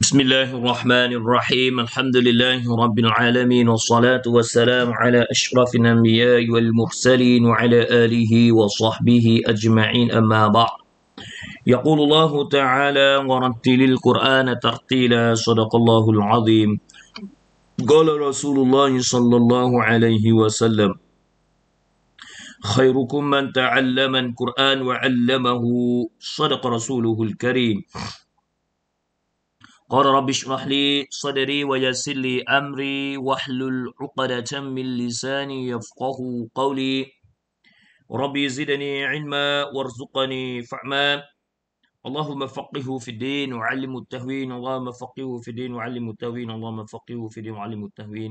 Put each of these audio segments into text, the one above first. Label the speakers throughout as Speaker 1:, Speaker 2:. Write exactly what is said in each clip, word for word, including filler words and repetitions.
Speaker 1: بسم الله الرحمن الرحيم الحمد لله رب العالمين والصلاة والسلام على أشرف الأنبياء والمرسلين وعلى آله وصحبه أجمعين أما بعد يقول الله تعالى ورتل القرآن ترتيلا صدق الله العظيم قال رسول الله صلى الله عليه وسلم خيركم من تعلم القرآن وعلمه صدق رسوله الكريم قال رب اشرح لي صدري ويسر لي أمري واحلل عقدة من لساني يفقه قولي ربي زدني علما وارزقني فهما اللهم فقهه في الدين وعلم التهوين اللهم فقهه في الدين وعلم التهوين اللهم فقهه في الدين وعلم التهوين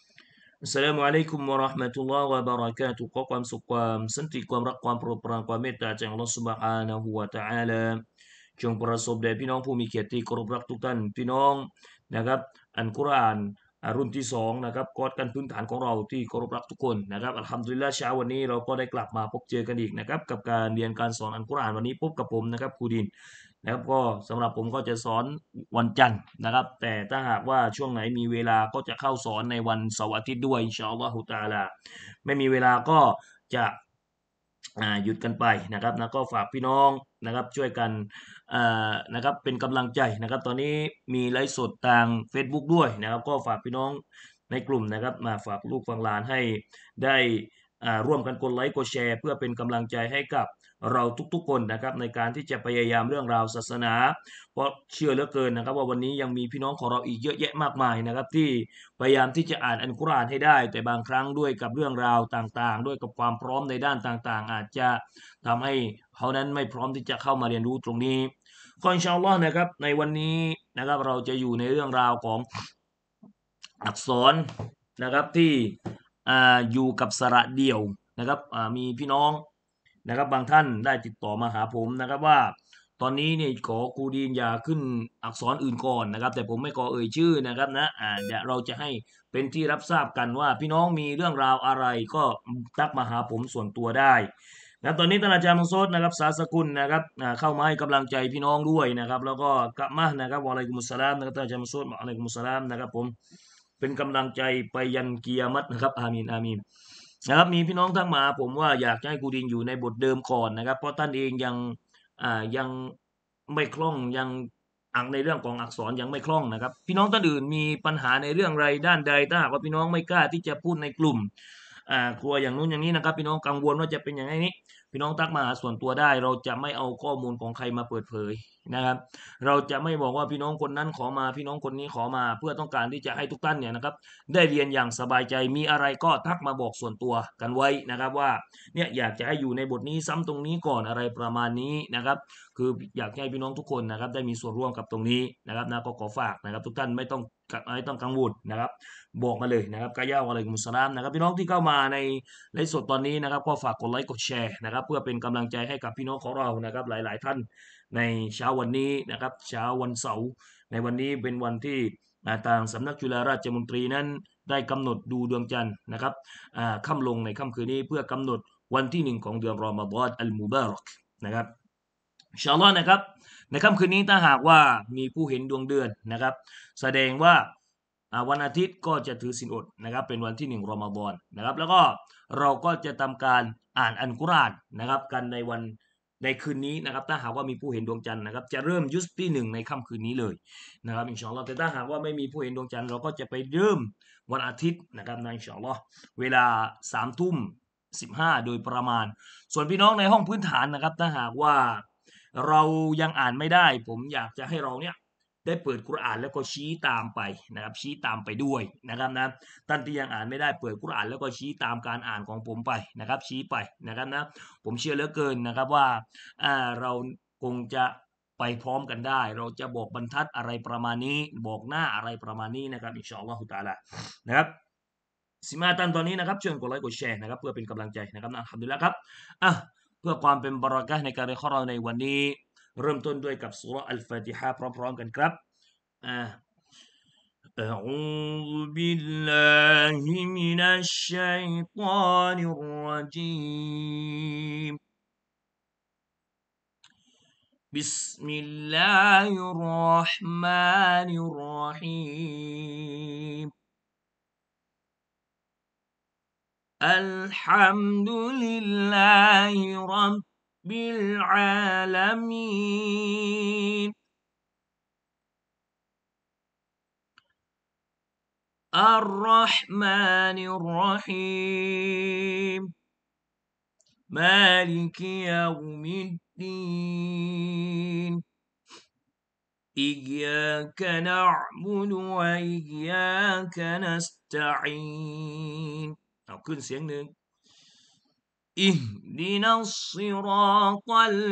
Speaker 1: السلام عليكم ورحمة الله وبركاته ขอความสุขความสันติความรักความโปรดปรานความเมตตาจากอัลลอฮฺซุบฮานะฮูวะตะอาลาจงประสบแด่พี่น้องผู้มีเกียรติที่เคารพรักทุกท่านพี่น้องนะครับอัลกุรอานอ่ารุ่นที่สองนะครับกอดกันพื้นฐานของเราที่เคารพรักทุกคนนะครับอัลฮัมดุลิลละห์เช้าวันนี้เราก็ได้กลับมาพบเจอกันอีกนะครับกับการเรียนการสอนอัลกุรอานวันนี้พบกับผมนะครับครูดินนะครับก็สำหรับผมก็จะสอนวันจันทร์นะครับแต่ถ้าหากว่าช่วงไหนมีเวลาก็จะเข้าสอนในวันเสาร์อาทิตย์ด้วยอินชาอัลลอฮุตะอาลาไม่มีเวลาก็จะอ่าหยุดกันไปนะครับนะก็ฝากพี่น้องนะครับช่วยกันอ่านะครับเป็นกำลังใจนะครับตอนนี้มีไลฟ์สดทาง Facebook ด้วยนะครับก็ฝากพี่น้องในกลุ่มนะครับมาฝากลูกฝากหลานให้ได้อ่าร่วมกันกดไลค์กดแชร์เพื่อเป็นกำลังใจให้กับเราทุกๆคนนะครับในการที่จะพยายามเรื่องราวศาสนาเพราะเชื่อเหลือเกินนะครับว่าวันนี้ยังมีพี่น้องของเราอีกเยอะแยะมากมายนะครับที่พยายามที่จะอ่านอัลกุรอานให้ได้แต่บางครั้งด้วยกับเรื่องราวต่างๆด้วยกับความพร้อมในด้านต่างๆอาจจะทำให้เขานั้นไม่พร้อมที่จะเข้ามาเรียนรู้ตรงนี้ก็อินชาอัลลอฮ์นะครับในวันนี้นะครับเราจะอยู่ในเรื่องราวของอักษรนะครับที่อ่าอยู่กับสระเดี่ยวนะครับอ่ามีพี่น้องนะครับบางท่านได้ติดต่อมาหาผมนะครับว่าตอนนี้เนี่ยขอครูดีนอย่าขึ้นอักษรอื่นก่อนนะครับแต่ผมไม่ขอเอ่ยชื่อนะครับนะอ่าเดี๋ยวเราจะให้เป็นที่รับทราบกันว่าพี่น้องมีเรื่องราวอะไรก็ทักมาหาผมส่วนตัวได้นะครับตอนนี้ท่านอาจารย์มังโซดนะครับสาสกุลนะครับอ่าเข้ามาให้กำลังใจพี่น้องด้วยนะครับแล้วก็กลับมานะครับวะอะลัยกุมุสสลามนะครับท่านอาจารย์มังโซดวะอะลัยกุมุสสลามนะครับผมเป็นกำลังใจไปยันกิยามัตนะครับอามีนอามีนนะครับมีพี่น้องทักมาหาผมว่าอยากจะให้ครูดินอยู่ในบทเดิมก่อนนะครับเพราะท่านเองยังอ่ายังไม่คล่องยังอ่านในเรื่องของอักษรยังไม่คล่องนะครับพี่น้องท่านอื่นมีปัญหาในเรื่องใดด้านใดถ้าหากว่าพี่น้องไม่กล้าที่จะพูดในกลุ่มอ่ากลัวอย่างนู้นอย่างนี้นะครับพี่น้องกังวลว่าจะเป็นอย่างนี้พี่น้องทักมาหาส่วนตัวได้เราจะไม่เอาข้อมูลของใครมาเปิดเผยนะครับเราจะไม่บอกว่าพี่น้องคนนั้นขอมาพี่น้องคนนี้ขอมาเพื่อต้องการที่จะให้ทุกท่านเนี่ยนะครับได้เรียนอย่างสบายใจมีอะไรก็ทักมาบอกส่วนตัวกันไว้นะครับว่าเนี่ยอยากจะให้อยู่ในบทนี้ซ้ำตรงนี้ก่อนอะไรประมาณนี้นะครับคืออยากให้พี่น้องทุกคนนะครับได้มีส่วนร่วมกับตรงนี้นะครับนะก็ขอฝากนะครับทุกท่านไม่ต้องไม่ต้องกังวลนะครับบอกมาเลยนะครับกายาอะไรกุมุสลามนะครับพี่น้องที่เข้ามาในไลฟ์สดตอนนี้นะครับก็ฝากกดไลค์กดแชร์นะครับเพื่อเป็นกำลังใจให้กับพี่น้องของเรานะครับหลายๆท่านในเช้าวันนี้นะครับเช้าวันเสาร์ในวันนี้เป็นวันที่ทางสำนักจุฬาราชมนตรีนั้นได้กำหนดดูดวงจันทร์นะครับค่ำลงในค่ำคืนนี้เพื่อกำหนดวันที่หนึ่งของเดือนรอมฎอนอัลมุบารักนะครับอินชาอัลลอฮ์นะครับในค่ำคืนนี้ถ้าหากว่ามีผู้เห็นดวงเดือนนะครับแสดงว่าวันอาทิตย์ก็จะถือศีลอดนะครับเป็นวันที่หนึ่งรอมฎอนนะครับแล้วก็เราก็จะทำการอ่านอัลกุรอานนะครับกันในวันในคืนนี้นะครับถ้าหากว่ามีผู้เห็นดวงจันทร์นะครับจะเริ่มยุสที่หนึ่งในค่ำคืนนี้เลยนะครับอินชาอัลลอฮ์แต่ถ้าหากว่าไม่มีผู้เห็นดวงจันทร์เราก็จะไปเริ่มวันอาทิตย์นะครับในอินชาอัลลอฮ์เวลาสามทุ่มสิบห้าโดยประมาณส่วนพี่น้องในห้องพื้นฐานนะครับถ้าหากว่าเรายังอ่านไม่ได้ผมอยากจะให้เราเนี่ยได้เปิดกุรอานแล้วก็ชี้ตามไปนะครับชี้ตามไปด้วยนะครับนะท่านที่ยังอ่านไม่ได้เปิดกุรอานแล้วก็ชี้ตามการอ่านของผมไปนะครับชี้ไปนะครับนะผมเชื่อเหลือเกินนะครับว่าอ่าเราคงจะไปพร้อมกันได้เราจะบอกบรรทัดอะไรประมาณนี้บอกหน้าอะไรประมาณนี้นะครับอินชาอัลลอฮุตะอาลานะครับสิมาตันตอนนี้นะครับเชิญกดไลค์กดแชร์นะครับเพื่อเป็นกำลังใจนะครับอัลฮัมดุลิลละห์ครับอ่ะเพื่อความเป็นบารอกะห์ในการเรียนของเราในวันนี้เริ่มต้นด้วยกับซูเราะห์อัลฟาติฮะห์พร้อมๆกันครับอ่า أعوذ بالله من الشيطان الرجيم بسم الله الرحمن الرحيم الحمد لله رب العالمين الرحمن الرحيم مالك يوم الدين إياك نعبد وإياك نستعين เอาขึ้นเสียงหนึ่ง اهدنا الصراط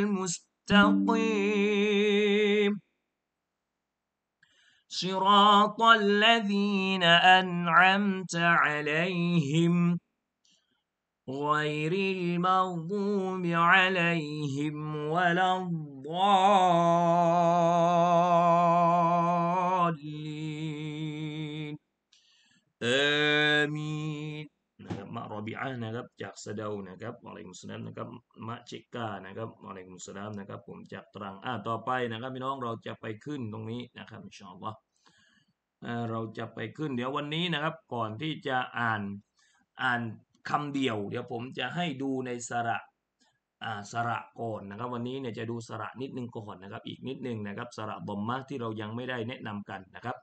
Speaker 1: المستقيم صراط الذين أنعمت عليهم غير المغضوب عليهم ولا الضالين آمين นะครับมะรอบิอะห์นะครับจากสะเดานะครับวะอะลัยกุมุสสลามนะครับมะเจกานะครับวะอะลัยกุมุสสลามนะครับผมจากตรังอ่าต่อไปนะครับพี่น้องเราจะไปขึ้นตรงนี้นะครับอินชาอัลลอฮ์อ่าเราจะไปขึ้นเดี๋ยววันนี้นะครับก่อนที่จะอ่านอ่านคำเดียวเดี๋ยวผมจะให้ดูในสระอ่าสระก่อนนะครับวันนี้เนี่ยจะดูสระนิดนึงก่อนนะครับอีกนิดนึงนะครับสระดอมมะที่เรายังไม่ได้แนะนำกันนะครับ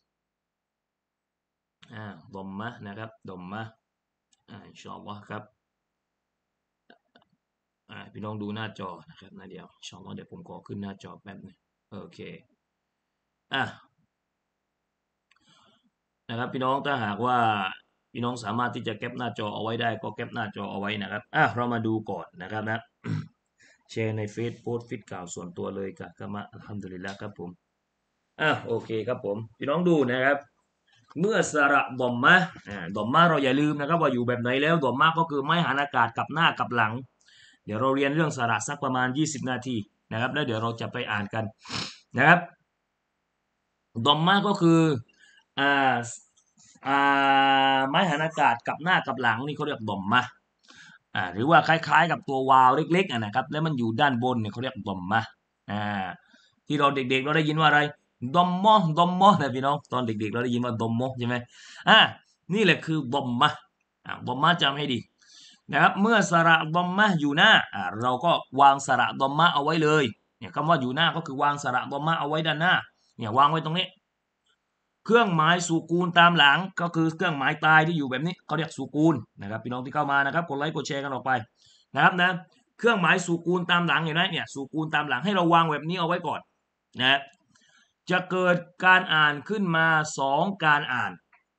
Speaker 1: อ่าดอมมะนะครับดอมมะอ่าอินชาอัลลอฮ์ครับอ่าพี่น้องดูหน้าจอนะครับนะเดี๋ยวอินชาอัลลอฮ์เดี๋ยวผมขอขึ้นหน้าจอแป๊บนึงโอเคอ่ะนะครับพี่น้องถ้าหากว่าพี่น้องสามารถที่จะแคปหน้าจอเอาไว้ได้ก็แคปหน้าจอเอาไว้นะครับอ่ะเรามาดูก่อนนะครับนะ แชร์ในเฟซโพสต์ฟิตข่าวส่วนตัวเลยกับกะมะอัลฮัมดุลิลละครับผมอ่ะโอเคครับผมพี่น้องดูนะครับเมื่อสระดอมมะอ่าดอมมะเราอย่าลืมนะครับว่าอยู่แบบไหนแล้วดอมมะก็คือไม้หันอากาศกับหน้ากับหลังเดี๋ยวเราเรียนเรื่องสระสักประมาณยี่สิบนาทีนะครับแล้วเดี๋ยวเราจะไปอ่านกันนะครับดอมมะก็คืออ่าอ่าไม้หันอากาศกับหน้ากับหลังนี่เขาเรียกดอมมะอ่าหรือว่าคล้ายๆกับตัววาล์วเล็กๆอ่ะนะครับแล้วมันอยู่ด้านบนเนี่ยเขาเรียกดอมมะอ่าที่เราเด็กๆเราได้ยินว่าอะไรดอมมอดอมมอนะพี่น้องตอนเด็กๆเราได้ยินว่าดอมมอใช่ไหมอ่านี่แหละคือดอมมะอ่าดอมมะจำให้ดีนะครับเมื่อสระดอมมะอยู่หน้าอ่าเราก็วางสระดอมมะเอาไว้เลยเนี่ยคำว่าอยู่หน้าก็คือวางสระดอมมะเอาไว้ด้านหน้าเนี่ยวางไว้ตรงนี้เครื่องหมายสุกูลตามหลังก็คือเครื่องหมายตายที่อยู่แบบนี้เขาเรียกสุกูลนะครับพี่น้องที่เข้ามานะครับกดไลค์กดแชร์กันออกไปนะครับนะเครื่องหมายสุกูลตามหลังเห็นไหมเนี่ยสุกูลตามหลังให้เราวางแบบนี้เอาไว้ก่อนนะจะเกิดการอ่านขึ้นมาสองการอ่าน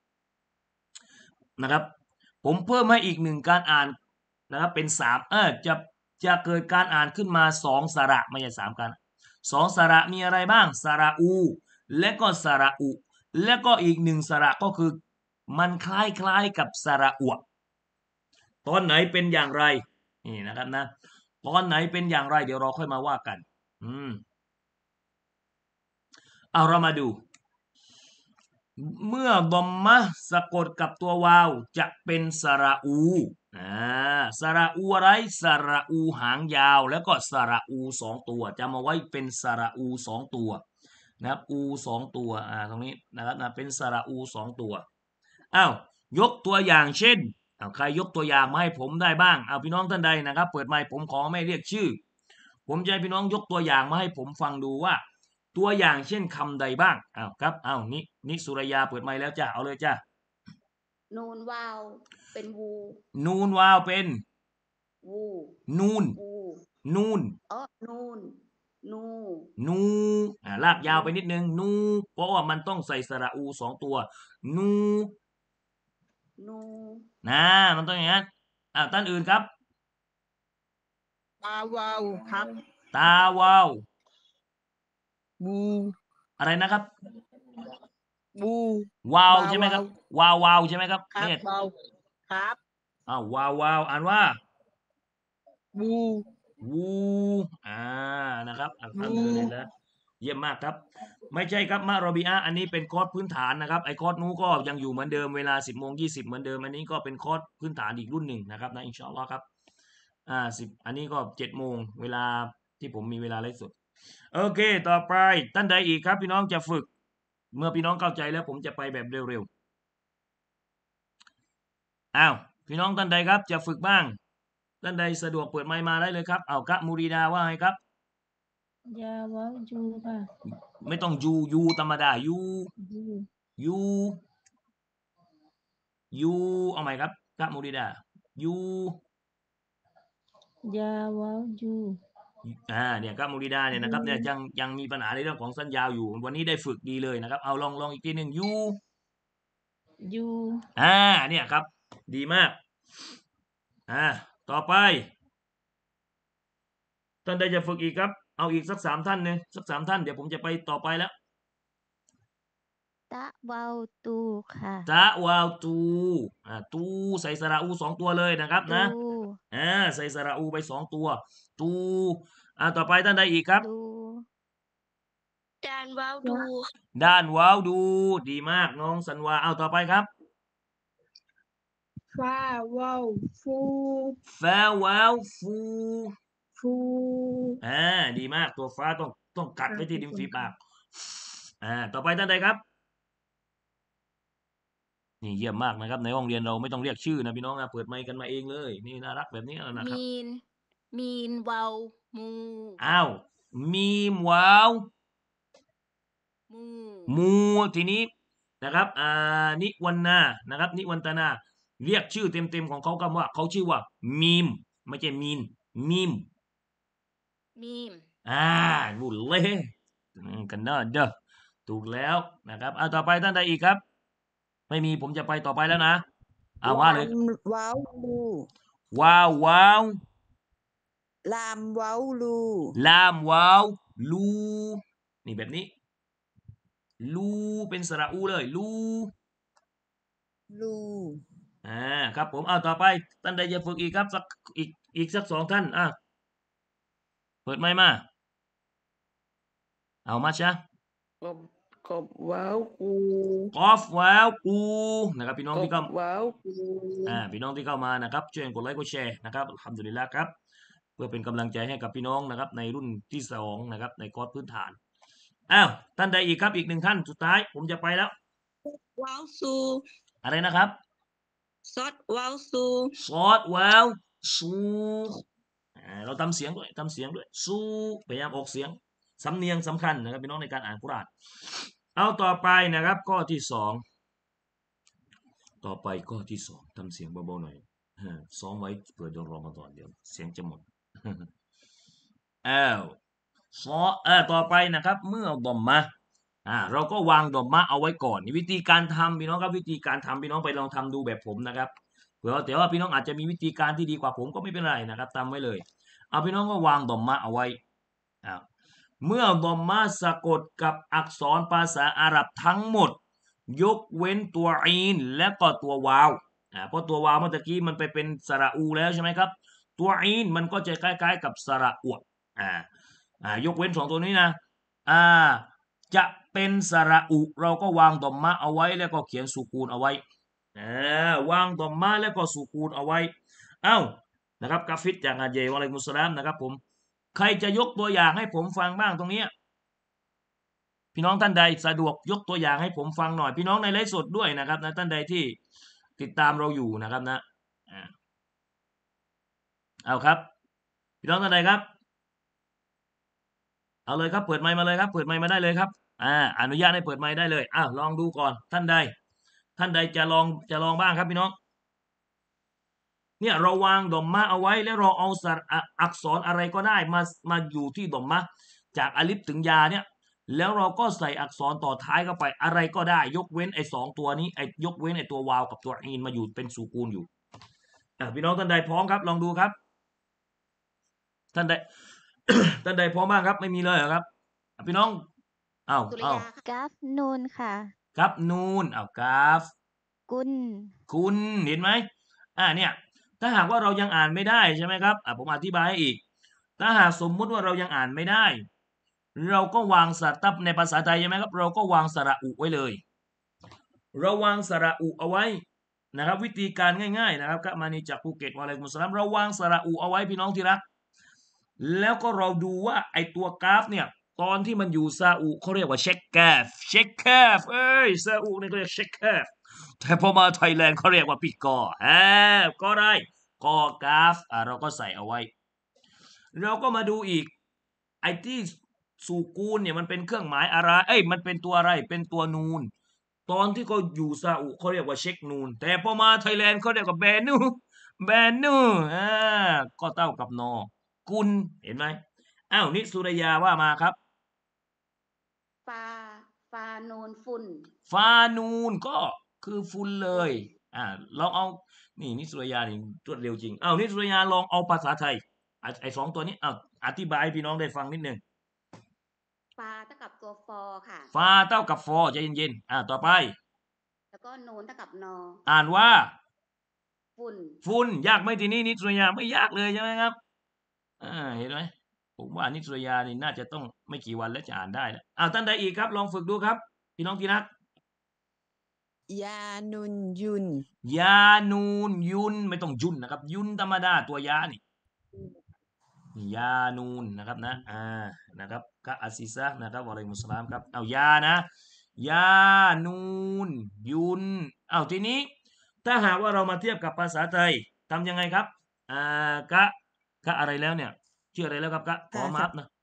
Speaker 1: นะครับผมเพิ่มให้อีกหนึ่งการอ่านนะครับเป็นสามเออจะจะเกิดการอ่านขึ้นมาสองสระไม่ใช่สามการสองสระมีอะไรบ้างสระอูและก็สระอุและก็อีกหนึ่งสระก็คือมันคล้ายๆกับสระอวบตอนไหนเป็นอย่างไรนี่นะครับนะตอนไหนเป็นอย่างไรเดี๋ยวเราค่อยมาว่ากันอืมเอาเรามาดูเมื่อดอมมะสะกดกับตัววาวจะเป็นสระอูอ่าสระอูอะไรสระอูหางยาวแล้วก็สระอูสองตัวจำเอาไว้เป็นสระอูสองตัวนะครับอูสองตัวอ่าตรงนี้นะครับนะเป็นสระอูสองตัวอ้าวยกตัวอย่างเช่นอ้าวใครยกตัวอย่างมาให้ผมได้บ้างเอาพี่น้องท่านใดนะครับเปิดไมค์ผมขอไม่เรียกชื่อผมจะให้พี่น้องยกตัวอย่างมาให้ผมฟังดูว่าตัวอย่างเช่นคำใดบ้างอ้าวครับอ้าวนี่นี่สุรยาเปิดไมค์แล้วจ้าเอาเลยจ้า
Speaker 2: นูนวาวเป็นวู
Speaker 1: นูนวาวเป็น
Speaker 2: วู
Speaker 1: นูน
Speaker 2: วู
Speaker 1: นูน
Speaker 2: อ๋อนูนนู
Speaker 1: นูอ่าลากยาวไปนิดนึงนูเพราะว่ามันต้องใส่สระอูสองตัวนู
Speaker 2: นู
Speaker 1: นะมันต้องอย่างนั้นอ่าท่านอื่นครับ
Speaker 3: ตาวาวครับ
Speaker 1: ตาวาว
Speaker 3: บู
Speaker 1: อะไรนะครับ
Speaker 3: บู
Speaker 1: วาว
Speaker 3: บา
Speaker 1: ใช่ไหมครับ
Speaker 3: วาว
Speaker 1: วาววาวใช่ไหมครับ
Speaker 3: ครั
Speaker 1: ไม่
Speaker 3: บ
Speaker 1: ใช่
Speaker 3: วาวครับ
Speaker 1: อ้าววาววาวอ่านว่า
Speaker 3: บู
Speaker 1: วูอ่านะครับอัลฮั
Speaker 3: บู
Speaker 1: มดุลิลละเยี่ยมมากครับ ไม่ใช่ครับมารอบีอาอันนี้เป็นคอร์สพื้นฐานนะครับไอคอร์สนู้นก็ยังอยู่เหมือนเดิมเวลาสิบโมงยี่สิบเหมือนเดิมอันนี้ก็เป็นคอร์สพื้นฐานอีกรุ่นหนึ่งนะครับนะอินชาอัลลอฮ์ครับอ่าสิบอันนี้ก็เจ็ดโมงเวลาที่ผมมีเวลาไลฟ์สดโอเคต่อไปท่านใดอีกครับพี่น้องจะฝึก เมื่อพี่น้องเข้าใจแล้วผมจะไปแบบเร็วๆอ้าวพี่น้องท่านใดครับจะฝึกบ้างท่านใดสะดวกเปิดไมค์มาได้เลยครับเอากะมูรีดาว่าไงครับ
Speaker 4: ยาวาจูค่ะ
Speaker 1: ไม่ต้องยูยูธรรมดายู
Speaker 4: ยู
Speaker 1: ยูยูเอาใหม่ครับกะมูรีดายู
Speaker 4: ยาวาจู
Speaker 1: อ่าเนี่ยกะมูรีดาเนี่ยนะครับเนี่ยยังยังมีปัญหาในเรื่องของสัญญาอยู่วันนี้ได้ฝึกดีเลยนะครับเอาลองลองอีกทีหนึ่งยู
Speaker 4: ยู
Speaker 1: อ่าเนี่ยครับดีมากอ่าต่อไปท่านใดจะฝึกอีกครับเอาอีกสักสามท่านเนี่ยสักสามท่านเดี๋ยวผมจะไปต่อไปแล้ว
Speaker 5: ตะวาวตูค่ะ
Speaker 1: ตะวาวตูอ่าตูใส่สระอูสองตัวเลยนะครับ
Speaker 5: ตู
Speaker 1: นะอ่าใส่สระอูไปสองตัวตูอ่าต่อไปท่านใดอีกครับ
Speaker 5: ดู
Speaker 2: จานว้าวดู
Speaker 1: ด้านว้าวดูดีมากน้องสันวาเอาต่อไปครับ
Speaker 3: ฟ้าวาวฟู
Speaker 1: แฟว้าวฟู
Speaker 3: ฟู
Speaker 1: อ่าดีมากตัวฟ้าต้องต้องกัดไว้ที่ริมฝีปากอ่าต่อไปท่านใดครับนี่เยี่ยมมากนะครับในห้องเรียนเราไม่ต้องเรียกชื่อนะพี่น้องนะเปิดไมค์กันมาเองเลยนี่น่ารักแบบนี้นะครับ
Speaker 2: มีน มีนวาวมู
Speaker 1: อ้าวมีมว้าว
Speaker 2: มู
Speaker 1: มูทีนี้นะครับอ่านิวันนานะครับนิวันตนาเรียกชื่อเต็มๆของเขาคำว่าเขาชื่อว่ามีมไม่ใช่มีนมีม
Speaker 2: มีม
Speaker 1: อ่าบุเล่กันเนอะเด้อถูกแล้วนะครับเอาต่อไปท่านใดอีกครับ ไม่มีผมจะไปต่อไปแล้วนะเอาว่าเลย
Speaker 3: ว้าวลู
Speaker 1: ว้าวว้าว
Speaker 3: ลามว้าวลู
Speaker 1: ลามว้าวลูนี่แบบนี้ ลูเป็นสระอูเลยลู
Speaker 3: ลู
Speaker 1: อ่าครับผมเอาต่อไปท่านใดจะฝึกอีกครับสักอีกอีกสักสองท่านอ่ะเปิดไมค์มาเอามาชะ
Speaker 6: กบกบว้าวกู
Speaker 1: กอฟว้าวกูนะครับพี่น้อง
Speaker 6: ก
Speaker 1: ที่
Speaker 6: บ
Speaker 1: เข้า
Speaker 6: ว้าวกู
Speaker 1: อ่าพี่น้องที่เข้ามานะครับช่วยกดไลค์กดแชร์นะครับอัลฮัมดุลิลละห์ครับเพื่อเป็นกำลังใจให้กับพี่น้องนะครับในรุ่นที่สองนะครับในคอร์สพื้นฐานอ้าวท่านใดอีกครับอีกหนึ่งท่านสุดท้ายผมจะไปแล้ว
Speaker 3: ว้าวซู
Speaker 1: อะไรนะครับ
Speaker 3: ซอสว้าวซู
Speaker 1: ซอสว้าวซูอ่าเราทำเสียงด้วยทำเสียงด้วยซูพยายามออกเสียงสำเนียงสำคัญนะครับพี่น้องในการอ่านกุรอานเอาต่อไปนะครับข้อที่สองต่อไปข้อที่สองทำเสียงเบาๆหน่อยซ้อมไว้เผื่อเดือนรอมฎอนเดี๋ยวเสียงจะหมดอ้าวซอเออต่อไปนะครับเมื่อดอมมาอ่าเราก็วางดอมมาเอาไว้ก่อนนี่วิธีการทำพี่น้องครับวิธีการทำพี่น้องไปลองทำดูแบบผมนะครับเผื่อแต่ว่าพี่น้องอาจจะมีวิธีการที่ดีกว่าผมก็ไม่เป็นไรนะครับทำไว้เลยเอาพี่น้องก็วางดอมมาเอาไว้อ่าเมื่อดอมมาสะกดกับอักษรภาษาอาหรับทั้งหมดยกเว้นตัวอีนและก็ตัววาวอ่าเพราะตัววาวเมื่อกี้มันไปเป็นสระอูแล้วใช่ไหมครับตัวอีนมันก็จะคล้ายๆกับสระอวดอ่าอ่ายกเว้นสองตัวนี้นะอ่าจะเป็นสระอุเราก็วางดอมมะเอาไว้แล้วก็เขียนสุกูนเอาไว้อ่าวางดอมมะแล้วก็สุกูนเอาไว้เอ้านะครับกาฟิดจากอาเจวะลัยมุสลามนะครับผมใครจะยกตัวอย่างให้ผมฟังบ้างตรงนี้พี่น้องท่านใดสะดวกยกตัวอย่างให้ผมฟังหน่อยพี่น้องในไลฟ์สดด้วยนะครับนะท่านใดที่ติดตามเราอยู่นะครับนะอ่าเอาครับพี่น้องท่านใดครับเอาเลยครับเปิดไมค์มาเลยครับเปิดไมค์มาได้เลยครับอ่าอนุญาตให้เปิดไมค์ได้เลยอ้าวลองดูก่อนท่านใดท่านใดจะลองจะลองบ้างครับพี่น้องเนี่ยเราวางดอมมะเอาไว้แล้วเราเอาสระอักษรอะไรก็ได้มามาอยู่ที่ดอมมะจากอลิฟถึงยาเนี่ยแล้วเราก็ใส่อักษรต่อท้ายเข้าไปอะไรก็ได้ยกเว้นไอ้สองตัวนี้ไอ้ยกเว้นไอ้ตัววาวกับตัวอีนมาอยู่เป็นสูกูนอยู่อ่าพี่น้องท่านใดพร้อมครับลองดูครับท่านใด ท่านใดพร้อมบ้างครับไม่มีเลยเหรอครับพี่น้องอ้าว
Speaker 2: สุริ
Speaker 1: อ้าวย
Speaker 2: าค่ะ
Speaker 5: กราฟนูนค่ะ
Speaker 1: ครับนูนอ้าวกราฟ
Speaker 5: กุน
Speaker 1: คุณเห็นไหมอ่าเนี่ยถ้าหากว่าเรายังอ่านไม่ได้ใช่ไหมครับอ่าผมอธิบายให้อีกถ้าหากสมมุติว่าเรายังอ่านไม่ได้เราก็วางสระตับในภาษาไทยใช่ไหมครับเราก็วางสระอุไว้เลยเราวางสระอุเอาไว้นะครับวิธีการง่ายๆนะครับครับมานีจากภูเก็ตวะอะลัยกุมุสสลามเราวางสระอุเอาไว้พี่น้องที่รักแล้วก็เราดูว่าไอตัวกราฟเนี่ยตอนที่มันอยู่ซาอุเขาเรียกว่าเช็คแคฟเช็คแคฟเอ้ยซาอุเนี่ยเขาเรียกเช็คแคฟแต่พอมาไทยแลนด์เขาเรียกว่าปีกอแอบก็ได้กอกราฟอ่ะเราก็ใส่เอาไว้เราก็มาดูอีกไอ้ที่สูกูลเนี่ยมันเป็นเครื่องหมายอะไรเอ้ยมันเป็นตัวอะไรเป็นตัวนูนตอนที่เขาอยู่ซาอุเขาเรียกว่าเช็คนูนแต่พอมาไทยแลนด์เขาเรียกว่าแบนูแบนูอ่าก็เท่ากับนอกุลเห็นไหมอ้าวนิสุรยาว่ามาครับ
Speaker 2: ฟาฟาโนนฝุ่น
Speaker 1: ฟานูนก็คือฝุ่นเลยอ่าลองเอานี่นิสุรยานี่รวดเร็วจริงอ้าวนิสุรยาลองเอาภาษาไทยอ่ะไอ้สองตัวนี้อ้าวอธิบายให้พี่น้องได้ฟังนิดหนึ่ง
Speaker 2: ฟาเท่ากับตัวฟอค่ะ
Speaker 1: ฟาเท่ากับฟอใจเย็นๆอ่าต่อไป
Speaker 2: แล้วก็โนนเท่ากับนอ
Speaker 1: อ่านว่า
Speaker 2: ฝุ่น
Speaker 1: ฝุ่นยากไหมทีนี้นิสุรยาไม่ยากเลยใช่ไหมครับอ่าเห็นไหมผมว่านิสุรยานี่น่าจะต้องไม่กี่วันแล้วจะอ่านได้แล้วอ้าวท่านใดอีกครับลองฝึกดูครับพี่น้องที่รัก
Speaker 3: ยานุนยุน
Speaker 1: ยานูนยุนไม่ต้องยุนนะครับ ยุนธรรมดาตัวยานี่ยานูนนะครับนะอ่านะครับกะอัสซิซะนะครับวะอะลัยกุมุสสลามครับเอายานะยานูนยุนเอาทีนี้ ถ้าหากว่าเรามาเทียบกับภาษาไทยทำยังไงครับอ่ากะกะอะไรแล้วเนี่ยชื่ออะไรแล้วครับกะขอมาอัพนะ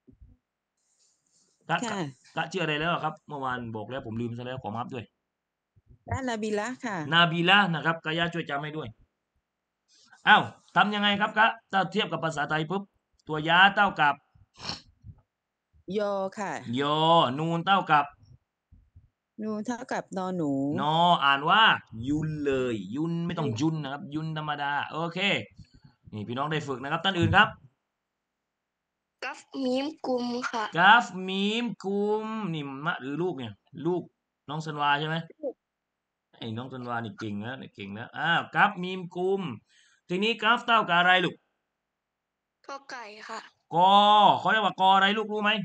Speaker 1: กะกะ
Speaker 3: ค่ะ
Speaker 1: กะชื่ออะไรแล้วครับเมื่อวานบอกแล้วผมลืมซะแล้วขอมาอัพด้วย
Speaker 3: ด้านนาบิละค่ะ
Speaker 1: นาบีละนะครับกายะช่วยจำให้ด้วยอ้าวทำยังไงครับกะถ้าเทียบกับภาษาไทยปุ๊บตัวยาเท่ากับ
Speaker 3: โยค่ะ
Speaker 1: โยนูนเท่ากับ
Speaker 3: นูเท่ากับนอหนู
Speaker 1: นออ่านว่า ยุนเลย ยุนไม่ต้องยุนนะครับ ยุนธรรมดาโอเคนี่พี่น้องได้ฝึกนะครับท่านอื่นครับ
Speaker 2: กัฟมีมกุมค่ะ
Speaker 1: กราฟมีมกุมนี่มะหรือลูกเนี่ย ลูกน้องสันวาใช่ไหมไอ้น้องสันวานี่เก่งนะนี่เก่งนะอ้าวกราฟมีมกุมทีนี้กราฟเท่ากับอะไรลูก
Speaker 2: ก็ไก่ค่ะ
Speaker 1: กอเขาเรียกว่ากออะไรลูกรู้ไหม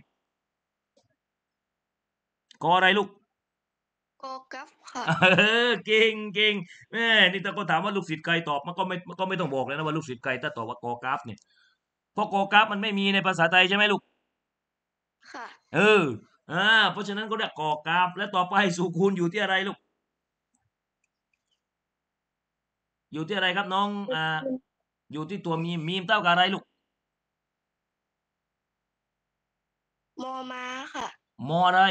Speaker 1: กออะไรลูก
Speaker 2: ก็กัฟค่ะ
Speaker 1: เออเก่งเก่งแม่นี่ถ้าก็ถามว่าลูกศิษย์ใครตอบมันก็ไม่มันก็ไม่ต้องบอกเลยนะว่าลูกศิษย์ใครถ้าตอบว่ากอกราฟเนี่ยเพราะกอกราฟมันไม่มีในภาษาไทยใช่ไหมลูก
Speaker 2: ค่ะ
Speaker 1: เอออ่าเพราะฉะนั้นก็เรียกกอกราฟและต่อไปสุคูณอยู่ที่อะไรลูกอยู่ที่อะไรครับน้องอ่าอยู่ที่ตัวมีมมีมเท่ากับอะไรลูก
Speaker 2: มอม้าค่ะ
Speaker 1: มออะไร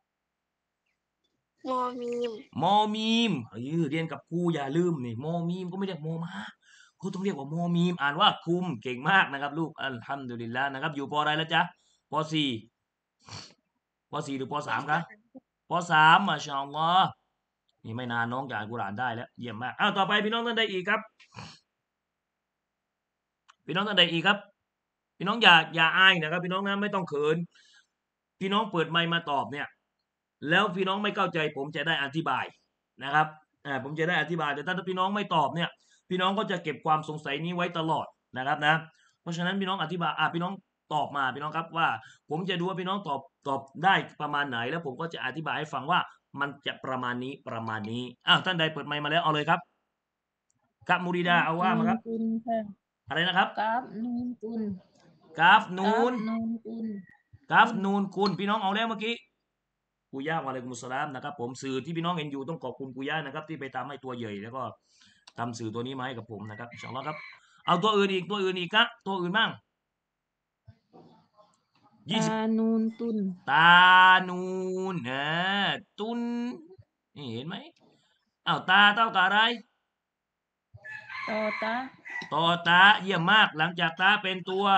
Speaker 2: มอมีม
Speaker 1: มอมีมเฮ้ยเรียนกับครูอย่าลืมนี่มอมีมก็ไม่เรียกมอมาครูต้องเรียกว่ามอมีมอ่านว่าคุมเก่งมากนะครับลูกอัลฮัมดุลิลละห์นะครับอยู่ปออะไรแล้วจ๊ะปอสี่ปอสี่หรือปอสามครับปอสามมาชาอัลลอฮ์นี่ไม่นานน้องจะอ่านกุรอานได้แล้วเยี่ยมมากอ้าวต่อไปพี่น้องท่านใดอีกครับ พี่น้องท่านใดอีกครับ พี่น้องอย่าอย่าอายนะครับ พี่น้องนะไม่ต้องเขิน พี่น้องเปิดไมค์มาตอบเนี่ย แล้วพี่น้องไม่เข้าใจผมจะได้อธิบายนะครับอ่าผมจะได้อธิบายแต่ถ้าพี่น้องไม่ตอบเนี่ย พี่น้องก็จะเก็บความสงสัยนี้ไว้ตลอดนะครับนะ เพราะฉะนั้นพี่น้องอธิบายอ่าพี่น้องตอบมาพี่น้องครับว่า ผมจะดูว่าพี่น้องตอบตอบได้ประมาณไหน แล้วผมก็จะอธิบายให้ฟังว่ามันจะประมาณนี้ประมาณนี้อ้าวท่านใดเปิดไมค์มาแล้วเอาเลยครับกับมูริดาเอาว่ามาครับ
Speaker 4: นูนกุลค่ะ
Speaker 1: อะไรนะครับ
Speaker 4: กราฟนูนกุล
Speaker 1: กราฟ
Speaker 4: ก
Speaker 1: นู
Speaker 4: ราฟ
Speaker 1: น
Speaker 4: นูนกุล
Speaker 1: กราฟนูนกุลพี่น้องเอาแล้วเมื่อกี้กูย่าวะอะลัยกุมุสสลามนะครับผมสื่อที่พี่น้องเห็นอยู่ต้องขอบคุณกูย่านะครับที่ไปทำให้ตัวใหญ่แล้วก็ทำสื่อตัวนี้มาให้กับผมนะครับอินชาอัลลอฮ์ครับเอาตัวอื่นอีกตัวอื่นอีกครับตัวอื่นบ้างยี่สิบ
Speaker 4: ตานูนตุน
Speaker 1: ตานูนนะตุนนี่เห็นไหมอ้าวตาเท่ากับอะไร
Speaker 4: ตอตะ
Speaker 1: ต่อตาเยี่ยมมากหลังจากตาเป็นตัวน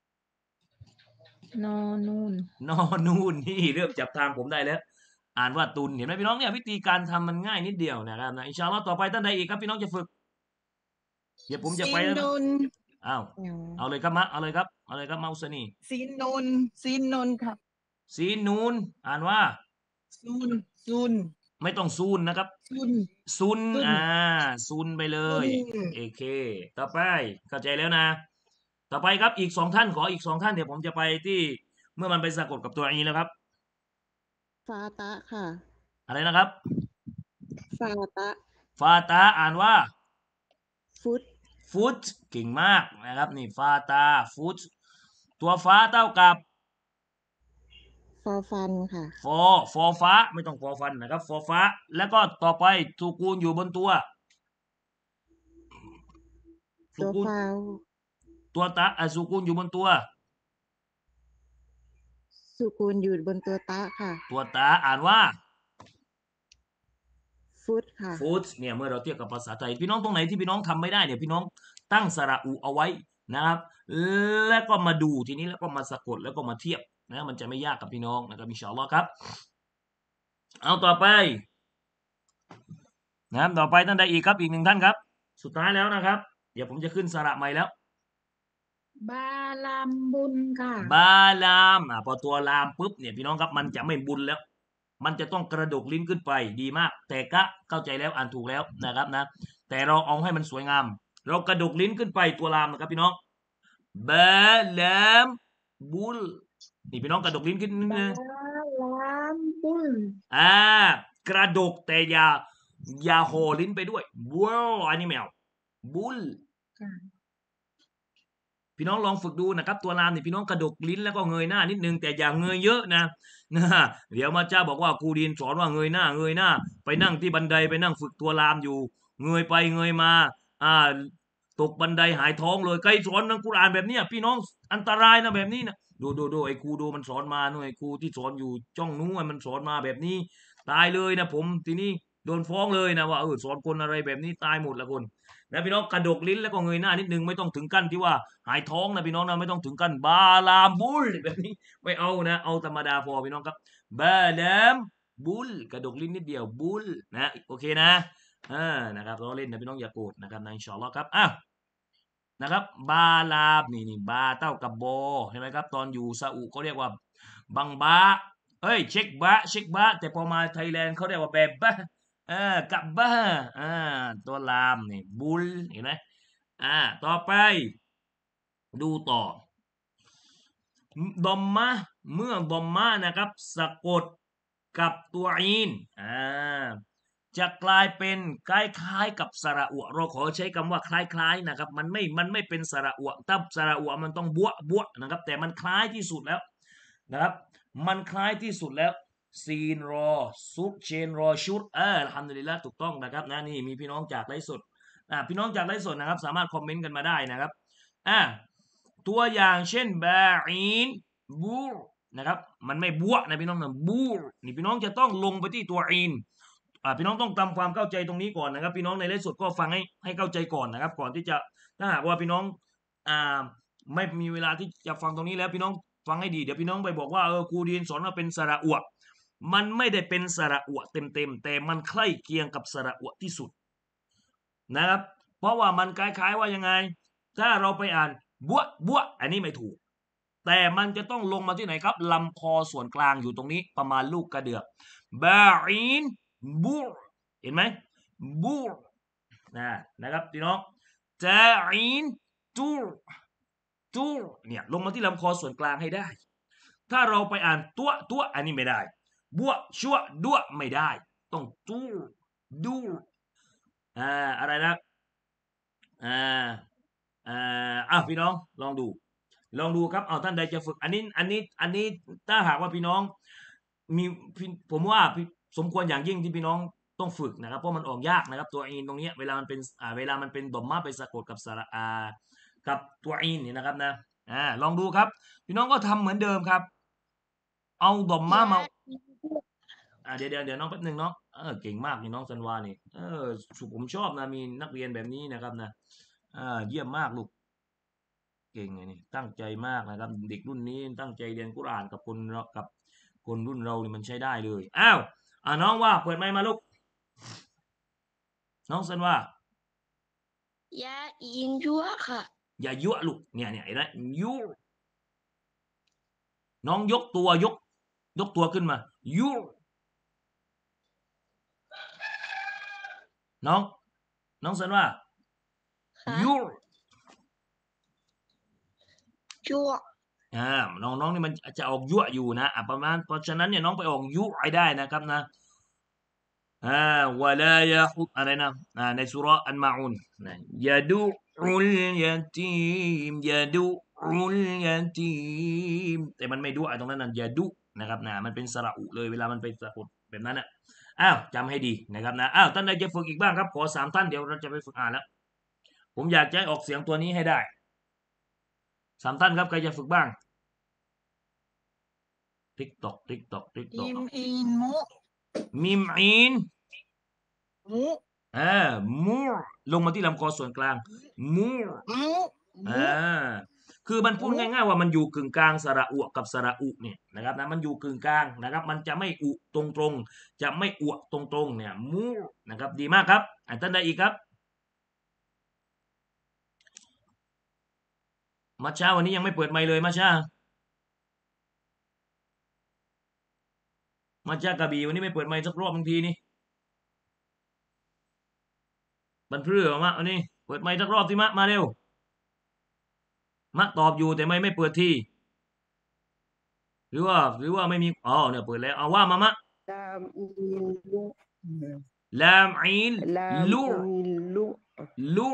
Speaker 4: อนูน
Speaker 1: นอนูนนี่เริ่มจับทางผมได้แล้ว อ่านว่าตุนเห็นไหมพี่น้องเนี่ยวิธีการทำมันง่ายนิดเดียวนะครับนะอินชาอัลลอฮ์ต่อไปท่านใดอีกครับพี่น้องจะฝึกเดี๋ยวผมจะ
Speaker 3: ซี
Speaker 1: ไปแล้วนะ
Speaker 3: นุน
Speaker 1: อ้าวเอาเลยครับมะเอาเลยครับเอาเลยครับมาอุสนี
Speaker 3: ซีนุนซีนุนครับ
Speaker 1: ซีนูนอ่านว่า
Speaker 3: ซูนซูน
Speaker 1: ไม่ต้องซูนนะครับ
Speaker 3: ซุน
Speaker 1: ซุน
Speaker 3: ซุน
Speaker 1: อ่าซุนไปเลย
Speaker 3: ซุน
Speaker 1: โอเค ต่อไปเข้าใจแล้วนะ ต่อไปครับอีกสองท่านขออีกสองท่านเดี๋ยวผมจะไปที่เมื่อมันไปสะกดกับตัวนี้แล้วครับ
Speaker 6: ฟาตะค่ะ
Speaker 1: อะไรนะครับ
Speaker 6: ฟาตะ
Speaker 1: ฟาตาอ่านว่า
Speaker 6: ฟุต
Speaker 1: ฟุตเก่งมากนะครับนี่ฟาตาฟุตตัวฟ้าเท่ากับ
Speaker 6: ฟอฟันค่ะ
Speaker 1: ฟอฟอฟ้าไม่ต้องฟอฟันนะครับฟอฟ้าแล้วก็ต่อไปสุกูนอยู่บนตัวสุ
Speaker 6: ตัว
Speaker 1: กูน
Speaker 6: ฟาว
Speaker 1: ตัวตะอ่ะสุกูนอยู่บนตัว
Speaker 6: สุกูลอยู่บนตัวตะค่ะ
Speaker 1: ตัวตาอ่านว่า
Speaker 6: ฟุตค่ะ
Speaker 1: ฟู้ดเนี่ยเมื่อเราเทียบกับภาษาไทยพี่น้องตรงไหนที่พี่น้องทำไม่ได้เนี่ยพี่น้องตั้งสระอุเอาไว้นะครับแล้วก็มาดูทีนี้แล้วก็มาสะกดแล้วก็มาเทียบนะมันจะไม่ยากกับพี่น้องนะครับอินชาอัลลอฮ์ครับเอาต่อไปนะครับต่อไปท่านใดอีกครับอีกหนึ่งท่านครับ สุดท้ายแล้วนะครับ เดี๋ยวผมจะขึ้นสระใหม่แล้ว
Speaker 4: บาลามบุญค่ะ
Speaker 1: บาลามอ่ะพอตัวลามปุ๊บเนี่ยพี่น้องครับมันจะไม่บุญแล้ว มันจะต้องกระดกลิ้นขึ้นไปดีมาก แต่ก็เข้าใจแล้วอ่านถูกแล้วนะครับนะ แต่เราเอาให้มันสวยงาม เรากระดกลิ้นขึ้นไปตัวลามนะครับพี่น้องบาลามบุลนี่พี่น้องกระดกลิ้นขึ้นนิด
Speaker 4: บา
Speaker 1: นึง
Speaker 4: ลามบุญ
Speaker 1: อ่ากระดกแต่อย่าอย่าโหลิ้นไปด้วยบุลอันนี้ไม่เอาบุล
Speaker 4: ค่ะ
Speaker 1: พี่น้องลองฝึกดูนะครับตัวลามนี่พี่น้องกระดกลิ้นแล้วก็เงยหน้านิดนึงแต่อย่าเงยเยอะนะนะเดี๋ยวมาเจ้าบอกว่าครูดีนสอนว่าเงยหน้าเงยหน้า ไปนั่งที่บันไดไปนั่งฝึกตัวลามอยู่ เงยไปเงยมาอ่าตกบันไดหายท้องเลยใครสอนนักกุรอานแบบเนี้ยพี่น้องอันตรายนะแบบนี้นะดูดูดูไอ้ครูดูมันสอนมาหน่อยครูที่สอนอยู่จ้องนู้นมันสอนมาแบบนี้ ตายเลยนะผมทีนี้โดนฟ้องเลยนะว่าเออสอนคนอะไรแบบนี้ตายหมดละคนนะพี่น้องกระดกลิ้นแล้วก็เงยหน้านิดนึงไม่ต้องถึงกั้นที่ว่าหายท้องนะพี่น้องนะไม่ต้องถึงกั้นบาลามบุลแบบนี้ไม่เอานะเอาธรรมดาพอพี่น้องครับบาลามบุลกระดกลิ้นนิดเดียวบุลนะโอเคนะอ่านะครับเราเล่นนะพี่น้องอย่าโกรธนะครับนะอินชาอัลลอฮ์ครับอ่ะนะครับบาลามนี่นี่บาเท่ากับบอใช่ไหมครับตอนอยู่ซาอุเขาเรียกว่าบังบาเอ้ยเช็คบะเช็คบะแต่พอมาไทยแลนด์เขาเรียกว่าแบบบะเออกับบะอ่าตัวลามนี่บุลเห็นไหมอ่าต่อไป ดูต่อดอมมะเมื่อดอมมะนะครับสะกดกับตัวอีนอ่าจะกลายเป็นคล้ายๆกับสระอุเราขอใช้คำว่าคล้ายๆนะครับมันไม่มันไม่เป็นสระอุถ้าสระอุมันต้องบวบวนะครับแต่มันคล้ายที่สุดแล้วนะครับมันคล้ายที่สุดแล้วซีนรอซุปเชนรอชุดเอออัลฮัมดุลิลละห์ถูกต้องนะครับนะนี่มีพี่น้องจากไลฟ์สดอ่าพี่น้องจากไลฟ์สดนะครับสามารถคอมเมนต์กันมาได้นะครับอ่าตัวอย่างเช่นบาอีนบูรนะครับมันไม่บวนะพี่น้องนะบูรนี่พี่น้องจะต้องลงไปที่ตัวอีนอ่าพี่น้องต้องทำความเข้าใจตรงนี้ก่อนนะครับพี่น้องในไลฟ์สดก็ฟังให้ให้เข้าใจก่อนนะครับก่อนที่จะถ้าหากว่าพี่น้องอ่าไม่มีเวลาที่จะฟังตรงนี้แล้วพี่น้องฟังให้ดีเดี๋ยวพี่น้องไปบอกว่าเออครูดีนสอนว่าเป็นสระอวมันไม่ได้เป็นสระอวเต็มๆแต่มันใกล้เคียงกับสระอวที่สุดนะครับเพราะว่ามันคล้ายๆว่ายังไงถ้าเราไปอ่านบัวบัวอันนี้ไม่ถูกแต่มันจะต้องลงมาที่ไหนครับลำคอส่วนกลางอยู่ตรงนี้ประมาณลูกกระเดือกบาอินบูรเห็นไหมบูรนะนะครับพี่น้องจาอินตูรตูรเนี่ยลงมาที่ลำคอส่วนกลางให้ได้ถ้าเราไปอ่านตัวตัวอันนี้ไม่ได้บัวชัวดัวไม่ได้ต้องตูรดูรอ่าอะไรนะอ่าอ่าอ้าวพี่น้องลองดูลองดูครับเอาท่านใดจะฝึกอันนี้อันนี้อันนี้ถ้าหากว่าพี่น้องมีผมว่าสมควรอย่างยิ่งที่พี่น้องต้องฝึกนะครับเพราะมันออกยากนะครับตัวอีนตรงนี้เวลามันเป็นอ่าเวลามันเป็นดอมมาไปสะกดกับสระอากับตัวอีนนี่นะครับนะอ่าลองดูครับพี่น้องก็ทำเหมือนเดิมครับเอาดอมมามาอ่าเดี๋ยวเดี๋ยวเดี๋ยวน้องแป๊บนึงเนาะเออเก่งมากนี่น้องซันวานี่เออผมชอบนะมีนักเรียนแบบนี้นะครับนะอ่าเยี่ยมมากลูกเก่งไงนี่ตั้งใจมากนะครับเด็กรุ่นนี้ตั้งใจเรียนกุรอานกับคนเรากับคนรุ่นเรานี่มันใช้ได้เลยอ้าวอ่าน้องว่าเปิดไมค์มาลูกน้องสันว่ายาอินยั่วค่ะอย่ายั่วลูกเนี่ยเนี่ยเห็นไหมยั่วน้องยกตัวยกยกตัวขึ้นมายั่วน้องน้องสันว่ายั่วยั่วอ่าน้องน้องนี่มันจะออกยั่วอยู่นะอ่ะประมาณเพราะฉะนั้นเนี่ยน้องไปออกยั่วให้ได้นะครับนะอ่าวะลายะฮุอะไรนะอ่าในสุเราะห์อันมาอุนนะยะดูอุลยะตีมยะดูอุลยาตีมแต่มันไม่ดุไอ้ตรงนั้นนั่นอย่าดุนะครับนะมันเป็นสระอุเลยเวลามันไปสะกดแบบนั้นอ่ะอ้าวจำให้ดีนะครับนะอ้าวท่านใดจะฝึกอีกบ้างครับขอสามท่านเดี๋ยวเราจะไปฝึกอ่านแล้วผมอยากจะออกเสียงตัวนี้ให้ได้สามท่านครับใครจะฝึกบ้างติ๊กตอกติ๊กตอกติ๊กตอก
Speaker 3: อิมอินมุ
Speaker 1: มิมอิน
Speaker 3: มุ
Speaker 1: อ่ามูลงมาที่ลำคอส่วนกลางมู
Speaker 3: มุ
Speaker 1: อ่าคือมันพูดง่ายๆว่ามันอยู่กึ่งกลางสระอุกับสระอุเนี่ยนะครับนะมันอยู่กึ่งกลางนะครับมันจะไม่อุตรงๆจะไม่อวตรงๆเนี่ยมูนะครับดีมากครับอ่าท่านใดอีกครับมาเช้าวันนี้ยังไม่เปิดไมค์เลยมาเช้ามาเช้ากระบี่วันนี้ไม่เปิดไมค์สักรอบบางทีนี่บันเพรื่อมาอันนี้เปิดไมค์สักรอบสิมะมาเร็วมะตอบอยู่แต่ไม่ไม่เปิดทีหรือว่าหรือว่าไม่มีอ๋อเนี่ยเปิดแล้วเอาว่ามามะ
Speaker 7: ลามอินลุ
Speaker 1: ลามอีน
Speaker 7: ลาม
Speaker 1: ลู
Speaker 7: อินลุ
Speaker 1: ลู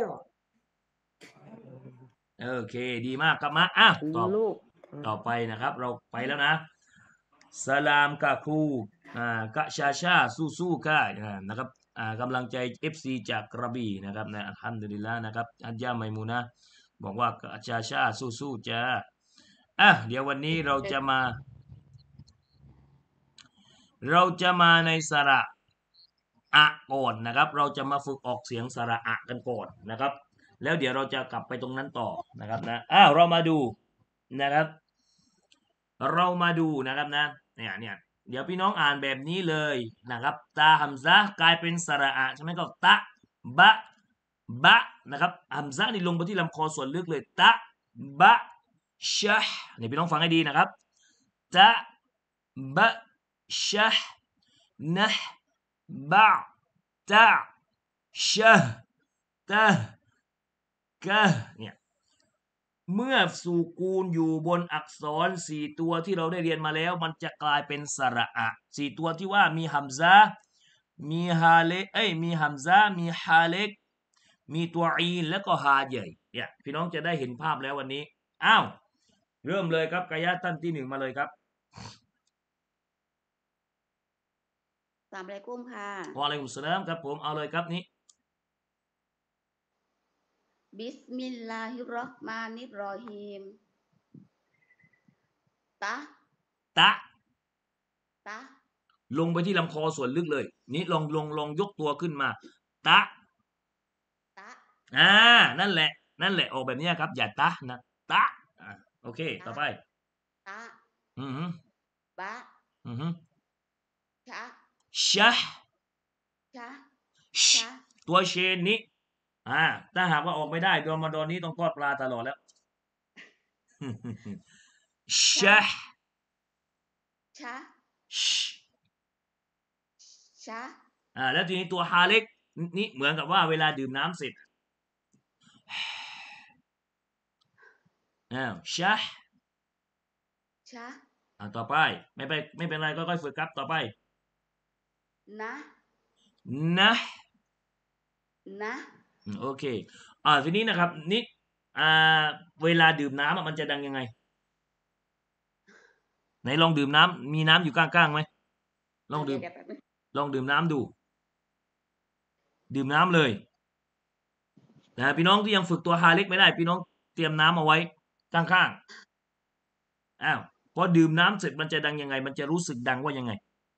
Speaker 1: โอเคดีมากครับมาอ่ะต่อ
Speaker 7: ลุ
Speaker 1: ต่อไปนะครับ เราไปแล้วนะสลามกะครูอ่ากะชาชาสู้สู้ค่ะอ่านะครับอ่ากำลังใจ เอฟ ซี จากกระบี่นะครับนะอัลฮัมดุลิลลาห์นะครับอัญญาไมมูนะบอกว่ากะชาชาสู้สู้จ้าอ่ะเดี๋ยววันนี้เราจะมา เราจะมาในสระอะก่อนนะครับเราจะมาฝึกออกเสียงสระอะกันก่อนนะครับแล้วเดี๋ยวเราจะกลับไปตรงนั้นต่อนะครับนะอ้าวเรามาดูนะครับเรามาดูนะครับนะเนี่ยเนี่ยเดี๋ยวพี่น้องอ่านแบบนี้เลยนะครับตาฮัมซะห์กลายเป็นสระอะใช่ไหมก็ตะบะบะนะครับฮัมซะห์นี่ลงไปที่ลำคอส่วนลึกเลยตะบะชะนี่พี่น้องฟังให้ดีนะครับตะบะชะนะบะตะชะตะกะเนี่ยเมื่อสูกูนอยู่บนอักษรสี่ตัวที่เราได้เรียนมาแล้วมันจะกลายเป็นสระอะสี่ตัวที่ว่ามีฮัมซะห์มีฮาเล็กเอ้ยมีฮัมซะห์มีฮาเล็กมีตัวอีนแล้วก็ฮาใหญ่เนี่ยพี่น้องจะได้เห็นภาพแล้ววันนี้อ้าวเริ่มเลยครับกายะท่านที่หนึ่งมาเลยครับ
Speaker 2: สามอะไรกุ้มค่ะ
Speaker 1: วะอะลัยกุมสลามครับผมเอาเลยครับนี้
Speaker 2: บิสมิลลาฮิรเราะห์มานิรเราะฮีมตะ
Speaker 1: ตะ
Speaker 2: ตะ
Speaker 1: ลงไปที่ลำคอส่วนลึกเลยนี่ลองลองลองยกตัวขึ้นมาตะ
Speaker 2: ตะ
Speaker 1: อ่านั่นแหละนั่นแหละออกแบบนี้ครับอย่าตะนะตะอ่าโอเคต่อไป
Speaker 2: ตะ
Speaker 1: อือฮึ
Speaker 2: บะ
Speaker 1: อือฮึ
Speaker 2: ชะ
Speaker 1: ชะ
Speaker 2: ชะ
Speaker 1: ช
Speaker 2: ชะ
Speaker 1: ตัวเชนนี้อ่าถ้าหากว่าออกไม่ได้รอมฎอนนี้ต้องทอดปลาตลอดแล้ว ชะ
Speaker 2: ชะ
Speaker 1: ช
Speaker 2: ชะ
Speaker 1: อ่าแล้วทีนี้ตัวฮาเล็กนี่เหมือนกับว่าเวลาดื่มน้ำเสร็จอ้าวชะ
Speaker 2: ชะ
Speaker 1: อ่าต่อไปไม่ไปไม่เป็นไรค่อยๆฝึกครับต่อไป
Speaker 2: นะ
Speaker 1: นะ
Speaker 2: นะ
Speaker 1: อืมโอเคอ่าทีนี้นะครับนี่อ่าเวลาดื่มน้ำอะมันจะดังยังไงไหนลองดื่มน้ำมีน้ำอยู่ข้างๆไหมลองดื่ม
Speaker 2: เดี๋ยวแป๊บนึง
Speaker 1: ลองดื่มน้ำดู ดื่มน้ำเลยนะพี่น้องที่ยังฝึกตัวฮาเล็กไม่ได้ พี่น้องเตรียมน้ำเอาไว้ข้างๆอ้าวพอดื่มน้ำเสร็จมันจะดังยังไง มันจะรู้สึกดังว่ายังไง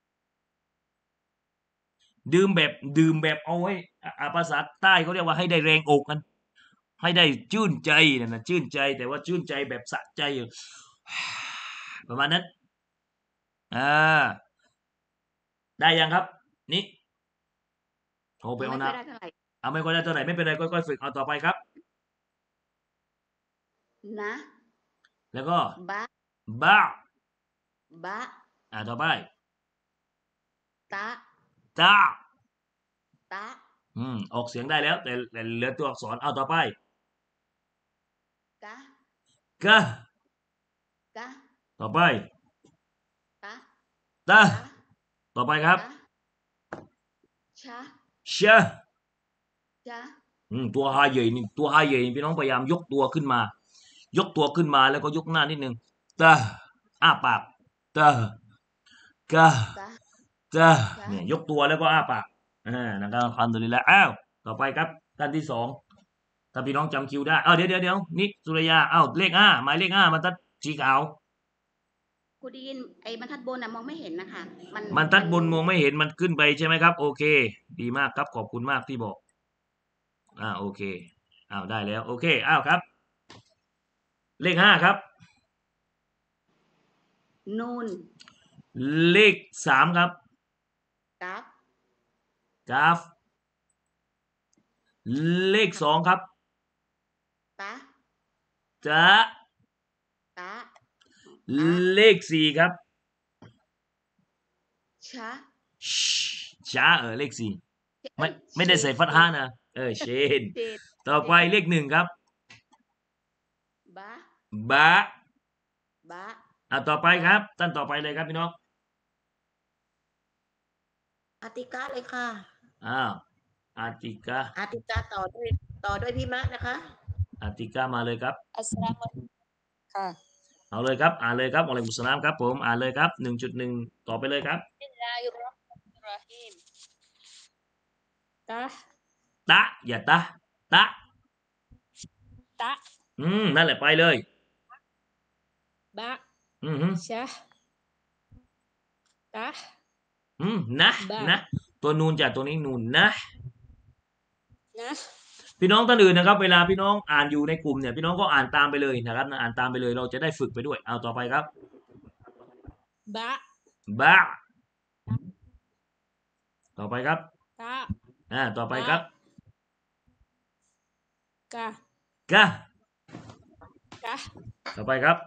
Speaker 1: ดื่มแบบดื่มแบบเอาไว้อ่ะอ่ะภาษาใต้เขาเรียกว่าให้ได้แรงอกกัน ให้ได้ชื่นใจนะนะชื่นใจแต่ว่าชื่นใจแบบสะใจอยู่ ประมาณนั้นอ่าได้ยังครับ นี่โทรไป
Speaker 2: ไม่
Speaker 1: เอา
Speaker 2: ค่
Speaker 1: นะ
Speaker 2: อยได้เท่าไหร่
Speaker 1: เอาไม่ค่อยได้เท่าไหร่ไม่เป็นไรค่อยๆฝึกเอาต่อไปครับ
Speaker 2: นะ
Speaker 1: แล้วก็
Speaker 2: บะ
Speaker 1: บ้า
Speaker 2: บะ
Speaker 1: อ่าต่อไป
Speaker 2: ตะ
Speaker 1: ตา
Speaker 2: ตะ
Speaker 1: อืมออกเสียงได้แล้ว แต่แต่เหลือตัวอักษรเอาต่อไป
Speaker 2: กะ
Speaker 1: กะ
Speaker 2: กะ
Speaker 1: ต่อไป
Speaker 2: ตะ
Speaker 1: ตา
Speaker 2: ตะ
Speaker 1: ต่อไปครับ
Speaker 2: ตะชะ
Speaker 1: ชะ
Speaker 2: ชะ
Speaker 1: อืมตัวฮาใหญ่นี่ตัวฮาใหญ่นี่พี่น้องพยายามยกตัวขึ้นมายกตัวขึ้นมาแล้วก็ยกหน้านิดนึงตะอ้าปากตะกะ
Speaker 2: ตะ
Speaker 1: ตะเนี่ยยกตัวแล้วก็อ้าปากอ่านะครับอัลฮัมดุลิลละอ้าวต่อไปครับท่านที่สองถ้าพี่น้องจำคิวได้อ้าวเดี๋ยวเดี๋ยวเดี๋ยวนี่สุริยาอ้าวเลขห้าหมายเลขห้ามันทัดสีขาว
Speaker 2: ครูไดีนไอ้บรรทัดบนน่ะมองไม่เห็นนะคะมัน
Speaker 1: มันทัดบนมองไม่เห็นมันขึ้นไปใช่ไหมครับโอเคดีมากครับขอบคุณมากที่บอกอ่าโอเคอ้าวได้แล้วโอเคอ้าวครับ เลขห้าครับ
Speaker 2: นูน
Speaker 1: เลขสามครับ
Speaker 2: กราฟ
Speaker 1: กราฟ เลขสองครับ
Speaker 2: ตะ
Speaker 1: จะ
Speaker 2: ตะ
Speaker 1: เลขสี่ครับ
Speaker 2: ชะ
Speaker 1: ช้าเออเลขสี่ไม่ไม่ได้ใส่ฟัตฮานะเออเชน
Speaker 2: เจด
Speaker 1: ต่อไปเลขหนึ่งครับ
Speaker 2: บะ
Speaker 1: บะ
Speaker 2: บะ
Speaker 1: อ่ะต่อไปครับท่านต่อไปเลยครับพี่น้อง
Speaker 8: อาติกาเลยค่ะ
Speaker 1: อ้าวอาติกา
Speaker 8: อาติกาต่อด้วยต่อด้วยพี่มะนะคะ
Speaker 1: อาติกามาเลยครับ
Speaker 8: อัสสลามุอะลัยกุมค่ะ
Speaker 1: เอาเลยครับอ่านเลยครับอะลัยกุมสสลามครับผมอ่านเลยครับหนึ่งจุดหนึ่งต่อไปเลยครับ
Speaker 8: บิสมิลลาฮิรเราะห์มานิรเราะฮีมตะ
Speaker 1: ตะอย่าตะตะ
Speaker 8: ตะ
Speaker 1: อืมนั่นแหละไปเลย
Speaker 8: บะ
Speaker 1: อืมฮึ
Speaker 8: ชะตะ
Speaker 1: อืมนะ
Speaker 8: บะ
Speaker 1: นะตัวนูนจากตัวนี้นูนนะ
Speaker 8: นะ
Speaker 1: พี่น้องท่านอื่นนะครับ เวลาพี่น้องอ่านอยู่ในกลุ่มเนี่ยพี่น้องก็อ่านตามไปเลยนะครับนะอ่านตามไปเลยเราจะได้ฝึกไปด้วยเอาต่อไปครับ
Speaker 8: บะ
Speaker 1: บะต่อไปครับ
Speaker 8: ตะ
Speaker 1: อ่าต่อไปครับ
Speaker 8: กะ
Speaker 1: กะ
Speaker 8: กะ
Speaker 1: ต่อไปครับ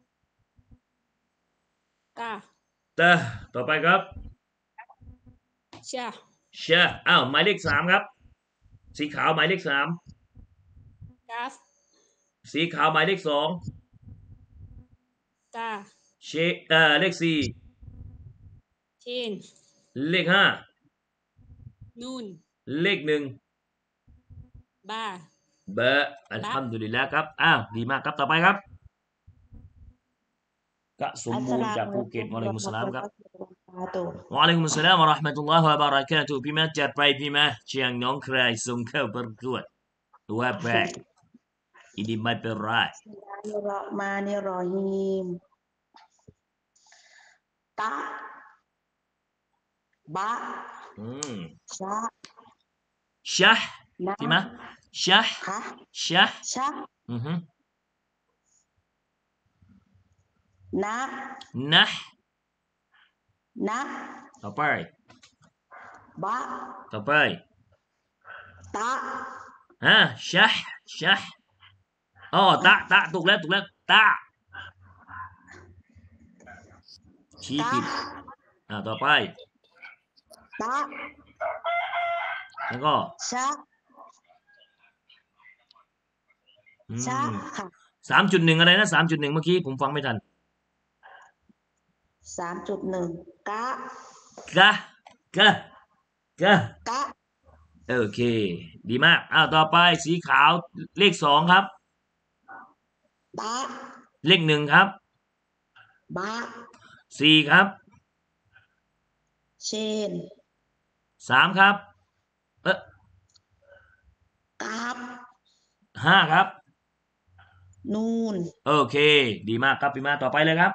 Speaker 8: ตะ
Speaker 1: ตะต่อไปครับ
Speaker 8: ชะ
Speaker 1: ชะอ้าวหมายเลขสามครับ สีขาวหมายเลขสาม
Speaker 8: กาฟ
Speaker 1: สีขาวหมายเลขสอง
Speaker 8: ตา
Speaker 1: เชเอ่อเลขสี่
Speaker 8: ชิน
Speaker 1: เลขห้า
Speaker 8: นูน
Speaker 1: เลขหนึ่ง
Speaker 8: บา
Speaker 1: เบะอัลฮัมดุลิลละครับอ้าวดีมากครับต่อไปครับกะสมบูรณ์จากภูเก็ตวะอะลัยกุมุสสลามครับวะอะลัยกุมุสสลามวะเราะห์มะตุลลอฮ์วะบะเราะกาตุฮ์พี่มาจัดไปพี่มาเชียงน้องใครส่งเข้าประกวดว่าไปอิดีไม่เป็นไร
Speaker 7: บิสมิลลาฮิรเราะห์มานิรเราะฮีมตะบะ
Speaker 1: อืม
Speaker 7: ชะ
Speaker 1: ชะ
Speaker 7: นะ
Speaker 1: พี่มาชะ
Speaker 7: คะ
Speaker 1: ชะ
Speaker 7: ชะ
Speaker 1: อือฮึ
Speaker 7: นะ
Speaker 1: นะ
Speaker 7: นะ
Speaker 1: ต่อไป
Speaker 7: บะ
Speaker 1: ต่อไป
Speaker 7: ตะ
Speaker 1: ฮะชะชะอ๋อตะตะถูกแล้วถูกแล้วตะชี้
Speaker 7: ตะ
Speaker 1: ผิดอ่าต่อไป
Speaker 7: ตะ
Speaker 1: แล้วก็
Speaker 7: ชะ
Speaker 1: อื
Speaker 7: ชะ
Speaker 1: ม
Speaker 7: ค่ะ
Speaker 1: สามจุดหนึ่งอะไรนะสามจุดหนึ่งเมื่อกี้ผมฟังไม่ทัน
Speaker 7: สามจุดหนึ่งกะ
Speaker 1: กะกะกะ
Speaker 7: กะ
Speaker 1: โอเค ดีมากอ้าวต่อไปสีขาวเลขสองครับ
Speaker 7: ตะ
Speaker 1: เลขหนึ่งครับ
Speaker 7: บะ
Speaker 1: สี่ครับ
Speaker 7: เชน
Speaker 1: สามครับเออก
Speaker 7: าบ
Speaker 1: ห้าครับ
Speaker 7: นูน
Speaker 1: โอเค ดีมากครับพี่มาต่อไปเลยครับ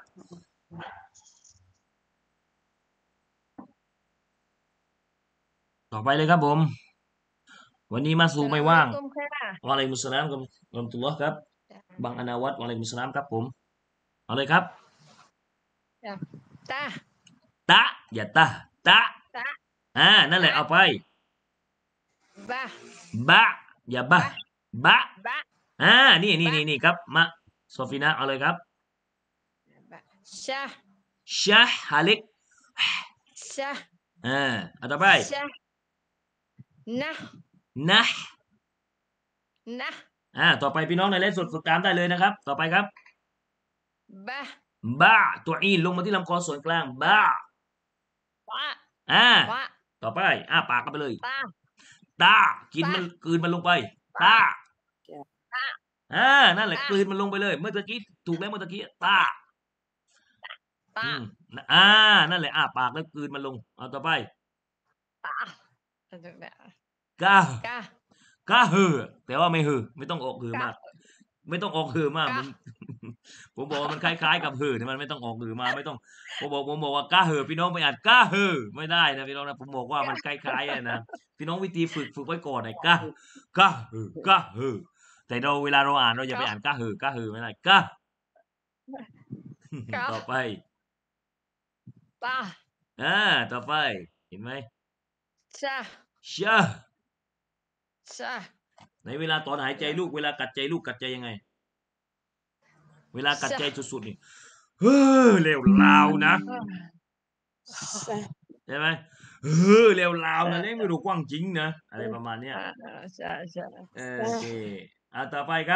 Speaker 1: ต่อไปเลยครับผม วันนี้มาสู่ไม่ว่าง
Speaker 3: กุมค่ะ
Speaker 1: วะอะลัยกุมุสสลามครับวะเราะห์มะตุลลอฮ์ครับบังอนาวัตวะอะลัยกุมุสสลามครับผมเอาเลยครับ
Speaker 3: ตา
Speaker 1: ตะอย่าตะตะ
Speaker 3: ตะ
Speaker 1: อ่านั่นแหละเอาไป
Speaker 3: บะ
Speaker 1: บะอย่าบะบะ
Speaker 3: บะ
Speaker 1: อ่านี่นี่นี่นี่ครับมาโซฟีนาเอาเลยครับ
Speaker 3: บะชะ
Speaker 1: ชะฮาลิก
Speaker 3: ชะ
Speaker 1: อ่าเอาต่อไป
Speaker 3: ชะนะ
Speaker 1: นะ
Speaker 3: นะ
Speaker 1: อ่าต่อไปพี่น้องในไลฟ์สดฝึกตามได้เลยนะครับ ต่อไปครับ
Speaker 3: บะ
Speaker 1: บะตัวอีนลงมาที่ลำคอส่วนกลางบะ
Speaker 3: วะ
Speaker 1: อ่าว
Speaker 3: ะ
Speaker 1: ต่อไปอ้าปากกันไปเลย
Speaker 3: ตา
Speaker 1: ตากินมันกลืนมันลงไปตาอ่านั่นแหละ
Speaker 8: ตา
Speaker 1: กลืนมันลงไปเลย เมื่อตะกี้ถูกแล้วเมื่อตะกี้ตา
Speaker 8: ตา
Speaker 1: อืมอ่านั่นแหละอ้าปากแล้วกลืนมันลงเอาต่อไป
Speaker 8: ตา
Speaker 1: กา
Speaker 8: กะ
Speaker 1: กาเฮือแต่ว่าไม่เฮือไม่ต้องออกเฮือก มาก ไม่ต้องออกเฮือมาก
Speaker 8: กะ
Speaker 1: ผม ผมบอกว่ามันคล้ายๆกับเฮือเนี่ยมันไม่ต้องออกเฮือมาไม่ต้องผมบอกผมบอกว่ากาเฮือพี่น้องไปอ่านกาเฮือไม่ได้นะพี่น้องนะผมบอกว่ามันคล้ายๆอะนะพี่น้องวิธีฝึกฝึกไว้ก่อนไอ้กากาเฮือกาเฮือแต่เราเวลาเราอ่านเราอย่าไปอ่านกาเฮือกาเฮือไม่ได้กาก
Speaker 8: ะ
Speaker 1: ต่อไป
Speaker 8: ตา
Speaker 1: อ่าต่อไปเห็นไหม
Speaker 8: ชา
Speaker 1: ชา
Speaker 8: ชา
Speaker 1: ในเวลาตอนหายใจลูกเวลากัดใจลูกกัดใจยังไง เวลากัดใจสุดๆนี่เฮ้อเร็วลาวนะใช่ไหมเฮ้อเร็วลาวนะเล่นไม่รู้กว้างจริงนะอะไรประมาณเนี้ย
Speaker 8: ชาชา
Speaker 1: เออโอเคอ่าต่อไปครับ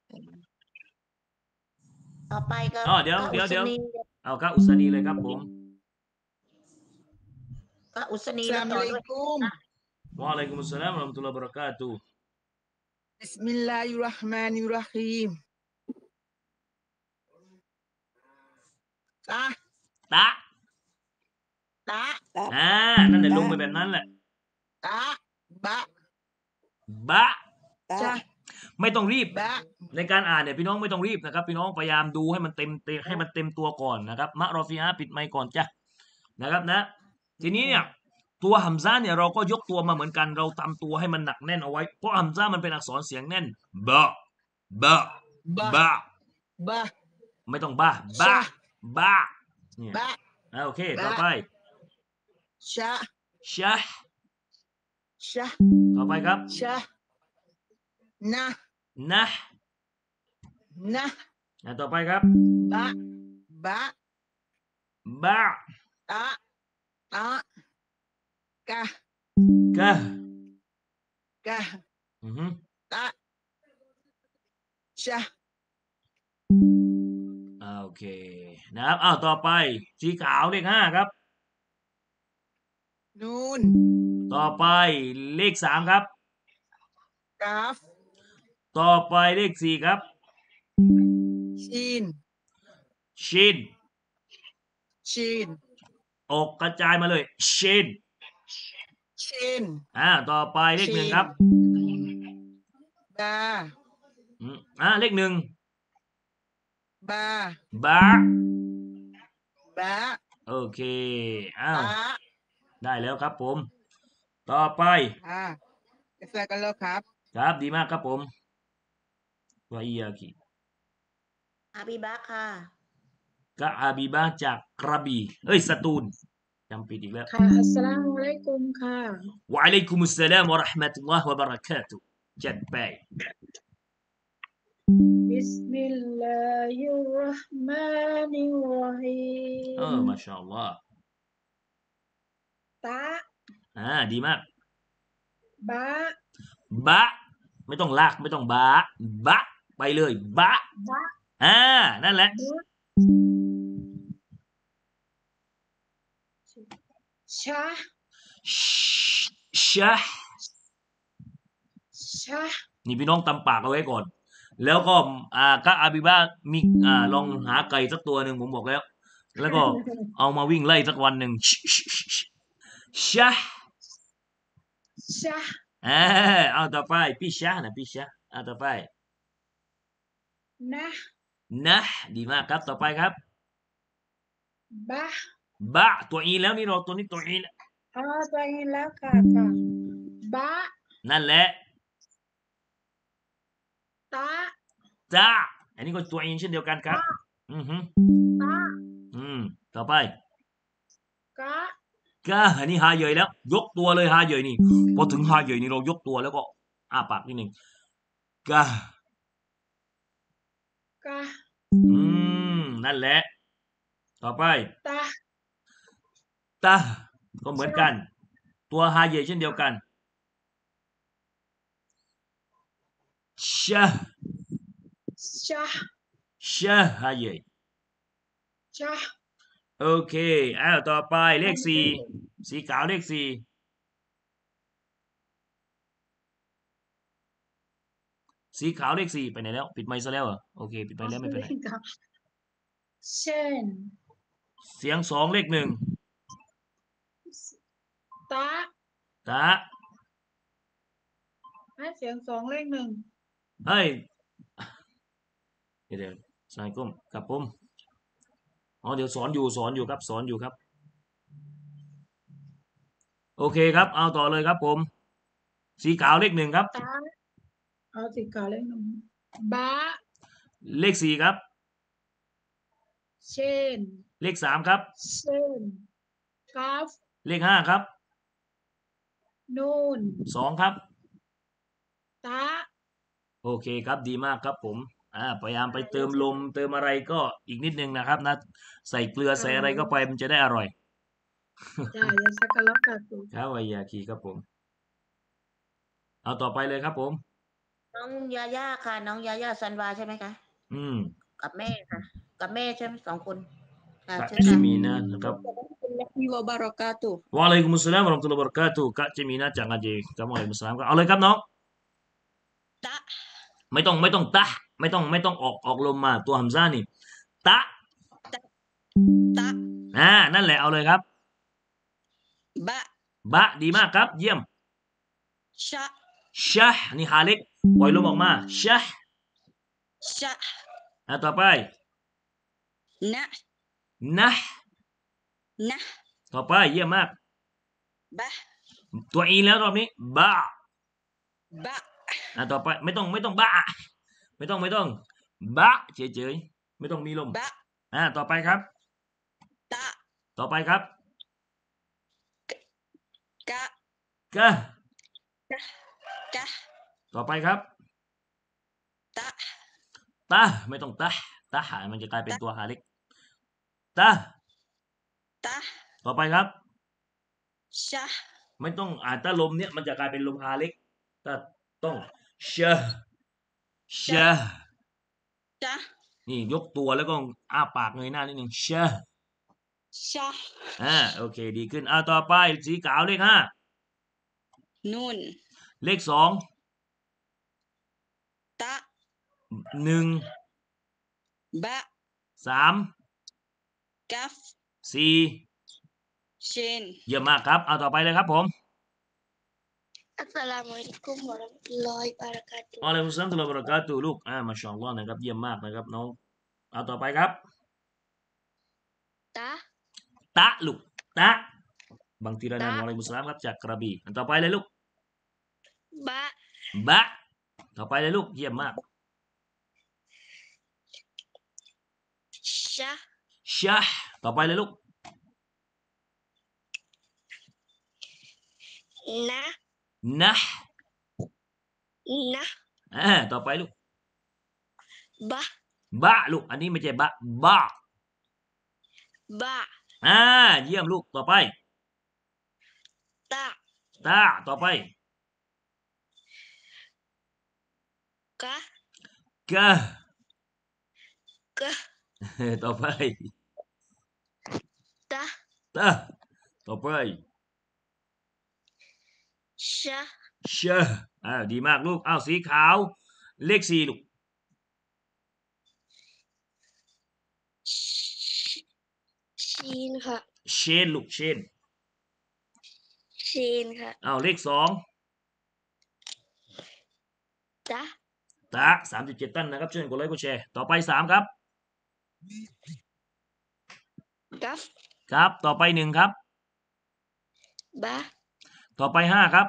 Speaker 7: ต่อไปก็
Speaker 1: อ๋อเดี๋ยว
Speaker 7: ก็
Speaker 1: เดี๋ยว
Speaker 7: อุศ
Speaker 1: เดี๋ยว
Speaker 7: นี
Speaker 1: เอาครับอุสนีเลยครับผม
Speaker 7: ก็อุศนี
Speaker 3: อัส
Speaker 7: แล้
Speaker 3: ลาว มุ
Speaker 7: ต่อ
Speaker 3: อะลั
Speaker 7: ด้วย
Speaker 3: ยกุม
Speaker 1: วะอะลัยกุมุสสลามวะเราะห์มะตุลลอฮ์วะบะเราะกาตุฮ์
Speaker 3: บิสมิลลาฮิรเราะห์มานิรเราะฮีมตา
Speaker 1: ตะ
Speaker 7: ตา
Speaker 1: อ่านั่นแหละลงไปแบบนั้นแหละ
Speaker 3: ตาบะ
Speaker 1: บะ
Speaker 3: ชา
Speaker 1: ไม่ต้องรีบ
Speaker 3: บะ
Speaker 1: ในการอ่านเนี่ยพี่น้องไม่ต้องรีบนะครับพี่น้องพยายามดูให้มันเต็มเต็มให้มันเต็มตัวก่อนนะครับมะรอฟิอาปิดไมค์ก่อนจ้ะนะครับนะ ทีนี้เนี่ยตัวฮัมซาเนี่ยเราก็ยกตัวมาเหมือนกันเราทำตัวให้มันหนักแน่นเอาไว้เพราะฮัมซามันเป็นอักษรเสียงแน่นบะบะ
Speaker 3: บะ
Speaker 1: บะ
Speaker 3: บะ
Speaker 1: ไม่ต้องบะบะบะเนี่ย
Speaker 3: บะ
Speaker 1: อ่าโอเค
Speaker 3: บะ
Speaker 1: ต่อไป
Speaker 3: ชา
Speaker 1: ชะ
Speaker 3: ชา
Speaker 1: ต่อไปครับ
Speaker 3: ชานะ
Speaker 1: นะ
Speaker 3: นะ
Speaker 1: อ่าต่อไปครับ
Speaker 3: บะบะ
Speaker 1: บะ
Speaker 3: ตะตะกะ
Speaker 1: กะ
Speaker 3: กะ
Speaker 1: อือฮึ
Speaker 3: ตะชา
Speaker 1: อ่าโอเคนะครับอ้าวต่อไปสีขาวเลขห้าครับ
Speaker 3: นูน
Speaker 1: ต่อไปเลขสามครับ
Speaker 3: กาฟ
Speaker 1: ต่อไปเลขสี่ครับ
Speaker 3: ชีน
Speaker 1: ชิน
Speaker 3: ชีน
Speaker 1: ออกกระจายมาเลยชิน
Speaker 3: ชีน
Speaker 1: อ่าต่อไปเลขหนึ่งครับ
Speaker 3: บา
Speaker 1: อืมอ่าเลขหนึ่ง
Speaker 3: บา
Speaker 1: บะ
Speaker 3: บะ
Speaker 1: โอเคอ้าว
Speaker 3: บะ
Speaker 1: ได้แล้วครับผม ต่อไป
Speaker 3: อ่าจะใส่กันแล้วครับ
Speaker 1: ครับดีมากครับผมวะอียากิ
Speaker 7: อาบิบะค่ะ
Speaker 1: กะอาบีบะจากกระบี่เอ้ยสตูลจำผิดอีกแล้ว
Speaker 4: ค่ะอัสสลามุอะลัยกุมค่ะ
Speaker 1: วะอะลัยกุมุสสลามวะเราะห์มะตุลลอฮ์วะบะเราะกาตุฮ์จัดไป
Speaker 4: บิสมิลลาฮิรเราะห์มานิรเราะฮี
Speaker 1: เออ
Speaker 4: ม
Speaker 1: มาชาอัลลอฮ์
Speaker 4: ตะ
Speaker 1: อ่าดีมาก
Speaker 4: บะ
Speaker 1: บะ ไม่ต้องลากไม่ต้องบะบะ ไปเลยบะ
Speaker 4: บะ
Speaker 1: อ่านั่นแหละ
Speaker 4: บะชา
Speaker 1: ชะ
Speaker 4: ชา
Speaker 1: นี่พี่น้องตำปากเอาไว้ก่อน แล้วก็อ่ากะอาบิบะมีอ่าลองหาไก่สักตัวหนึ่งผมบอกแล้ว แล้วก็เอามาวิ่งไล่สักวันหนึ่งชะ
Speaker 4: ชา
Speaker 1: อ่าเอาต่อไปพี่ชะนะพี่ชะเอาต่อไป
Speaker 4: นะ
Speaker 1: นะดีมากครับต่อไปครับ
Speaker 4: บะ
Speaker 1: บะตัวอีแล้วนี่เราตัวนี้ตัวอีแล้ว
Speaker 4: อ๋อตัวเองแล้วค่ะค่ะบะ
Speaker 1: นั่นแหละ
Speaker 4: ตะ
Speaker 1: ตาอันนี้ก็ตัวอีเช่นเดียวกันครับ อือฮึ
Speaker 4: ตะ
Speaker 1: อืมต่อไป
Speaker 4: กะ
Speaker 1: กะอันนี้ฮาเยยแล้ว ยกตัวเลยฮาเยยนี่พอถึงฮาเยยนี่เรายกตัวแล้วก็อ้าปากนิดหนึ่งกะ
Speaker 4: กะ
Speaker 1: อืมนั่นแหละ ต่อไป
Speaker 4: ตะ
Speaker 1: ตาก็เหมือนกัน ตัวฮาเยยเช่นเดียวกันชะ
Speaker 4: ชา
Speaker 1: ชะฮาเยย
Speaker 4: ชา
Speaker 1: โอเคอ้าวต่อไปเลขสี่สีขาวเลขสี่สีขาวเลขสี่ไปไหนแล้ว ปิดไมค์ซะแล้วเหรอโอเคปิดไม
Speaker 4: อ๋อ
Speaker 1: ค์แล้วไม่เป็นไร
Speaker 4: เล่นกับเช่น
Speaker 1: เสียงสองเลขหนึ่ง
Speaker 4: ตะ
Speaker 1: ตะ
Speaker 4: ให้เสียงสองเลขหนึ่ง
Speaker 1: เฮ้ยเดี๋ยวเดี๋ยวสายก้มกับผมอ๋อเดี๋ยวสอนอยู่สอนอยู่ครับสอนอยู่ครับ โอเคครับ เอาต่อเลยครับผม สีขาวเลขหนึ่งครับ
Speaker 4: ตะเอาสีขาวเลขหนึ่งบะ
Speaker 1: เลขสี่ครับ
Speaker 4: เช่น
Speaker 1: เลขสามครับ
Speaker 4: เช่นกาฟ
Speaker 1: เลขห้าครับ
Speaker 4: นูน
Speaker 1: สองครับ
Speaker 4: ตะ
Speaker 1: โอเคครับดีมากครับผมอ่าพยายามไปเติมลมเติมอะไรก็อีกนิดนึงนะครับนะใส่เกลือใส่อะไรก็ไปมันจะได้อร่อย
Speaker 4: จ่ายยาสักกะลักกะตุ
Speaker 1: ครับวายาคีครับผม เอาต่อไปเลยครับผม
Speaker 7: น้องยาย่าค่ะ น้องยาย่าซันวาใช่ไหมคะ
Speaker 1: อืม
Speaker 7: กับแม่ค่ะ กับแม่ใช่ไหมสองคนค่ะ
Speaker 1: กะ
Speaker 7: เชิญ
Speaker 1: เจ
Speaker 7: ค่ะ
Speaker 1: มีนานะครับ
Speaker 8: wa barakatuh.
Speaker 1: Waalaikumsalam warahmatullahi wabarakatuh กะเจมีนาจากอาเจครับWaalaikumsalamครับเอาเลยครับน้อง
Speaker 8: ตะ
Speaker 1: ไม่ต้องไม่ต้องตะไม่ต้องไม่ต้องออกออกลมมาตัวฮัมซานี่ตะ
Speaker 8: ตะ
Speaker 1: อ่านั่นแหละเอาเลยครับ
Speaker 8: บะ
Speaker 1: บะดีมากครับ เยี่ยม
Speaker 8: ชะ
Speaker 1: ชะนี่ฮาเล็กปล่อยลมออกมาชะ
Speaker 8: ชะ
Speaker 1: อ่าต่อไป
Speaker 8: นะ
Speaker 1: นะ
Speaker 8: นะ
Speaker 1: ต่อไปเยี่ยมมาก
Speaker 8: บะ
Speaker 1: ตัวอีแล้วรอบนี้บะ
Speaker 8: บะ
Speaker 1: อ่าต่อไปไม่ต้องไม่ต้องบะไม่ต้องไม่ต้องบะเฉยๆไม่ต้องมีลม
Speaker 8: บะ
Speaker 1: อ่าต่อไปครับ
Speaker 8: ตะ
Speaker 1: ต่อไปครับ
Speaker 8: กะ
Speaker 1: กะ
Speaker 8: กะ
Speaker 1: ต่อไปครับ
Speaker 8: ตะ
Speaker 1: ตะไม่ต้องตะตะหามันจะกลายเป็นตัวฮาเล็กตะ
Speaker 8: ตะ
Speaker 1: ต่อไปครับ
Speaker 8: ชะ
Speaker 1: ไม่ต้องอ่านตะลมเนี่ยมันจะกลายเป็นลมฮาเล็กถ้าต้องเชะเชะ
Speaker 8: ชะ
Speaker 1: นี่ยกตัวแล้วก็อ้าปากเงยหน้านิดหนึ่งเชะ
Speaker 8: ชะ
Speaker 1: อ่าโอเคดีขึ้นอ่าต่อไปสีขาวเลขห้า
Speaker 8: นูน
Speaker 1: เลขสอง
Speaker 8: ตะ
Speaker 1: หนึ่ง
Speaker 8: บะ
Speaker 1: สาม
Speaker 8: กัฟ
Speaker 1: สี่
Speaker 8: เชน
Speaker 1: เยี่ยมมากครับเอาต่อไปเลยครับผม
Speaker 2: Assalamualaikum warahmatullahi wabarakatuh.
Speaker 1: อัลลอฮฺสัลลัลลอฮุอะลัยฮิวะซัลลัมตุลลอฮุบะเราะกาตุฮ์ลูกอ่ามาชาอัลลอฮ์นะครับเยี่ยมมากนะครับน้องเอาต่อไปครับ
Speaker 2: Ta,
Speaker 1: ตะลูกตะบางทีเรานาน
Speaker 2: ตะ
Speaker 1: วะอะลัยกุมุสสลามครับจากกระบี่อันต่อไปเลยลูก
Speaker 2: ba,
Speaker 1: บะต่อไปเลยลูกเยี่ยมมาก
Speaker 2: sha,
Speaker 1: ชะต่อไปเลยลูก
Speaker 2: na,
Speaker 1: นะ
Speaker 2: na,
Speaker 1: อ่าต่อไปลูก
Speaker 2: ba,
Speaker 1: บะลูกอันนี้ไม่ใช่บะบะ
Speaker 2: ba,
Speaker 1: อ่าเยี่ยมลูกต่อไป
Speaker 2: ta,
Speaker 1: ตาต่อไป
Speaker 2: ka,
Speaker 1: กะ
Speaker 2: ka,
Speaker 1: ต่อไป
Speaker 2: ta,
Speaker 1: ตาต่อไป
Speaker 2: sha,
Speaker 1: เชะอ่าดีมากลูกอ้าวสีขาว เลขสี่ลูก
Speaker 2: shin ค่ะ
Speaker 1: เชนลูกเชน
Speaker 2: shin ค่ะ
Speaker 1: อ้าวเลขสอง
Speaker 2: ta,
Speaker 1: ตาสามสิบเจ็ดตั้นนะครับเชิญกดไลค์กดแชร์ต่อไปสามครับ
Speaker 2: kaf,
Speaker 1: ครับ ต่อไปหนึ่งครับ
Speaker 2: ba,
Speaker 1: ต่อไปห้าครับ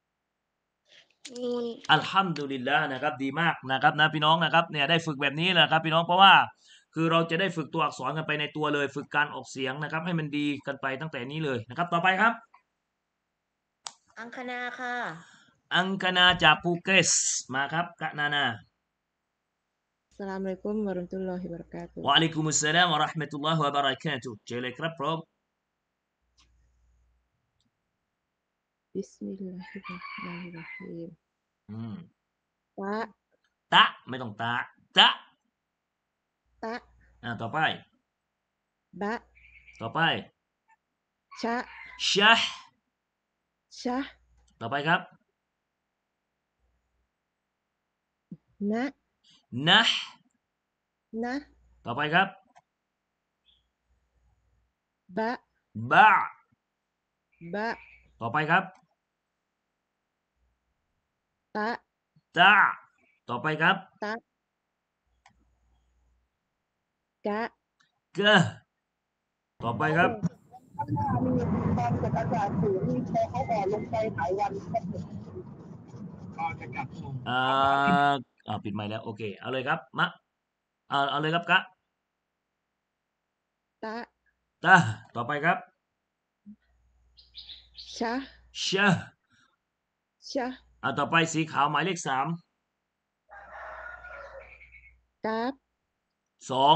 Speaker 2: nun,
Speaker 1: อัลฮัมดุลิลลาห์นะครับดีมากนะครับนะพี่น้องนะครับเนี่ยได้ฝึกแบบนี้แหละครับพี่น้องเพราะว่าคือเราจะได้ฝึกตัวอักษรกันไปในตัวเลย ฝึกการออกเสียงนะครับ ให้มันดีกันไปตั้งแต่นี้เลยนะครับ ต่อไปครับ
Speaker 7: อังคณาค่ะ
Speaker 1: อังคณาจากภูเก็ตมาครับกะนานา
Speaker 6: Assalamualaikum warahmatullahi wabarakatuh.
Speaker 1: วะอะลัยกุมุสสลามวะเราะห์มะตุลลอฮ์วะบะเราะกาตุฮ์เจอเลยครับพร้อม
Speaker 6: Bismillahirrahmanirrahim.
Speaker 1: อืม
Speaker 6: ตะ
Speaker 1: ตะไม่ต้องตะตะ
Speaker 6: ตะ
Speaker 1: อ่าต่อไป
Speaker 6: บะ
Speaker 1: ต่อไป
Speaker 6: ชะ
Speaker 1: ชะ
Speaker 6: ชะ
Speaker 1: ต่อไปครับ
Speaker 6: นะ
Speaker 1: นะ
Speaker 6: นะ
Speaker 1: ต่อไปครับ
Speaker 6: บะ
Speaker 1: บะ
Speaker 6: บะ
Speaker 1: ต่อไปครับ
Speaker 6: ตะ
Speaker 1: ตะ ต่อไปครับ
Speaker 6: ตะ กะ
Speaker 1: กะ ต่อไปครับ อ่าอ่าปิดไมค์แล้วโอเคเอาเลยครับมะเอาเอาเลยครับกะ
Speaker 6: ตะ
Speaker 1: ตะต่อไปครับ
Speaker 6: ชะ
Speaker 1: ชะ
Speaker 6: ชะ
Speaker 1: อ่าต่อไปสีขาวหมายเลขสาม
Speaker 6: กาบ
Speaker 1: สอง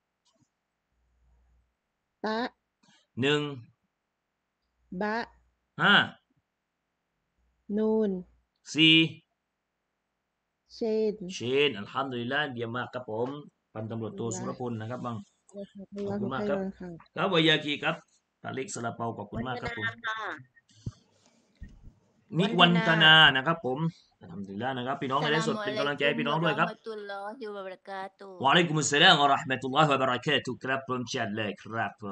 Speaker 6: ตะ
Speaker 1: หนึ่ง
Speaker 6: บะ
Speaker 1: ห้า
Speaker 6: นูน
Speaker 1: สี่
Speaker 6: เชน
Speaker 1: เชนอัลฮัมดุลิลละห์เยี่ยมมากครับผมพันตำรวจโทสุรพลนะครับบัง ขอบคุณมากครับ
Speaker 6: ค่ะ
Speaker 1: ครับวายากีครับตาเล็กสลาเปาขอบคุณมากครับผม
Speaker 7: ค่ะ
Speaker 1: นิวันธนานะครับผมอัลฮัมดุลิลละห์นะครับพี่น้องให้ได้สดเป็นกำลังใจให้พี่น้องด้วยครับ
Speaker 5: Warahmatullahi wabarakatuh.
Speaker 1: วะอะลัยกุมุสสลามวะเราะห์มะตุลลอฮิวะบะเราะกาตุฮ์ครับผมเชิญเลยครับผม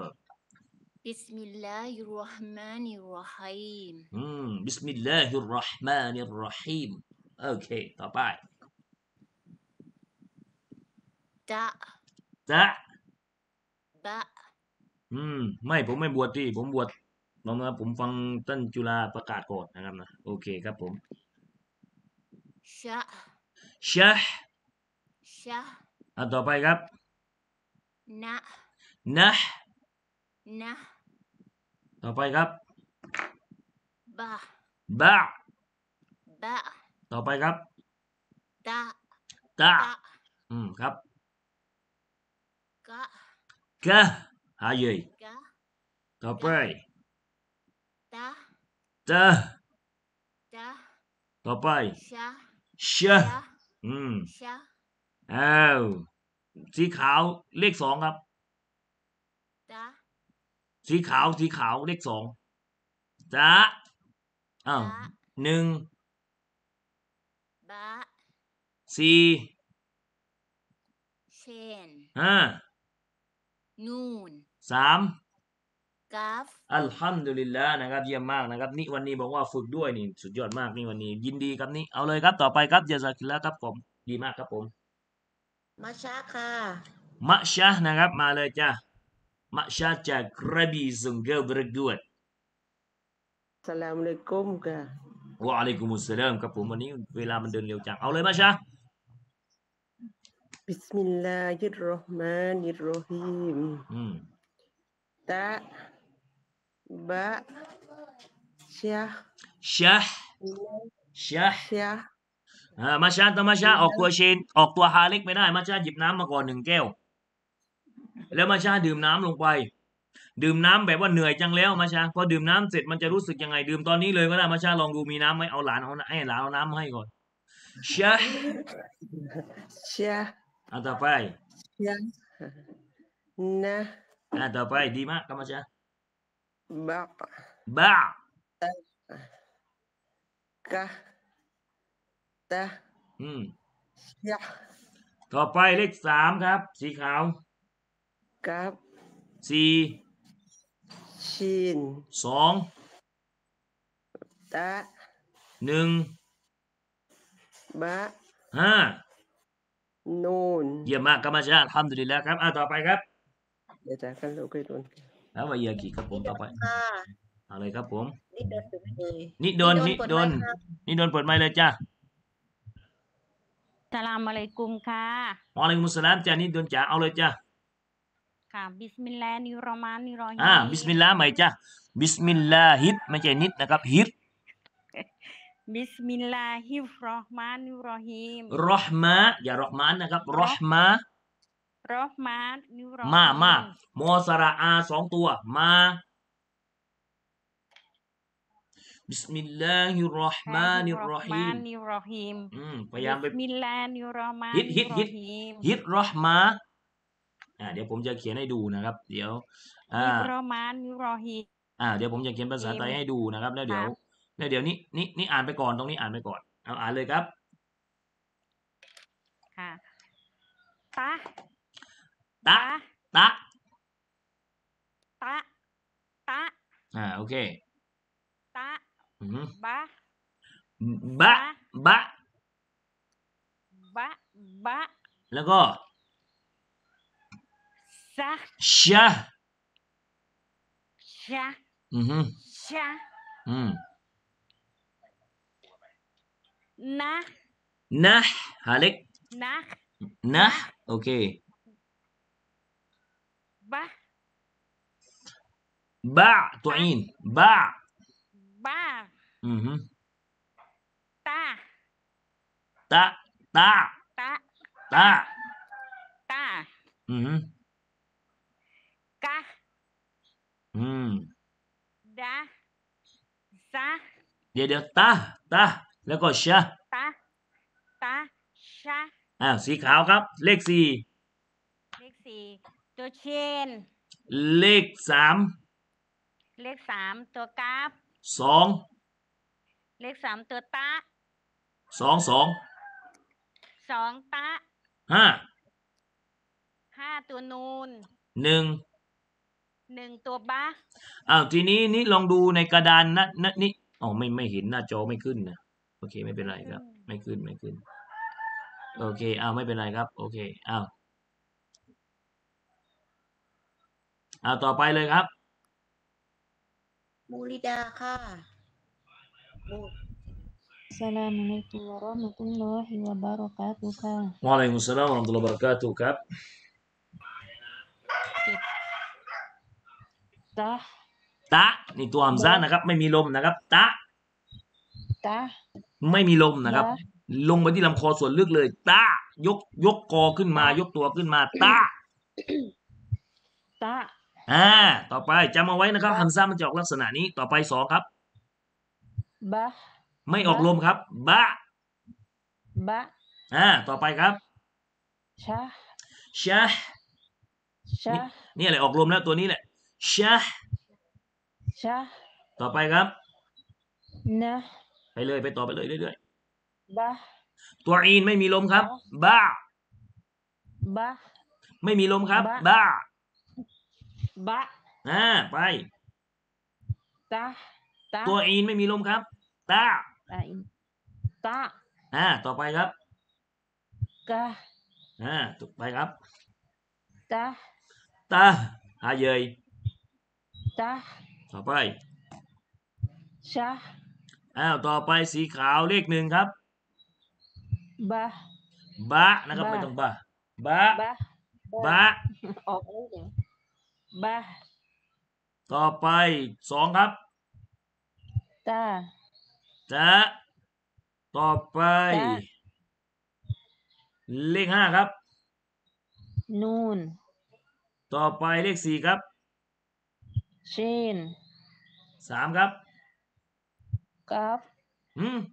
Speaker 5: Bismillahirrahmanirrahim.
Speaker 1: อืมบิสมิลลาฮิรเราะห์มานิรเราะฮีมโอเคต่อไป
Speaker 5: Ta
Speaker 1: ตะ
Speaker 5: ba
Speaker 1: อืมไม่ผมไม่บวชที่ผมบวชลองนะผมฟังท่านจุฬาประกาศก่อนนะครับนะโอเคครับผม
Speaker 5: sha
Speaker 1: ชะ
Speaker 5: sha
Speaker 1: อ่ะต่อไปครับ
Speaker 5: na
Speaker 1: นะ
Speaker 5: na
Speaker 1: ต่อไปครับ
Speaker 5: ba
Speaker 1: บะ
Speaker 5: ba
Speaker 1: ต่อไปครับ
Speaker 5: ta
Speaker 1: ตะ
Speaker 5: ta
Speaker 1: อืมครับ
Speaker 5: ka
Speaker 1: กะหาเยย
Speaker 5: ka
Speaker 1: ต่อไป
Speaker 5: ta
Speaker 1: ตะ
Speaker 5: ta
Speaker 1: ต่อไป
Speaker 5: sha
Speaker 1: ชะ
Speaker 5: sha
Speaker 1: อืม
Speaker 5: sha
Speaker 1: อ้าวสีขาวเลขสองครับ
Speaker 5: ta
Speaker 1: สีขาวสีขาวเลขสองจ้าอ้าว
Speaker 5: ta
Speaker 1: หนึ่ง
Speaker 5: ba
Speaker 1: สี่
Speaker 5: shen
Speaker 1: ห้า
Speaker 5: nun
Speaker 1: สาม
Speaker 5: kaf
Speaker 1: อัลฮัมดุลิลลาห์นะครับเยี่ยมมากนะครับนี่วันนี้บอกว่าฝึกด้วยนี่สุดยอดมากนี่วันนี้ยินดีครับนี่เอาเลยครับต่อไปครับยาซากิลละครับผมดีมากครับผม
Speaker 7: มาชาค่ะ
Speaker 1: มะชะนะครับมาเลยจ้ามะชะจากกระบี่ส่งเกลberikut
Speaker 3: สลามอะลัยกุมค่ะ
Speaker 1: วะอะลัยกุมุสสลามครับผมวันนี้เวลามันเดินเร็วจังเอาเลยมะชะ
Speaker 3: บิสมิลลาฮิรเราะห์มานิรเราะฮีม
Speaker 1: อืม
Speaker 3: ตะ บะ ชะ
Speaker 1: ชะชะ
Speaker 3: ชะ
Speaker 1: อ่ามาชาต้องมาชาออกตัวเชนออกตัวฮาเล็กไม่ได้มาชาหยิบน้ำมาก่อนหนึ่งแก้ว แล้วมาชาดื่มน้ำลงไป ดื่มน้ำแบบว่าเหนื่อยจังแล้วมาชาพอดื่มน้ำเสร็จมันจะรู้สึกยังไงดื่มตอนนี้เลยก็ได้มาชาลองดูมีน้ำไหมเอาหลานเอาให้หลานเอาน้ำมาให้ก่อนชะ
Speaker 3: ชะ
Speaker 1: อ่าต่อไป
Speaker 3: ชะนะ
Speaker 1: อ่าต่อไปดีมากครับมาชา
Speaker 3: บะ
Speaker 1: บะ
Speaker 3: กะ ตะ
Speaker 1: อืม
Speaker 3: ชะ
Speaker 1: ต่อไปเลขสามครับ สีขาว
Speaker 3: กาบ
Speaker 1: สี่
Speaker 3: ชีน
Speaker 1: สอง
Speaker 3: ตะ
Speaker 1: หนึ่ง
Speaker 3: บะ
Speaker 1: ห้า
Speaker 3: นูน
Speaker 1: เยี่ยมมากครับมาชาอัลฮัมดุลิลละห์ครับอ่าต่อไปครับ
Speaker 3: เดี๋ยวจะกันลูกให้ดู
Speaker 1: แล้ววายากีครับผมต่อไป
Speaker 7: ค่ะ
Speaker 1: เอาเลยครับผม
Speaker 7: นี่โดนหรือไม่เอ่ย
Speaker 1: นิโดนนิโดน
Speaker 7: เปิไมค์ค่ะ
Speaker 1: นิโดนเปิดไมค์เลยจ้า
Speaker 9: สลามอะลัยกุมค่ะ
Speaker 1: วะอะลัยกุมุสสลามจ้านิโดนจ้าเอาเลยจ้า
Speaker 9: ค่ะบิสมิลลาฮิรเราะห์มานิรเราะฮีม
Speaker 1: อ่าบิสมิลลาห์ใหม่จ้าบิสมิลลาฮิดไม่ใช่นิดนะครับฮิด
Speaker 9: บิสมิลลาฮิรเราะห์มานิรเราะฮีม
Speaker 1: รอห์มะอย่ารอห์มานนะครับรอห์มะ
Speaker 9: เราะห์มานิรเราะฮี
Speaker 1: มามามอสระอาสองตัวมาบิสมิลลาฮิรเราะห์มานิรเราะฮีม
Speaker 9: นิรเราะฮีม
Speaker 1: อืมพยายามไป
Speaker 9: บิสมิลลาฮิรเราะห์มา
Speaker 1: ฮิตฮิ
Speaker 9: นิ
Speaker 1: ต
Speaker 9: ร
Speaker 1: ฮิ
Speaker 9: เราะ
Speaker 1: ต
Speaker 9: ฮีม
Speaker 1: ฮิดรอห์มะอ่าเดี๋ยวผมจะเขียนให้ดูนะครับ เดี๋ยวอ่า
Speaker 9: ฮิรเราะห์มานิรเราะฮีม
Speaker 1: อ่าเดี๋ยวผมจะเขียนภาษาไทยให้ดูนะครับ แล้วเดี๋ยว
Speaker 9: ครับ
Speaker 1: แล้วเดี๋ยวนี้นี่นี่อ่านไปก่อนตรงนี้อ่านไปก่อนเอาอ่านเลยครับ
Speaker 9: ค่ะตะ
Speaker 1: ตะ
Speaker 9: บะ
Speaker 1: ตะ
Speaker 9: ตะตะ
Speaker 1: อ่าโอเค
Speaker 9: ตะ
Speaker 1: อืม
Speaker 9: บะ
Speaker 1: บะบะ
Speaker 9: บะบะ
Speaker 1: แล้วก็
Speaker 9: ซะ
Speaker 1: ชะ
Speaker 9: ชะ
Speaker 1: อือฮึ
Speaker 9: ชะ
Speaker 1: อืม
Speaker 9: นะ
Speaker 1: นะฮาเล็ก
Speaker 9: นะ
Speaker 1: นะโอเค
Speaker 9: บะ
Speaker 1: บะตัวอินบะ
Speaker 9: บะ
Speaker 1: อือฮึ
Speaker 9: ตา
Speaker 1: ตะตะ
Speaker 9: ตะ
Speaker 1: ตะ
Speaker 9: ตา
Speaker 1: อือฮึ
Speaker 9: กะ
Speaker 1: อืม
Speaker 9: ดาซะ
Speaker 1: เดี๋ยวเดี๋ยวตะตะแล้วก็ชะ
Speaker 9: ตาตาชะ
Speaker 1: อ่าสีขาวครับ เลขสี่
Speaker 9: เลขสี่ตัวเชน
Speaker 1: เลขสาม
Speaker 9: เลขสามตัวกราฟ
Speaker 1: สอง
Speaker 9: เลขสามตัวตะ
Speaker 1: สองสอง
Speaker 9: สองตะ
Speaker 1: ห้า
Speaker 9: ห้าตัวนูน
Speaker 1: หนึ่ง
Speaker 9: หนึ่งตัวบะ
Speaker 1: อ้าวทีนี้นี่ลองดูในกระดานนะนะนี่อ๋อไม่ไม่เห็นหน้าจอไม่ขึ้นนะโอเคไม่เป็นไรครับ ไม่ขึ้นไม่ขึ้นโอเคอ้าวไม่เป็นไรครับ โอเคอ้าวอ้าวต่อไปเลยครับ
Speaker 7: มูลิดาค่ะมู
Speaker 5: Assalamualaikum warahmatullahi wabarakatuh ค่ะ
Speaker 1: วะอะลัยกุมสสลามวะเราะห์มะตุลลอฮิวะบะเราะกาตุฮ์ครับ
Speaker 5: ตะ
Speaker 1: ตะนี่ตัวฮัมซะห์นะครับ ไม่มีลมนะครับ ตะ
Speaker 5: ตะ
Speaker 1: ไม่มีลมนะครับ
Speaker 5: บะ
Speaker 1: ลงไปที่ลำคอส่วนลึกเลย ตะ ยกยกคอขึ้นมา ยกตัวขึ้นมา ตะ
Speaker 5: ตะ
Speaker 1: อ่า ต่อไปจำเอาไว้นะครับฮัมซะห์มันจะออกลักษณะนี้ ต่อไปสองครับ
Speaker 5: บะ
Speaker 1: ไม่ออกลมครับ บะ
Speaker 5: บะ
Speaker 1: อ่า ต่อไปครับ
Speaker 5: ชะ
Speaker 1: ชะ
Speaker 5: ชะ
Speaker 1: นี่อะไรออกลมแล้วตัวนี้แหละชะ
Speaker 5: ชะ
Speaker 1: ต่อไปครับ
Speaker 5: นะ
Speaker 1: ไปเลยไปต่อไปเลยเรื่อย
Speaker 5: บะ
Speaker 1: ๆตัวอีนไม่มีลมครับ บะ
Speaker 5: บะ
Speaker 1: ไม่มีลมครับ
Speaker 5: บะ
Speaker 1: บะ
Speaker 5: บะ
Speaker 1: อ่า ไป
Speaker 5: ตะตะ
Speaker 1: ตัวอีนไม่มีลมครับ ตะ
Speaker 5: ตะอินตะ
Speaker 1: อ่า ต่อไปครับ
Speaker 5: กะ
Speaker 1: อ่า ต่อไปครับ
Speaker 5: ตะ
Speaker 1: ตาหาเยย
Speaker 5: ตะ
Speaker 1: ต่อไป
Speaker 5: ชะ
Speaker 1: อ้าว ต่อไปสีขาวเลขหนึ่งครับ
Speaker 5: บะ
Speaker 1: บะนะครับ
Speaker 5: บะ
Speaker 1: ไม่ต้องบะ บะ
Speaker 5: บะ
Speaker 1: บะ
Speaker 5: ออกอะไรเดี๋ยวบะ
Speaker 1: ต่อไปสองครับ
Speaker 5: ตา
Speaker 1: จะต่อไป
Speaker 5: จะ
Speaker 1: เลขห้าครับ
Speaker 5: นูน
Speaker 1: ต่อไปเลขสี่ครับ
Speaker 5: เชน
Speaker 1: สามครับ
Speaker 5: กับ
Speaker 1: อืม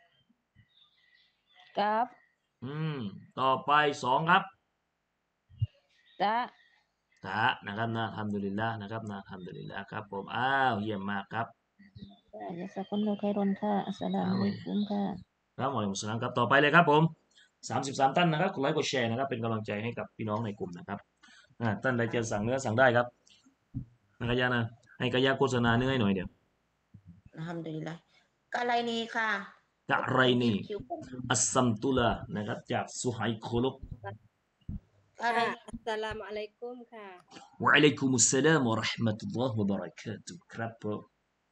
Speaker 5: กับ
Speaker 1: อืม ต่อไปสองครับ
Speaker 5: ตะ
Speaker 1: ตะนะครับนะอัลฮัมดุลิลละห์นะครับนะอัลฮัมดุลิลละห์ครับผมอ้าวเยี่ยมมากครับ
Speaker 5: ยะซากุลลอฮุไครอนค่ะอัสสลามุอะลัยกุมค่ะ
Speaker 1: ครับวะอะลัยกุมุสสลามครับต่อไปเลยครับผมสามสิบสามท่านนะครับกดไลค์กดแชร์นะครับเป็นกำลังใจให้กับพี่น้องในกลุ่มนะครับอ่าท่านใดจะสั่งเนื้อสั่งได้ครับนะกายานะให้กายาโฆษณาเนื้อให้หน่อยเดี๋ยว
Speaker 7: อัลฮัมดุลิลละห์กะไรนีค่ะ
Speaker 1: กะไรนี
Speaker 7: คิวก่อน
Speaker 1: อัสซัมตุลานะครับจากสุไฮโคลุก
Speaker 7: กะไร
Speaker 8: ค่ะอัสสลามุอะลัยกุมค่ะ
Speaker 1: วะอะลัยกุมุสสลามวะเราะห์มะตุลลอฮ์วะบะเราะกาตุฮ์ครับผม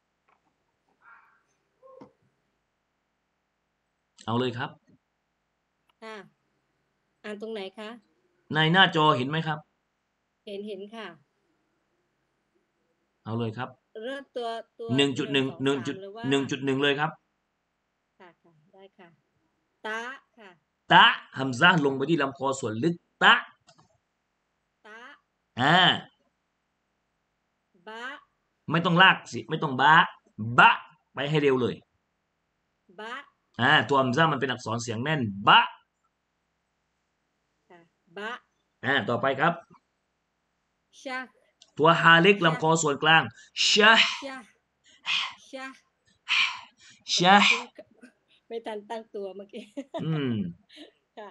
Speaker 1: เอาเลยครับ
Speaker 8: ค่ะ อ่านตรงไหนคะ
Speaker 1: ในหน้าจอเห็นไหมครับ
Speaker 8: เห็นเห็นค่ะ
Speaker 1: เอาเลยครับ
Speaker 8: เริ่มตัวตัว
Speaker 1: หนึ่งจุดหนึ่ง
Speaker 8: สอ
Speaker 1: หนึ่งจุด
Speaker 8: สามหรือว่า
Speaker 1: หนึ่งจุดหนึ่งเลยครับ
Speaker 8: ค่ะค่ะได้ค่ะ ตะค่ะ
Speaker 1: ตะฮัมซะห์ลงไปที่ลำคอส่วนลึกตะ
Speaker 8: ตะ
Speaker 1: อ่า
Speaker 8: บะ
Speaker 1: ไม่ต้องลากสิไม่ต้องบะบะไปให้เร็วเลย
Speaker 8: บะ
Speaker 1: อ่าตัวฮัมซะห์มันเป็นอักษรเสียงแน่นบะ
Speaker 8: ค่ะบะ
Speaker 1: อ่าต่อไปครับ
Speaker 8: ชะ
Speaker 1: ตัวฮาเล็กลำคอส่วนกลางชะ
Speaker 8: ชะชะ
Speaker 1: ชะ
Speaker 8: ไม่ทันตั้งตัวเมื่อกี้
Speaker 1: อืม
Speaker 8: ค่ะ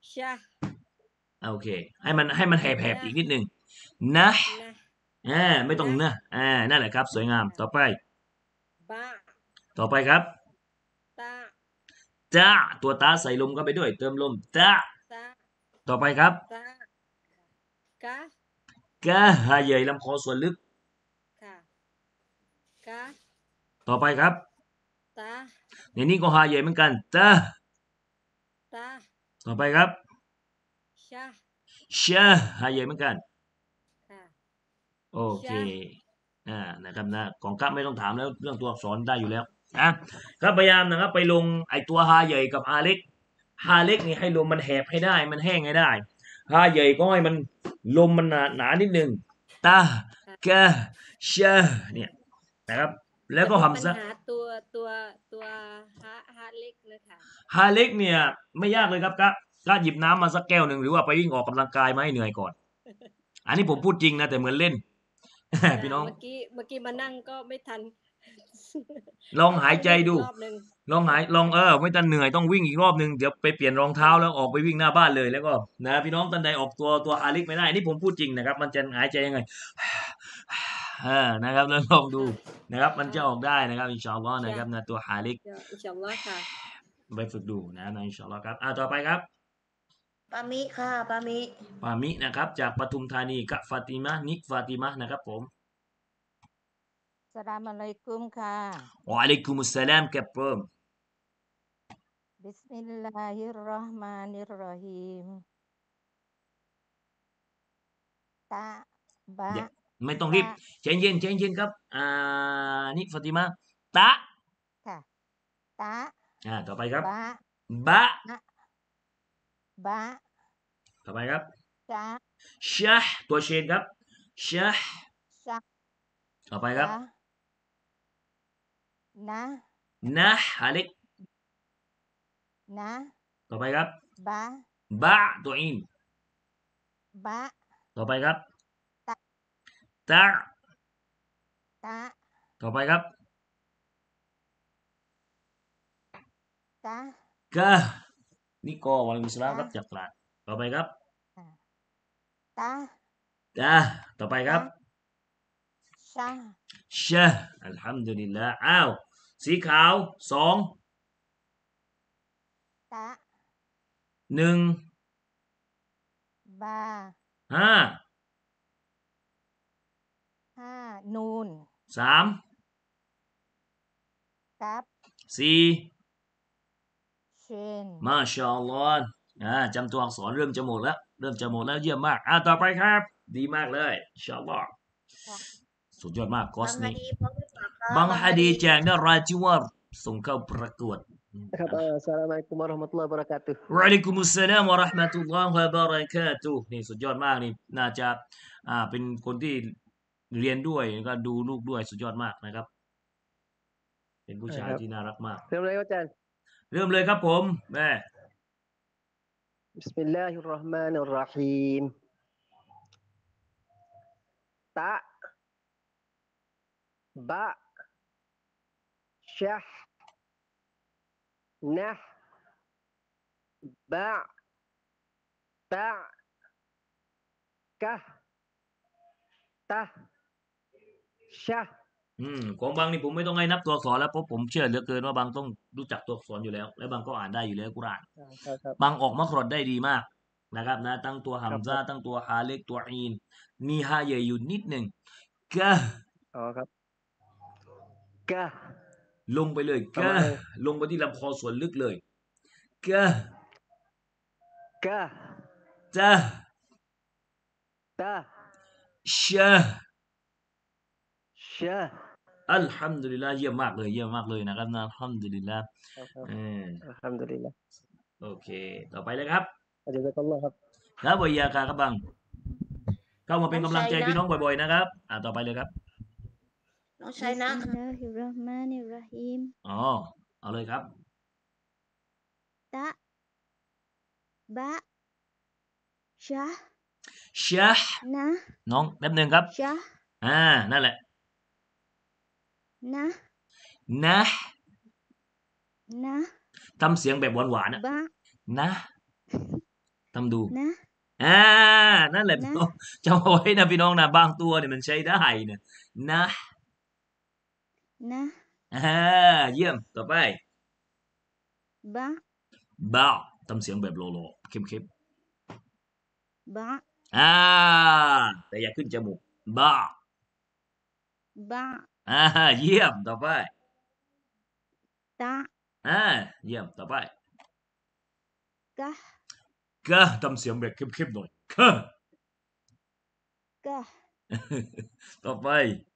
Speaker 8: ชะ
Speaker 1: โอเคให้มันให้มันแหบๆอีกนิดหนึ่งนะ
Speaker 8: นะ
Speaker 1: อ่าไม่ต้องนะอ่านั่นแหละครับสวยงามต่อไป
Speaker 8: บะ
Speaker 1: ต่อไปครับ
Speaker 8: ตะ
Speaker 1: ตะตัวตาใส่ลมเข้าไปด้วยเติมลมตะ
Speaker 8: ตะ
Speaker 1: ต่อไปครับ
Speaker 8: ตะกะ
Speaker 1: กะฮาใหญ่ลำคอส่วนลึก
Speaker 8: ค่ะกะ
Speaker 1: ต่อไปครับ
Speaker 8: ตะ
Speaker 1: ในนี้ก็ฮาใหญ่เหมือนกันตะ
Speaker 8: ตะ
Speaker 1: ต่อไปครับ
Speaker 8: ชะ
Speaker 1: ชะฮาใหญ่เหมือนกัน
Speaker 8: ค่ะ
Speaker 1: โอเคอ่านะครับนะของกั๊บไม่ต้องถามแล้วเรื่องตัวอักษรได้อยู่แล้วนะครับพยายามนะครับไปลงไอตัวฮาใหญ่กับฮาเล็กฮาเล็กนี่ให้ลมมันแหบให้ได้มันแห้งให้ได้ฮาใหญ่ก็ให้มันลมมันหนาหนานิดหนึ่งตากะชะเนี่ยนะครับแล้วก็ฮัมซะ
Speaker 8: ปัญหาตัวตัวตัวฮะฮะเล็กเลยค่ะ
Speaker 1: ฮาเล็กเนี่ยไม่ยากเลยครับก็ก็หยิบน้ำมาสักแก้วหนึ่งหรือว่าไปวิ่งออกกำลังกายมาให้เหนื่อยก่อน อันนี้ผมพูดจริงนะแต่เหมือนเล่น พี่น้อง
Speaker 8: เมื่อกี้เมื่อกี้มานั่งก็ไม่ทัน
Speaker 1: ลองหายใจดู
Speaker 8: รอบหนึ่ง
Speaker 1: ลองหายลองเออไม่ต้องเหนื่อยต้องวิ่งอีกรอบหนึ่งเดี๋ยวไปเปลี่ยนรองเท้าแล้วออกไปวิ่งหน้าบ้านเลยแล้วก็นะพี่น้องท่านใดออกตัวตัวฮาเล็กไม่ได้นี่ผมพูดจริงนะครับ มันจะหายใจยังไง เออนะครับแล้วลองดูนะครับ มันจะออกได้นะครับอินชาอัลลอฮ์นะครับนะตัวฮาเล็ก
Speaker 8: เดี๋ยวอินชาอัลลอฮ์ค่ะ
Speaker 1: ไปฝึกดูนะนะอินชาอัลลอฮ์ครับอ่าต่อไปครับ
Speaker 7: ปามิค่ะปามิ
Speaker 1: ปามินะครับจากปทุมธานีกับฟาติมะห์นิกฟาติมะห์นะครับผม
Speaker 5: สลามอะลัยกุมค่ะ
Speaker 1: วะอะลัยกุมุสสลามครับผม
Speaker 5: บิสมิลลาฮิรเราะห์มานิรเราะฮีมตะบะ
Speaker 1: อย่าไม่ต้องรีบ
Speaker 5: ตะ
Speaker 1: ใจเย็นใจเย็นครับอ่านิกฟาติมะห์ตะ
Speaker 5: ค่ะตะ
Speaker 1: อ่าต่อไปครับ
Speaker 5: บะ
Speaker 1: บะ
Speaker 5: บะ
Speaker 1: ต่อไปครับ
Speaker 5: จะ
Speaker 1: ชะตัวเชนครับชะ
Speaker 5: ชะ
Speaker 1: ต่อไปครับ
Speaker 5: จะนะ
Speaker 1: นะฮาเล็ก
Speaker 5: นะ
Speaker 1: ต่อไปครับ
Speaker 5: บะ
Speaker 1: บะตัวอิน
Speaker 5: บะ
Speaker 1: ต่อไปครับ
Speaker 5: ตะ
Speaker 1: ตะ
Speaker 5: ตะ
Speaker 1: ต่อไปครับ
Speaker 5: ตะ
Speaker 1: กะนี่ก็วะลัยกุมุสสลามครับจากตราดต่อไปครับ
Speaker 5: ตะ
Speaker 1: กะต่อไปครับ
Speaker 5: ชะ
Speaker 1: ชะอัลฮัมดุลิลลาห์อ้าวสีขาวสอง
Speaker 5: ตะ
Speaker 1: หนึ่ง
Speaker 5: บา
Speaker 1: ห้า
Speaker 5: ห้านูน
Speaker 1: สาม
Speaker 5: กับ
Speaker 1: สี่
Speaker 5: เชน
Speaker 1: มาชาอัลลอฮ์อ่าจำตัวอักษรเริ่มจะหมดแล้วเริ่มจะหมดแล้วเยี่ยมมากอ่าต่อไปครับ ดีมากเลยอินชาอัลลอฮ์สุดยอดมากกอ
Speaker 7: บั
Speaker 1: ส
Speaker 7: งฮา
Speaker 1: นี่
Speaker 7: ดีพร้อมหรือเปล่าคะ
Speaker 1: บางฮะดีแจกนาราจิวารส่งเข้าประกวด
Speaker 6: ครับเอ่ออัสสลามุอะลัยกุมวะเราะห์มะตุลลอฮิวะบะเราะกาตุฮ์
Speaker 1: วะอะลัยกุมุสสลามวะเราะห์มะตุลลอฮ์วะบะเราะกาตุฮ์นี่สุดยอดมากนี่น่าจะอ่าเป็นคนที่เรียนด้วยแล้วก็ดูลูกด้วยสุดยอดมากนะครับ เป็นผู้ชายที่น่ารักมาก
Speaker 6: เริ่มเลยครับอาจารย์
Speaker 1: เริ่มเลยครับผมแม่
Speaker 6: บิสมิลลาฮิรเราะห์มานิรเราะฮีมตะบะชะนะบะตะกะตะชะ
Speaker 1: อืมของบางนี่ผมไม่ต้องให้นับตัวอักษรแล้วเพราะผมเชื่อเหลือเกินว่าบางต้องรู้จักตัวอักษรอยู่แล้ว และบางก็อ่านได้อยู่แล้วกุรอาน
Speaker 6: ครับครับ
Speaker 1: บางออกมักรอดได้ดีมากนะครับนะตั้งตัวฮัมซา
Speaker 6: ครับ
Speaker 1: ตั้งตัวฮาเล็กตัวอีนมีฮาใหญ่อยู่นิดหนึ่งกะ
Speaker 6: อ๋อครับกะ
Speaker 1: ลงไปเลย
Speaker 6: ประ
Speaker 1: กะ
Speaker 6: มาณ
Speaker 1: ลงไปที่ลำคอส่วนลึกเลยกะ
Speaker 6: กะ
Speaker 1: ตะ
Speaker 6: ตะ
Speaker 1: ชะ
Speaker 6: ชะ
Speaker 1: อัลฮัมดุลิลลาห์เยี่ยมมากเลยเยี่ยมมากเลยนะครับนะอัลฮัมดุลิลลาห์
Speaker 6: ครับครับ
Speaker 1: เออ
Speaker 6: อัลฮัมดุลิลลาห์
Speaker 1: โอเค ต่อไปเลยครับ
Speaker 6: อัจฉริยะครับ
Speaker 1: ครับวิยากาครับบังเข้ามาเป็นกำลังใจพี่น้องบ่อยๆนะครับอ่าต่อไปเลยครับ
Speaker 7: น้องชัยนะ
Speaker 5: บิสมิลลาฮิรเราะห์มานิรเราะฮีม
Speaker 1: อ๋อเอาเลยครับ
Speaker 5: ตะบะชะ
Speaker 1: ชะ
Speaker 5: นะ
Speaker 1: น้องแป๊บหนึ่งครับ
Speaker 5: ชะ
Speaker 1: อ่านั่นแหละ
Speaker 5: นะ
Speaker 1: นะ
Speaker 5: นะ
Speaker 1: ทำเสียงแบบหวานๆนะ
Speaker 5: บะ
Speaker 1: นะทำดู
Speaker 2: นะ
Speaker 1: อ่านั่นแหละ
Speaker 2: นะ
Speaker 1: จำเอาไว้นะพี่น้องนะบางตัวเนี่ยมันใช้ได้นะนะ
Speaker 2: นะ
Speaker 1: อ่าเยี่ยมต่อไป
Speaker 2: บะ
Speaker 1: บะทำเสียงแบบโลโลเข้มเข้ม
Speaker 2: บะ
Speaker 1: อ่าแต่อย่าขึ้นจมูกบะ
Speaker 2: บะ
Speaker 1: อ่าเยี่ยมต่อไป
Speaker 2: ตะ
Speaker 1: อ่าเยี่ยมต่อไป
Speaker 2: กะ
Speaker 1: กะทำเสียงแบบเข้มเข้มหน่อยกะ
Speaker 2: กะ
Speaker 1: ต่อไป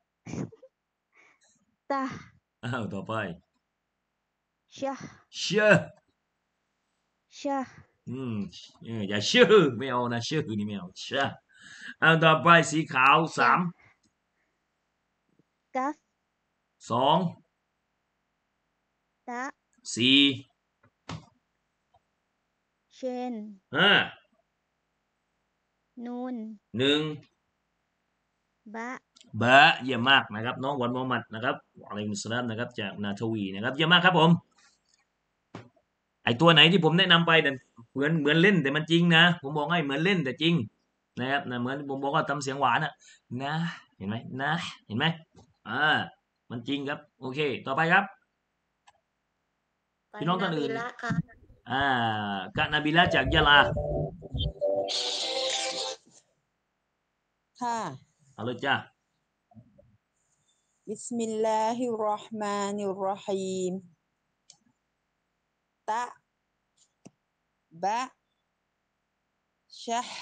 Speaker 2: ตะ
Speaker 1: อ้าวต่อไป
Speaker 2: ชะ
Speaker 1: เชื่อ
Speaker 2: ชะ
Speaker 1: อืมเอออย่าชื่อไม่เอานะชื่อนี่ไม่เอาเชื่อเอาต่อไปสีขาวสาม
Speaker 2: กัฟ
Speaker 1: สอง
Speaker 2: ตะ
Speaker 1: สี่
Speaker 2: เชน
Speaker 1: ห้า
Speaker 2: นูน
Speaker 1: หนึ่ง
Speaker 2: บะ
Speaker 1: บะเยี่ยมมากนะครับน้องวันมุฮัมมัดนะครับอะลัยฮิสสลามนะครับจากนาทวีนะครับเยี่ยมมากครับผมไอตัวไหนที่ผมแนะนำไปเนี่ยเหมือนเหมือนเล่นแต่มันจริงนะผมบอกให้เหมือนเล่นแต่จริงนะครับนะเหมือนผมบอกว่าทำเสียงหวานอะนะเห็นไหมนะเห็นไหมอ่ามันจริงครับโอเคต่อไปครับ
Speaker 7: ไป
Speaker 1: พี่น้องท่าน
Speaker 7: นาบิ
Speaker 1: อื่น
Speaker 7: ละค่ะ
Speaker 1: อ่ากะนบิละจากยะลา
Speaker 10: ค่ะ
Speaker 1: เอาเลยจ้า
Speaker 10: บิสมิลลาฮิรเราะห์มานิรเราะฮีมตะบะชะห์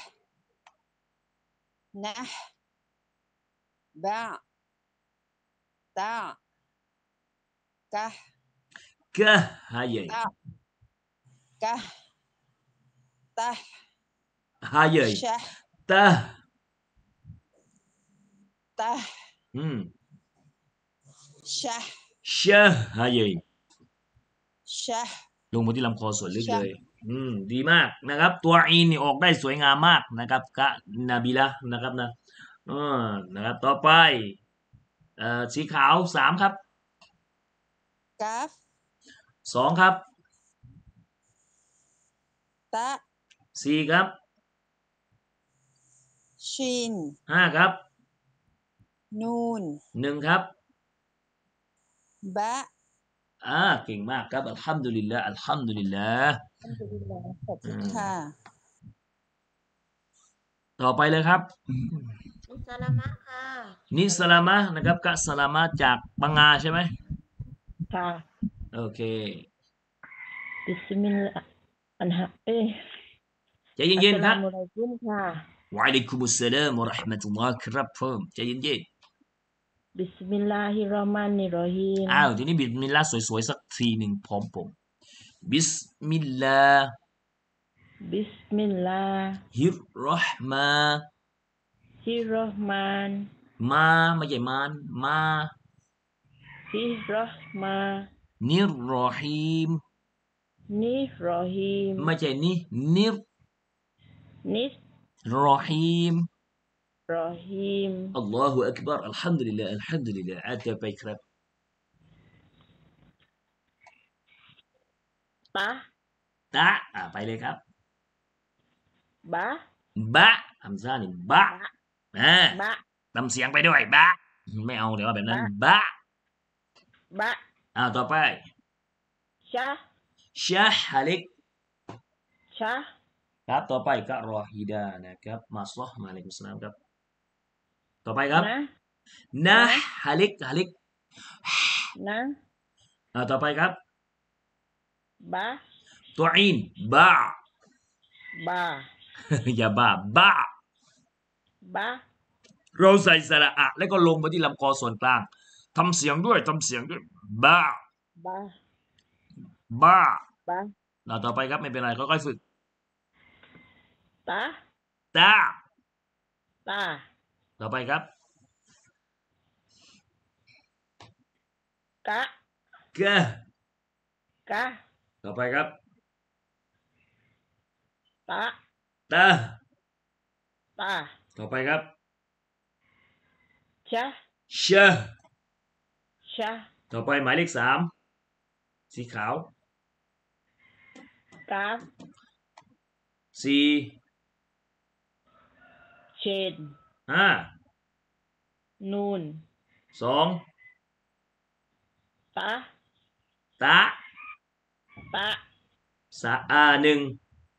Speaker 10: นะห์บะตะกะห์
Speaker 1: กะฮาเยย
Speaker 10: ตะกะห์ตะห์
Speaker 1: ฮาเยย
Speaker 10: ชะห์
Speaker 1: ตะ
Speaker 10: ตะห์
Speaker 1: อืม
Speaker 10: ชะห์
Speaker 1: ชะฮาเยย
Speaker 10: ชะห์
Speaker 1: ลงมาที่ลำคอส่วนลึก
Speaker 10: ชะ
Speaker 1: เลย อืม ดีมากนะครับ ตัวอีนนี่ออกได้สวยงามมากนะครับกะนบิละนะครับนะเออนะครับ ต่อไปเอ่อสีขาวสามครับ
Speaker 10: กาฟ
Speaker 1: สองครับ
Speaker 10: ตะ
Speaker 1: สี่ครับ
Speaker 10: ชิน
Speaker 1: ห้าครับ
Speaker 10: นูน
Speaker 1: หนึ่งครับ
Speaker 10: บะ
Speaker 1: อ่าเก่งมากครับอัลฮัมดุลิลละอัลฮัมดุลิลละ
Speaker 10: อัลฮัมดุลิลลาห์ขอบคุ
Speaker 1: อื
Speaker 10: ณ
Speaker 1: ม
Speaker 10: ค่ะ
Speaker 1: ต่อไปเลยครับ
Speaker 7: นุสลามะค่ะ
Speaker 1: นิสลามะนะครับกะสลามะจากปังงาใช่ไหม
Speaker 4: ค่ะ
Speaker 1: โอเค
Speaker 4: บิสมิลลาห์อันฮะเอ้ย
Speaker 1: ใจเย็นๆครับ
Speaker 4: อัสสลามุอะลัยกุมค่ะ
Speaker 1: วะอะลัยกุมุสสลามวะเราะห์มะตุลลอฮ์ครับผมใจเย็น
Speaker 4: บิสมิลลาฮิรเราะห์มานิรเราะฮีม
Speaker 1: ๆอ้าวทีนี้บิสมิลลาห์สวยๆสักทีหนึ่งพร้อมผมบิสมิลลา
Speaker 4: บิสมิลลา
Speaker 1: ฮิรเราะห์มา
Speaker 4: ฮิรเราะห์มาน
Speaker 1: มาไม่ใช่มานมา
Speaker 4: ฮิรเราะห์มา
Speaker 1: นิรรอฮีม
Speaker 4: นิรเราะฮีม
Speaker 1: ไม่ใช่นี่นิร
Speaker 4: นิส
Speaker 1: รอฮีม
Speaker 4: เราะฮีม
Speaker 1: อัลลอฮฺอักบัรอัลฮัมดุลิลลาห์อัลฮัมดุลิลลาห์อาจารย์ไปครับ
Speaker 4: ตะ
Speaker 1: ตะอ่าไปเลยครับ
Speaker 4: บะ
Speaker 1: บะฮัมซานี่บะอ่า
Speaker 4: บะ
Speaker 1: ทำเสียงไปด้วยบะไม่เอาเดี๋ยวแบบนั้นบะ
Speaker 4: บะ
Speaker 1: อ้าวต่อไป
Speaker 4: ชะ
Speaker 1: ชะฮะลิก
Speaker 4: ชะ
Speaker 1: ครับต่อไปกะรอฮิดานะครับมาสลอฮ์มาอะลัยกุมสลามครับต่อไปครับ
Speaker 4: นะ
Speaker 1: นะฮะลิกฮะลิก
Speaker 4: นะ
Speaker 1: อ่าต่อไปครับ
Speaker 4: บะ
Speaker 1: ตัวอีนบะ
Speaker 4: บะ
Speaker 1: อย่าบ้าบะ
Speaker 4: บะ
Speaker 1: เราใส่สระอะแล้วก็ลงมาที่ลำคอส่วนกลางทำเสียงด้วยทำเสียงด้วยบะ
Speaker 4: บะ
Speaker 1: บะ
Speaker 4: บะ
Speaker 1: อ่าต่อไปครับไม่เป็นไรค่อยๆฝึก
Speaker 4: ตะ
Speaker 1: ตา
Speaker 4: ตา
Speaker 1: ต่อไปครับ
Speaker 4: กะ
Speaker 1: กะ
Speaker 4: กะ
Speaker 1: ต่อไปครับ
Speaker 4: ตะ
Speaker 1: ตา
Speaker 4: ตา
Speaker 1: ต่อไปครับ
Speaker 4: ชะ
Speaker 1: ชะ
Speaker 4: ชะ
Speaker 1: ต่อไปหมายเลขสามสีขาว
Speaker 4: กาฟ
Speaker 1: สี่
Speaker 7: เชน
Speaker 1: ห้า
Speaker 7: นูน
Speaker 1: สอง
Speaker 7: ตะ
Speaker 1: ตะ
Speaker 7: ตะ
Speaker 1: สะอาหนึ่ง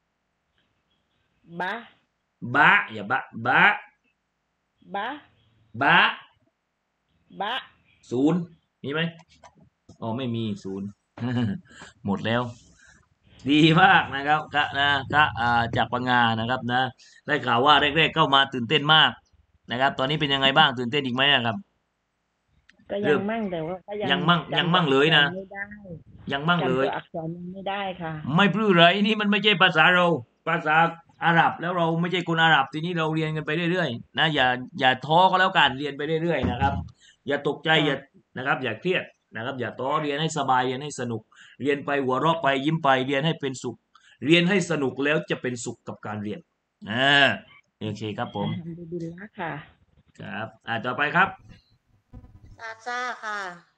Speaker 7: บะ
Speaker 1: บะอย่าบะบะ
Speaker 7: บะ
Speaker 1: บะ
Speaker 7: บะ
Speaker 1: ศูนย์มีไหมอ๋อไม่มีศูนย์ หมดแล้ว ดีมากนะครับกะนะกะอ่าจากปังงานะครับนะ ได้ข่าวว่าแรกๆเข้ามาตื่นเต้นมากนะครับ ตอนนี้เป็นยังไงบ้างตื่นเต้นอีกไหมอะครับ
Speaker 7: ก็
Speaker 1: เริ่
Speaker 7: ยั
Speaker 1: ม
Speaker 7: งมั่งแต่ว่าก็ยัง
Speaker 1: ยังมั่ง
Speaker 7: จำ
Speaker 1: ยังมั่งเลยนะ
Speaker 7: ไม่ได้
Speaker 1: ยังมั่งเล
Speaker 7: จำตั
Speaker 1: ย
Speaker 7: วอักษรยังไม่ได้ค่ะ
Speaker 1: ไม่ปลื้อเลยนี่มันไม่ใช่ภาษาเรา ภาษาอาหรับแล้วเราไม่ใช่คนอาหรับทีนี้เราเรียนกันไปเรื่อยๆนะอย่าอย่าท้อก็แล้วกันเรียนไปเรื่อยๆนะครับ อย่าตกใจ
Speaker 7: ค่ะ
Speaker 1: อย่านะครับ อย่าเครียดนะครับ อย่าท้อเรียนให้สบายเรียนให้สนุก เรียนไปหัวเราะไปยิ้มไปเรียนให้เป็นสุข เรียนให้สนุกแล้วจะเป็นสุขกับการเรียนอ่าโอเคครับผม
Speaker 7: อัลฮัมดุลิลละห์ค่ะ
Speaker 1: ครับอ่าต่อไปครับ
Speaker 7: ซาซ่าค่ะ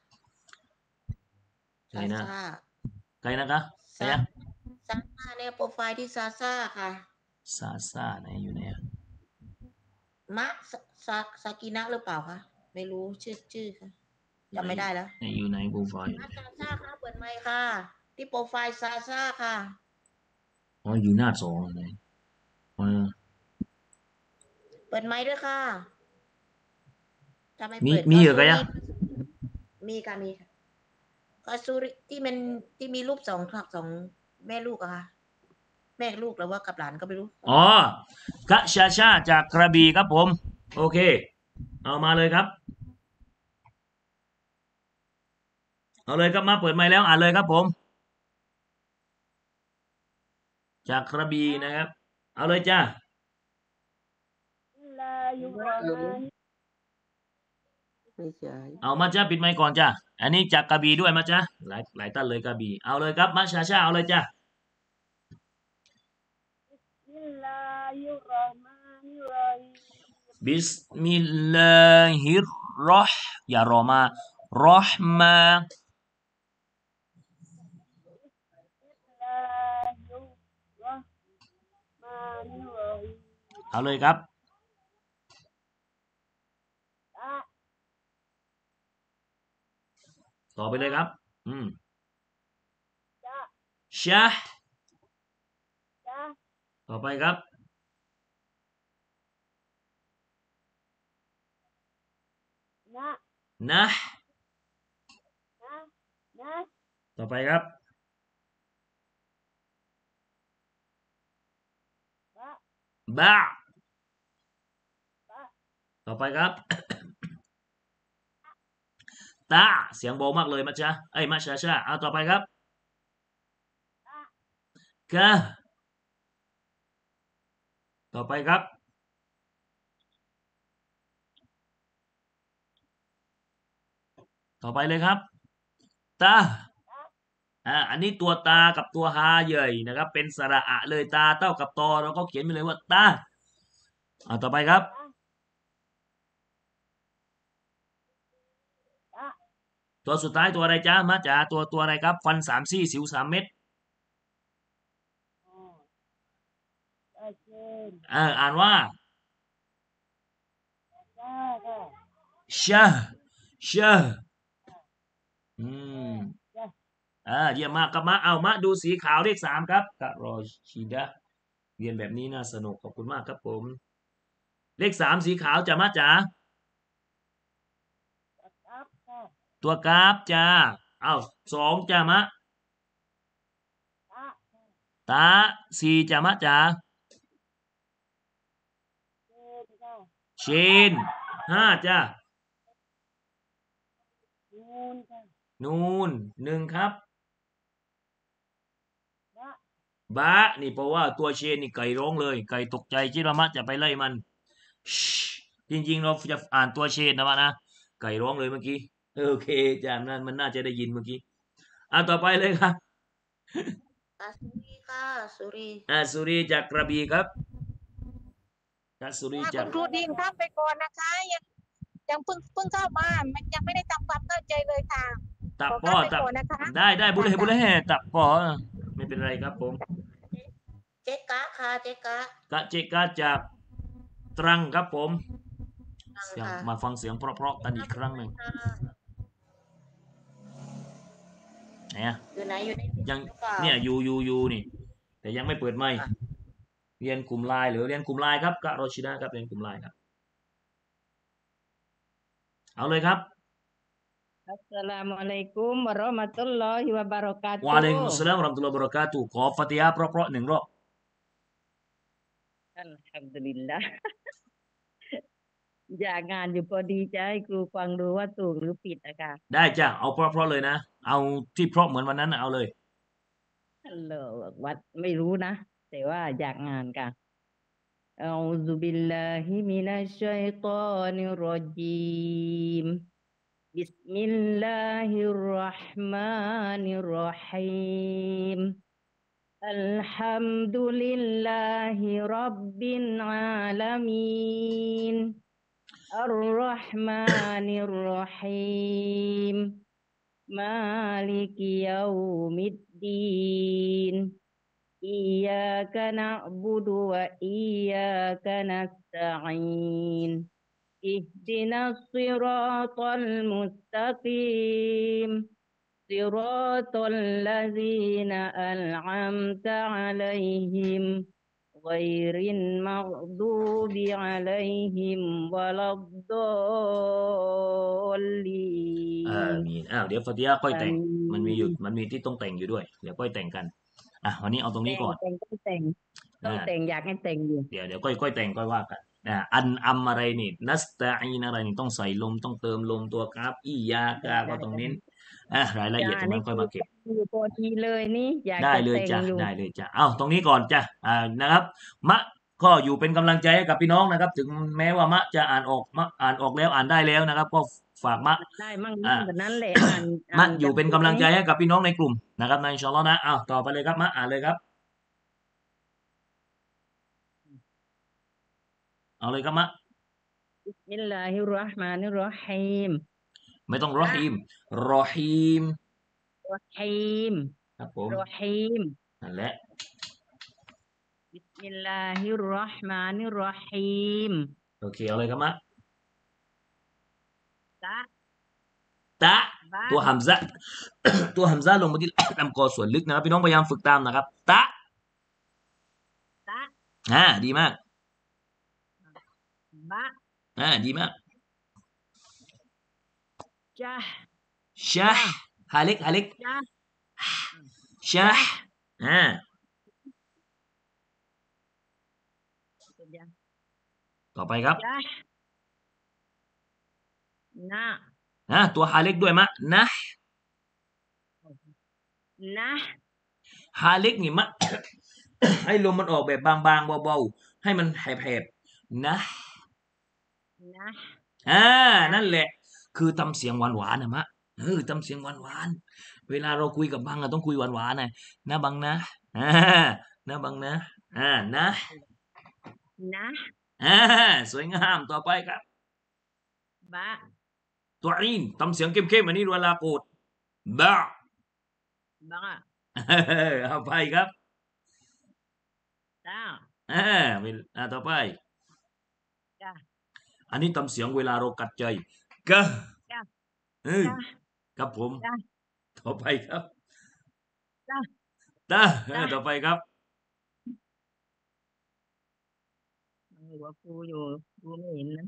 Speaker 1: ใครนะ
Speaker 7: ซา
Speaker 1: ใครนะคะใคร
Speaker 7: ซ่า
Speaker 1: นะ
Speaker 7: ซาซ่าในโปรไฟล์ที่ซาซ่าค่ะ
Speaker 1: ซาซ่าไหนอยู่ไหนอะ
Speaker 7: มะซาซาซากินะหรือเปล่าคะไม่รู้ชื่อชื่อค่ะจำไม่ได้แล้ว
Speaker 1: ไหนอยู่ไหนโปรไฟล์
Speaker 7: มะซาซ่าค่ะเปิดไมค์ค่ะ ที่โปรไฟล์ซาซ่าค่ะ
Speaker 1: อ๋ออยู่หน้าสองไหนอ๋อ
Speaker 7: เปิดไมค์ด้วยค่ะถ้าไม่
Speaker 1: มี
Speaker 7: เปิด
Speaker 1: มี
Speaker 7: ก็
Speaker 1: เหรอ
Speaker 7: สุ
Speaker 1: กะ
Speaker 7: ริ
Speaker 1: ยะ
Speaker 7: มีค่ะมีค่ะก็สุริที่มันที่มีรูปสองสองแม่ลูกอะค่ะ แม่ลูกหรือว่ากับหลานก็ไม่รู้
Speaker 1: อ๋อกะชาชาจากกระบี่ครับผม โอเค เอามาเลยครับ เอาเลยครับมาเปิดไมค์แล้วอ่านเลยครับผม จากกระบี่นะครับ เอาเลยจ้า
Speaker 6: ไม่ใช่
Speaker 1: เอามาจ้าปิดไมค์ก่อนจ้าอันนี้จากกระบี่ด้วยมาจ้าหลายหลายท่านเลยกระบี่เอาเลยครับมาชาชาเอาเลยจ้าบิสมิลลาฮิรเราะห์อย่ารอมารอห์มาเอาเลยครับต่อไปเลยครับอืมชะต่อไปครับนะต่อไปครับบะต่อไปครับ ตาเสียงเบามากเลยมาจ้าไอ้ยมาชาชาเอาต่อไปครับกะต่อไปครับต่อไปเลยครับตาอ่าอันนี้ตัวตากับตัวฮาเย่ยนะครับเป็นสระอะเลยตาเท่ากับตอเราก็เขียนไปเลยว่าตาเอาต่อไปครับตัวสุดท้ายตัวอะไรจ้ามาจ้าตัวตัวอะไรครับฟันสามซี่สิวสามเม็ดอ่าอ่านว่าชะชะอืมอ่าเยี่ยมมากครับมาเอามาดูสีขาวเลขสามครับกะรอชีดะเรียนแบบนี้น่าสนุกขอบคุณมากครับผมเลขสามสีขาวจ้ามาจ้าตัวกราฟจ้าเอาสองจ้ามะตาสี่จ้ามะจ้าเชนห้าจ้านูนหนึ่งครับบะนี่เพราะว่าตัวเชนนี่ไก่ร้องเลยไก่ตกใจคิดว่ามะจะไปไล่มันจริงๆเราจะอ่านตัวเชนนะวะนะไก่ร้องเลยเมื่อกี้โอเคจ้านั่นมันน่าจะได้ยินเมื่อกี้อ่าต่อไปเลยครับ
Speaker 7: อาสุรีค่ะสุรี
Speaker 1: อ่าสุรีจากกระบี่ครับจากสุรีจาก
Speaker 10: คุณครูดิงข้ามไปก่อนนะคะยังยังเพิ่งเพิ่งเข้ามามันยังไม่ได้ทำความเข้าใจเลยค่ะ
Speaker 1: ตับ
Speaker 10: ขอ
Speaker 1: ป้อ
Speaker 10: ข้ามไป
Speaker 1: ตับ
Speaker 10: ก่อนนะคะ
Speaker 1: ได้ได้บุญเลยบุญเลยตับป้อไม่เป็นไรครับผม
Speaker 7: เจจ๊กะค่ะเจ๊กะ
Speaker 1: กะเจกะจากตรังครับผม
Speaker 7: ฟัง
Speaker 1: เสียง
Speaker 7: ค่ะ
Speaker 1: มาฟังเสียงเพราะๆกันอีกครั้งหนึ่ง
Speaker 7: ค่ะ
Speaker 1: ไหนอะ
Speaker 7: อยู่ไหนอยู่ใน
Speaker 1: ยัง
Speaker 7: หรือเปล่า
Speaker 1: เนี่ยอยู่อยู่อยู่นี่ แต่ยังไม่เปิดไมค์
Speaker 7: ค่ะ
Speaker 1: เรียนกลุ่มไลน์หรือเรียนกลุ่มไลน์ครับกะโรชินะครับเรียนกลุ่มไลน์ครับ เอาเลยครับ
Speaker 9: อัสสลามุอะลัยกุมวะเราะมะตุลลอฮิวะบะเราะกาตุ
Speaker 1: วะอะลัยกุมุสสลามวะเราะห์มะตุลลอฮิวะบะเราะกาตุฮ์ขอฟาติฮะห์เพราะๆหนึ่งรอบ
Speaker 9: อัลฮัมดุลิลลาห์ อยากงานอยู่พอดีจะให้ครูฟังดูว่าถูกหรือผิดอะค่ะ
Speaker 1: ได้จ้ะเอาเพราะๆเลยนะ เอาที่เพราะเหมือนวันนั้นน่ะเอาเลย
Speaker 9: อัลลอฮฺอักบัรไม่รู้นะ แต่ว่าอยากงานค่ะอัลซุบิลลาฮิมินัชชัยฏอนิรรญีมบิสมิลลาฮิรเราะห์มานิรเราะฮีมอัลฮัมดุลิลลาฮิร็อบบิลอาลามีนอัรเราะห์มานิรเราะฮีมมาลิกิยามิดดีนอิยากะนะอ์บุดุวะอิยากะนัสตะอีนอิฮดินัสศิเราะตัลมุสตะกีมศิเราะตัลลซีนอันอัมตะอะลัยฮิมغير المغضوب عليهم ولا
Speaker 1: อา
Speaker 9: الضالين
Speaker 1: มีนอ้าวเดี๋ยวฟาติฮะห์ค่อยแต่ง มันมีอยู่
Speaker 9: آمين
Speaker 1: มันมีที่ต้องแต่งอยู่ด้วย เดี๋ยวค่อยแต่งกัน อ่ะวันนี้เอาตรงนี้
Speaker 9: แต่ง
Speaker 1: ก่อน
Speaker 9: แต่งต้องแต่งต้อง
Speaker 1: อ่า
Speaker 9: แต่งอยากให้แต่งอยู่
Speaker 1: เดี๋ยวเดี๋ยวค่อยค่อยแต่งค่อยว่ากันอ่าอันอัมอะไรนี่นัสตะอีนอะไรนี่ต้องใส่ลมต้องเติมลมตัวกราฟอียากา
Speaker 9: ได้
Speaker 1: ก็
Speaker 9: ได้
Speaker 1: ต้อง
Speaker 9: ได้
Speaker 1: เน้นอ่ะรายละเอียด
Speaker 9: จ้า
Speaker 1: ตรงนั้
Speaker 9: นี่
Speaker 1: นค่อย
Speaker 9: คือ
Speaker 1: มาเก็บ
Speaker 9: อยู่พอดีเลยนี่อยาก
Speaker 1: ได้
Speaker 9: จะ
Speaker 1: เลย
Speaker 9: แต่ง
Speaker 1: จ้ะ
Speaker 9: อยู่
Speaker 1: ได้เลยจ้ะเอ้าตรงนี้ก่อนจ้ะอ่านะครับ มะก็อยู่เป็นกำลังใจให้กับพี่น้องนะครับ ถึงแม้ว่ามะจะอ่านออกมะอ่านออกแล้วอ่านได้แล้วนะครับ ก็ฝากมะ
Speaker 9: ได้มั่ง
Speaker 1: อ่า
Speaker 9: มั่งแบบนั้นแหละอ่าน
Speaker 1: มะ
Speaker 9: อ่าน
Speaker 1: อยู่
Speaker 9: จำ
Speaker 1: เป็น
Speaker 9: ถู
Speaker 1: กำ
Speaker 9: ก
Speaker 1: ลั
Speaker 9: ไห
Speaker 1: ง
Speaker 9: ม
Speaker 1: ใจให้กับพี่น้องในกลุ่มนะครับนะอินชาอัลลอฮ์นะอ้าวต่อไปเลยครับมะอ่านเลยครับ เอาเลยครับมะ
Speaker 9: บิสมิลลาฮิรเราะห์มานิรเราะฮีม
Speaker 1: ไม่ต้องรอ
Speaker 9: นะ
Speaker 1: ฮีมรอฮีม
Speaker 9: รอฮีม
Speaker 1: ครับผม
Speaker 9: รอฮีม
Speaker 1: นั่นแหละ
Speaker 9: บิสมิลลาฮิรเราะห์มานิรเราะฮีม
Speaker 1: โอเคเอาเลยครับมะ
Speaker 9: ตะ
Speaker 1: ตะ
Speaker 9: บะ
Speaker 1: ตัวฮัมซะ ตัวฮัมซะลงมาที่ ลำคอส่วนลึกนะครับพี่น้องพยายามฝึกตามนะครับ ตะ
Speaker 9: ตะ
Speaker 1: อ่าดีมาก
Speaker 9: บะ
Speaker 1: อ่าดีมาก
Speaker 9: จะ
Speaker 1: ชะฮาเล็กฮาเล็ก
Speaker 9: จะ
Speaker 1: ชะอ่า
Speaker 9: จะ
Speaker 1: ต่อไปครับ
Speaker 9: จะนะ
Speaker 1: อ่าตัวฮาเล็กด้วยมะนะ
Speaker 9: นะ
Speaker 1: ฮาเล็กนี่มะ ให้ลมมันออกแบบบางๆเบาๆให้มันแหบๆนะ
Speaker 9: นะ
Speaker 1: อ่า
Speaker 9: นะ
Speaker 1: นั่นแหละ คือทำเสียงหวานๆนะมะเออทำเสียงหวานๆเวลาเราคุยกับบังอะต้องคุยหวานๆนะนะบังนะอ่านะบังนะอ่านะ
Speaker 9: นะ
Speaker 1: อ่าสวยงามต่อไปครับ
Speaker 9: บะ
Speaker 1: ตัวอีนทำเสียงเข้มๆอันนี้เวลาโกรธบะ
Speaker 9: บะ
Speaker 1: เออเอาไปครับ
Speaker 9: ตะ
Speaker 1: อ่าเวลอ่าต่อไป
Speaker 9: จ้ะ
Speaker 1: อันนี้ทำเสียงเวลาเรากัดใจกะ
Speaker 9: จ้ะ
Speaker 1: เออ
Speaker 9: จ้ะ
Speaker 1: ครับผม
Speaker 9: จ้ะ
Speaker 1: ต่อไปครับ
Speaker 9: จ้ะ
Speaker 1: ตาเออ
Speaker 9: จ้ะ
Speaker 1: ต่อไปครับ
Speaker 9: หัวครูอยู่ครูไม่เห็นนะ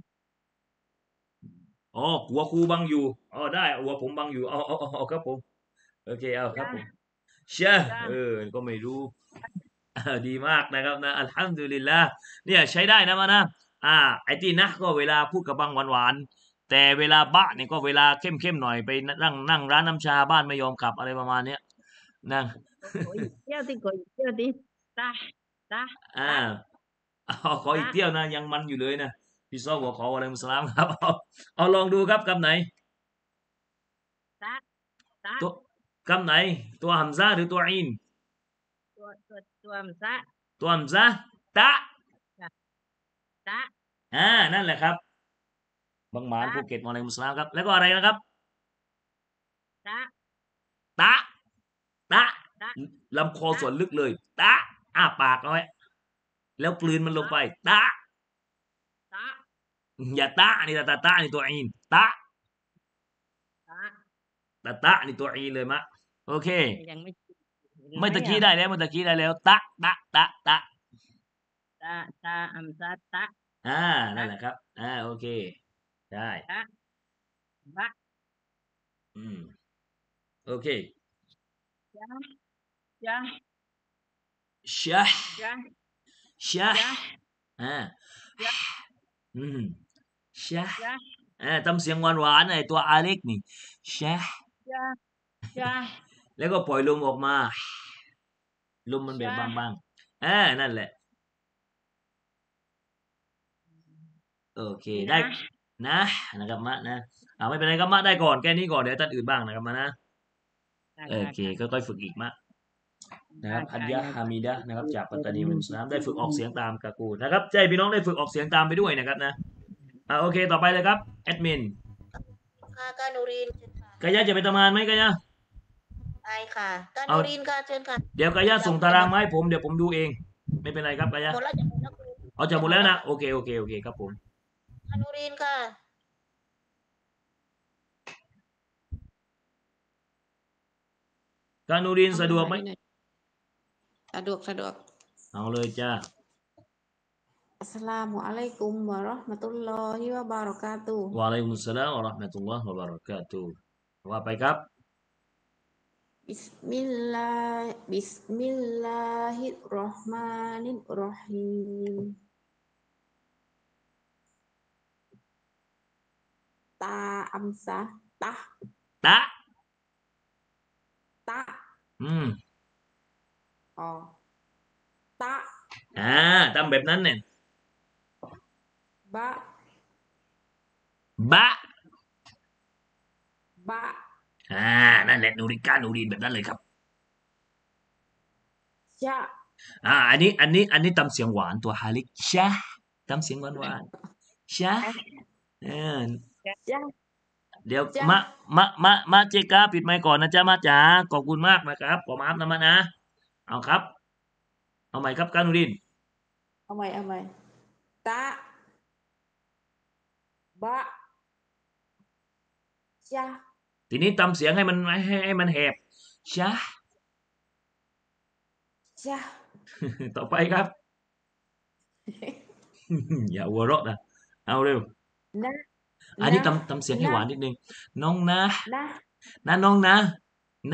Speaker 1: อ๋อหัวครูบังอยู่อ๋อได้หัวผมบังอยู่เอาเอาเอาเอาครับผมโอเคเอาครับ
Speaker 9: จ้ะ
Speaker 1: ผมเชื่อ
Speaker 9: จ้ะ
Speaker 1: เออก็ไม่รู้ เออดีมากนะครับนะอัลฮัมดุลิลละเนี่ยใช้ได้นะมานะอ่าไอ้ที่นะก็เวลาพูดกับบังหวานๆแต่เวลาบะเนี่ยก็เวลาเข้มๆหน่อยไปนั่งนั่งร้านน้ำชาบ้านไม่ยอมกลับอะไรประมาณเนี้ยนั่ง
Speaker 9: ขออีกเที่ยวที่ขออีกเที่ยวที่ตะตะ
Speaker 1: อ่า
Speaker 9: ตะ
Speaker 1: เอาขออีก
Speaker 9: ตะ
Speaker 1: เที่ยวนะยังมันอยู่เลยนะพี่ซอบอกขออะลัยกุมุสสลามครับ เอาเอาลองดูครับคำไหน
Speaker 9: ตะตะ
Speaker 1: ตัวคำไหน ตัวฮัมซะหรือตัวอีน
Speaker 9: ตัวตัวตัวมซะ
Speaker 1: ตัวฮัมซะตะ
Speaker 9: ตะ
Speaker 1: อ่านั่นแหละครับบางหมาน
Speaker 9: ตะ
Speaker 1: ภูเก็ตอะลัยกุมุสสลามครับ แล้วก็อะไรนะครับ
Speaker 9: ตะ
Speaker 1: ตะ ตะ
Speaker 9: ตะ
Speaker 1: ลำคอส่วนลึกเลย ตะอ้าปากเอาไว้แล้วกลืนมันลงไปตะ
Speaker 9: ตะ
Speaker 1: อย่าตะนี่ตะตะตะนี่ตัวอีนตะ
Speaker 9: ตะ
Speaker 1: ตะตะนี่ตัวอีนเลยมะโอเค
Speaker 9: ยังไม่เห็นไหม
Speaker 1: เมื่อตะกี้
Speaker 9: อ่ะ
Speaker 1: ได้แล้วเมื่อตะกี้ได้แล้วตะตะตะตะ
Speaker 9: ตะตะอัมซาตะ
Speaker 1: อ่านั่นแหละครับอ่าโอเคได้
Speaker 9: ตะบะ
Speaker 1: อืมโอเค
Speaker 9: ยะยะ
Speaker 1: ชะ
Speaker 9: ยะ
Speaker 1: ชะ
Speaker 9: ยะ
Speaker 1: อ่าย
Speaker 9: ะ
Speaker 1: อืมชะ
Speaker 9: ยะ
Speaker 1: อ่าทำเสียงหวานๆไอ้ตัวอาเล็กนี่ชะ
Speaker 9: ยะยะ
Speaker 1: แล้วก็ปล่อยลมออกมาลมมันแบบ
Speaker 9: ชะ
Speaker 1: บางๆอ่านั่นแหละโอเคได้
Speaker 9: นะ
Speaker 1: นะนะครับมะนะอ่าไม่เป็นไรครับมะได้ก่อนแค่นี้ก่อนเดี๋ยวท่านอื่นบ้างนะครับมานะ
Speaker 9: ค่ะ
Speaker 1: โอ
Speaker 9: ค่ะ
Speaker 1: เค
Speaker 9: ค่ะ
Speaker 1: ค่อยๆฝึกอีกมะนะครับ
Speaker 9: ค่ะ
Speaker 1: อัญ
Speaker 9: ค่ะ
Speaker 1: ญะ
Speaker 9: ยา
Speaker 1: ฮามิดะห์นะครับจากปัตตานี
Speaker 9: อื
Speaker 1: มุ
Speaker 9: ม
Speaker 1: สลามได้ฝึกออกเสียงตามกากูนะครับใจพี่น้องได้ฝึกออกเสียงตามไปด้วยนะครับนะอ่าโอเคต่อไปเลยครับแอดมิน
Speaker 7: ค่ะกานูรินเชิญค่ะ
Speaker 1: กายะจะไปทำงานไหมกายะ
Speaker 7: ไอค่ะกา
Speaker 1: เอา
Speaker 7: นูรินค่ะเชิญค่ะ
Speaker 1: เดี๋ยวกายะส่งตารางมาให้ผมเดี๋ยวผมดูเอง ไม่เป็นไรครับกายะ
Speaker 7: หมดแล้วจะหมดแล้วครู
Speaker 1: เอาจะหมดแล้วนะโอเคโอเคโอเคครับผม
Speaker 7: กานูรินค่ะ
Speaker 1: กานูรินสะดวกไหม
Speaker 11: สะดวกสะดวก
Speaker 1: เอาเลยจ้า
Speaker 11: อัสสลามุอะลัยกุมวะเราะห์มะตุลลอฮิวะบารอกาตุฮ์
Speaker 1: วะอะลัยกุมุสสลามวะเราะห์มะตุลลอฮ์วะบะเราะกาตุฮ์ว่าไปครับ
Speaker 11: บิสมิลลาห์บิสมิลลาฮิรเราะห์มานิรเราะฮีมตาอัมซะตะ
Speaker 1: ตะ
Speaker 11: ตะ
Speaker 1: อืม
Speaker 11: อ๋อตะ
Speaker 1: อ่าทำแบบนั้นเนี่ย
Speaker 11: บะ
Speaker 1: บะ
Speaker 11: บะ
Speaker 1: อ่านั่นแหละนูริกานูรินแบบนั้นเลยครับ
Speaker 11: ชะ
Speaker 1: อ่าอันนี้อันนี้อันนี้ตำเสียงหวานตัวฮาลิกชะตำเสียงหวานหวานชะเออ
Speaker 11: ชะ
Speaker 1: เดี๋ยว
Speaker 11: จ้ะ
Speaker 1: มะมะมะมะเจกาปิดไมค์ก่อนนะจ๊ะมาจ๋าขอบคุณมากนะครับขอมาอัพนะมะนะเอาครับ เอาใหม่ครับกานูริน
Speaker 11: เอาใหม่เอาใหม่ตะบะชะ
Speaker 1: ทีนี้ตำเสียงให้มันให้ให้มันแหบชะ
Speaker 11: ชะ
Speaker 1: ต่อไปครับ อย่าหัวเราะนะเอาเร็ว
Speaker 11: นะ
Speaker 1: อันนี้
Speaker 11: นะ
Speaker 1: ตำตำเสียงให้หวานนิดนึงน้องนะ
Speaker 11: นะ
Speaker 1: นะน้องนะ นะ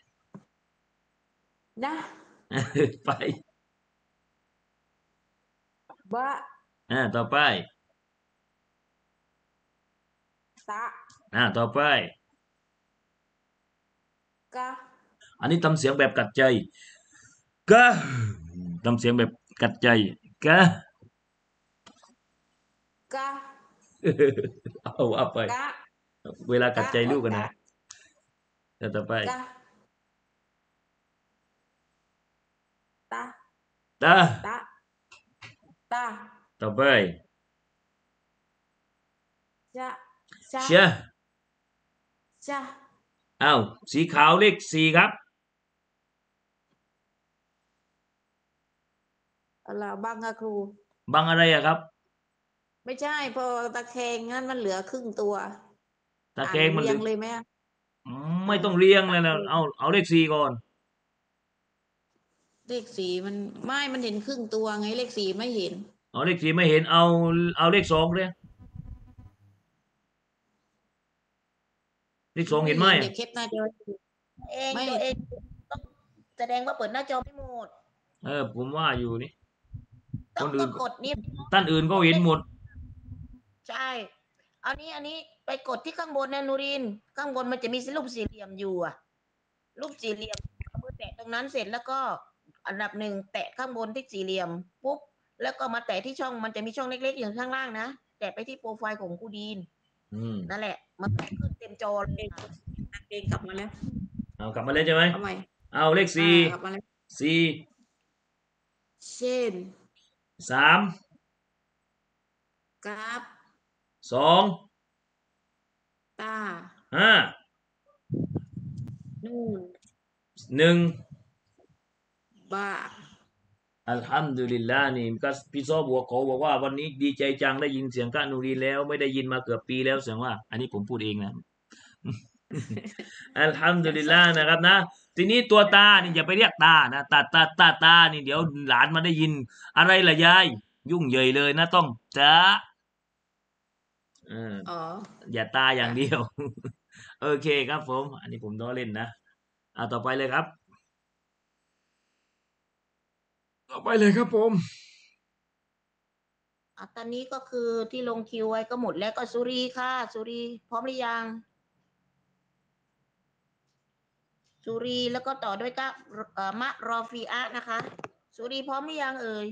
Speaker 11: นะ
Speaker 1: ไป
Speaker 11: บะ
Speaker 1: อ่าต่อไป
Speaker 11: ตะ
Speaker 1: อ่าต่อไป
Speaker 11: กะ
Speaker 1: อันนี้ทำเสียงแบบกัดใจกะทำเสียงแบบกัดใจกะ
Speaker 11: กะ
Speaker 1: เอาเอาไป
Speaker 11: กะ
Speaker 1: เวลากัดใจลูกกันนะ
Speaker 11: กะ
Speaker 1: แล้วต่อไป
Speaker 11: กะตะ
Speaker 1: ตา
Speaker 11: ตะตะ
Speaker 1: ต่อไป
Speaker 11: ชะชะ
Speaker 1: เชะ
Speaker 11: ชะ
Speaker 1: อ้าวสีขาวเลขสี่ครับ
Speaker 11: อะไรบางอะครู
Speaker 1: บางอะไรอะครับ
Speaker 11: ไม่ใช่พอตะแคงงั้นมันเหลือครึ่งตัว
Speaker 1: ตะแคงมัน
Speaker 11: อ่า
Speaker 1: เล
Speaker 11: เรีย
Speaker 1: ย
Speaker 11: งเลยไหมอะ
Speaker 1: ไม่ต้องเรียงเลยนะเอาเอาเลขสี่ก่อน
Speaker 11: เลขสี่มันไม่มันเห็นครึ่งตัวไงเลขสี่ไม่เห็น
Speaker 1: เอาเลขสี่ไม่เห็นเอาเอาเลขสองเลยเลขสองเห็นไหม
Speaker 11: เดี๋ยวแคปหน้าจอให้ดู
Speaker 7: เอง
Speaker 11: ไม่
Speaker 7: ตัวเองต้องแสดงว่าเปิดหน้าจอไม่หมด
Speaker 1: เออผมว่าอยู่นี่
Speaker 7: ต้อง
Speaker 1: คนอื่
Speaker 7: ต้อน งกดนี่
Speaker 1: ท่านอื่นก็เห็นหมด
Speaker 7: ใช่เอานี้อันนี้ไปกดที่ข้างบนนะนูริน ข้างบนมันจะมีรูปสี่เหลี่ยมอยู่อะรูปสี่เหลี่ยมเอามือแตะตรงนั้นเสร็จแล้วก็อันดับหนึ่งแตะข้างบนที่สี่เหลี่ยมปุ๊บแล้วก็มาแตะที่ช่องมันจะมีช่องเล็กๆอยู่ข้างล่างนะแตะไปที่โปรไฟล์ของครูดีน
Speaker 1: อืม
Speaker 7: นั่นแหละ มันก็ขึ้นเต็มจอเลยค่ะ
Speaker 11: เองกลับมาแล้ว
Speaker 1: เอากลับมาเลยใช่ไหม
Speaker 11: เอาใหม่
Speaker 1: เอาเลขสี่
Speaker 11: อ่ากลับมาแล้ว
Speaker 1: สี่
Speaker 11: เช่น
Speaker 1: สาม
Speaker 11: กราฟ
Speaker 1: สอง
Speaker 11: ตา
Speaker 1: ห้า
Speaker 11: นู่น
Speaker 1: หนึ่ง
Speaker 11: บะ
Speaker 1: อัลฮัมดุลิลลาห์นี่ก็พี่ซอบัวเขาบอกว่าวันนี้ดีใจจังได้ยินเสียงกะนูรีแล้วไม่ได้ยินมาเกือบปีแล้วเสียงว่า อันนี้ผมพูดเองนะ อัลฮัมดุลิลลาห์นะครับนะทีนี้ตัวตานี่อย่าไปเรียกตานะตาตาตาตานี่เดี๋ยวหลานมาได้ยิน อะไรล่ะยายยุ่งเหยิงเลยนะต้องจ้าเออ
Speaker 11: อ๋อ
Speaker 1: อย่าตาอย่างเดียว โอเคครับผม อันนี้ผมล้อเล่นนะเอาต่อไปเลยครับ ต่อไปเลยครับผม
Speaker 7: อ่ะตอนนี้ก็คือที่ลงคิวไว้ก็หมดแล้วก็สุรีค่ะสุรีพร้อมหรือยังสุรีแล้วก็ต่อด้วยก็เอ่อมะรอฟีอะนะคะสุรีพร้อมหรือยังเอ่ย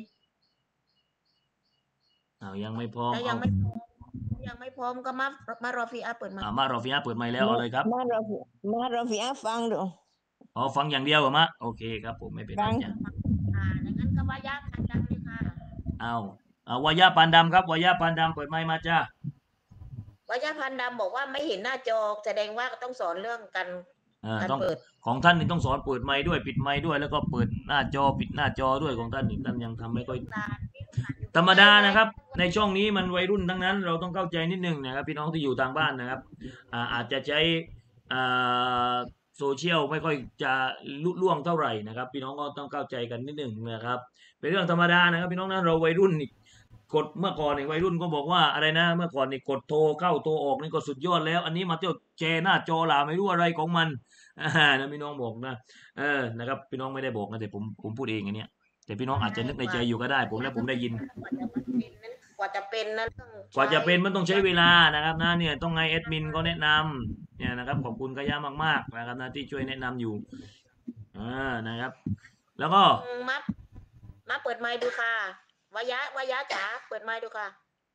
Speaker 1: เอายังไม่พร้อม
Speaker 7: ถ้ายั
Speaker 1: เอา
Speaker 7: งไม่พร้อมยังไม่พร้อมก็มามารอฟีอะเปิดไมา
Speaker 1: อ่ามารอฟิยะห์เปิดไมค์แล้วเอาเลยครับ
Speaker 9: มารอฟิมารอฟิอาฟังดู
Speaker 1: อ๋อฟังอย่างเดียวเหรอมะโอเคครับผมไม่เป็นไร
Speaker 9: ฟัง
Speaker 1: จ้ะ
Speaker 7: อ่าดังนั้นก็วายะพันดังเลยค่ะ
Speaker 1: เอาเอาวายะปานดำครับวายะปานดำเปิดไมค์มาจ้าว
Speaker 7: ายะพันดำบอกว่าไม่เห็นหน้าจอแสดงว่าต้องสอนเรื่องการ
Speaker 1: เออ
Speaker 7: การ
Speaker 1: ต้อง
Speaker 7: เปิด
Speaker 1: ของท่านนี่ต้องสอนเปิดไมค์ด้วยปิดไมค์ด้วยแล้วก็เปิดหน้าจอปิดหน้าจอด้วยของท่านนี่ท่านยังทำไม่ค่อยธรรมดานะครับ ในช่องนี้มันวัยรุ่นทั้งนั้น เราต้องเข้าใจนิดนึงนะครับพี่น้องที่อยู่ทางบ้านนะครับอ่าอาจจะใช้อ่าโซเชียลไม่ค่อยจะลุล่วงเท่าไหร่นะครับ พี่น้องก็ต้องเข้าใจกันนิดนึงนะครับ เป็นเรื่องธรรมดานะครับ พี่น้องนะเราวัยรุ่นนี่กดเมื่อก่อนนี่วัยรุ่นก็บอกว่าอะไรนะ เมื่อก่อนนี่กดโทรเข้าโทรออกนี่ก็สุดยอดแล้ว อันนี้มาเที่ยวแชร์หน้าจอหลาไม่รู้อะไรของมันอ่านะพี่น้องบอกนะเออนะครับ พี่น้องไม่ได้บอกนะแต่ผมผมพูดเองอันเนี้ยแต่พี่น้องอาจจะนึกในใจอยู่ก็ได้ ผมและผมได้ยิน
Speaker 7: กว่าจะเป็นนั้นกว่าจะเป็นนะเรื่อง
Speaker 1: กว่าจะเป็นมันต้องใช้เวลานะครับนะเนี่ยต้องให้แอดมินเขาแนะนำเนี่ยนะครับขอบคุณกะยามากๆนะครับนะที่ช่วยแนะนำอยู่อ่านะครับ แล้วก็
Speaker 7: อืมมามาเปิดไมค์ดูค่ะวายะวายะจ๋าเปิดไมค์ดูค่ะ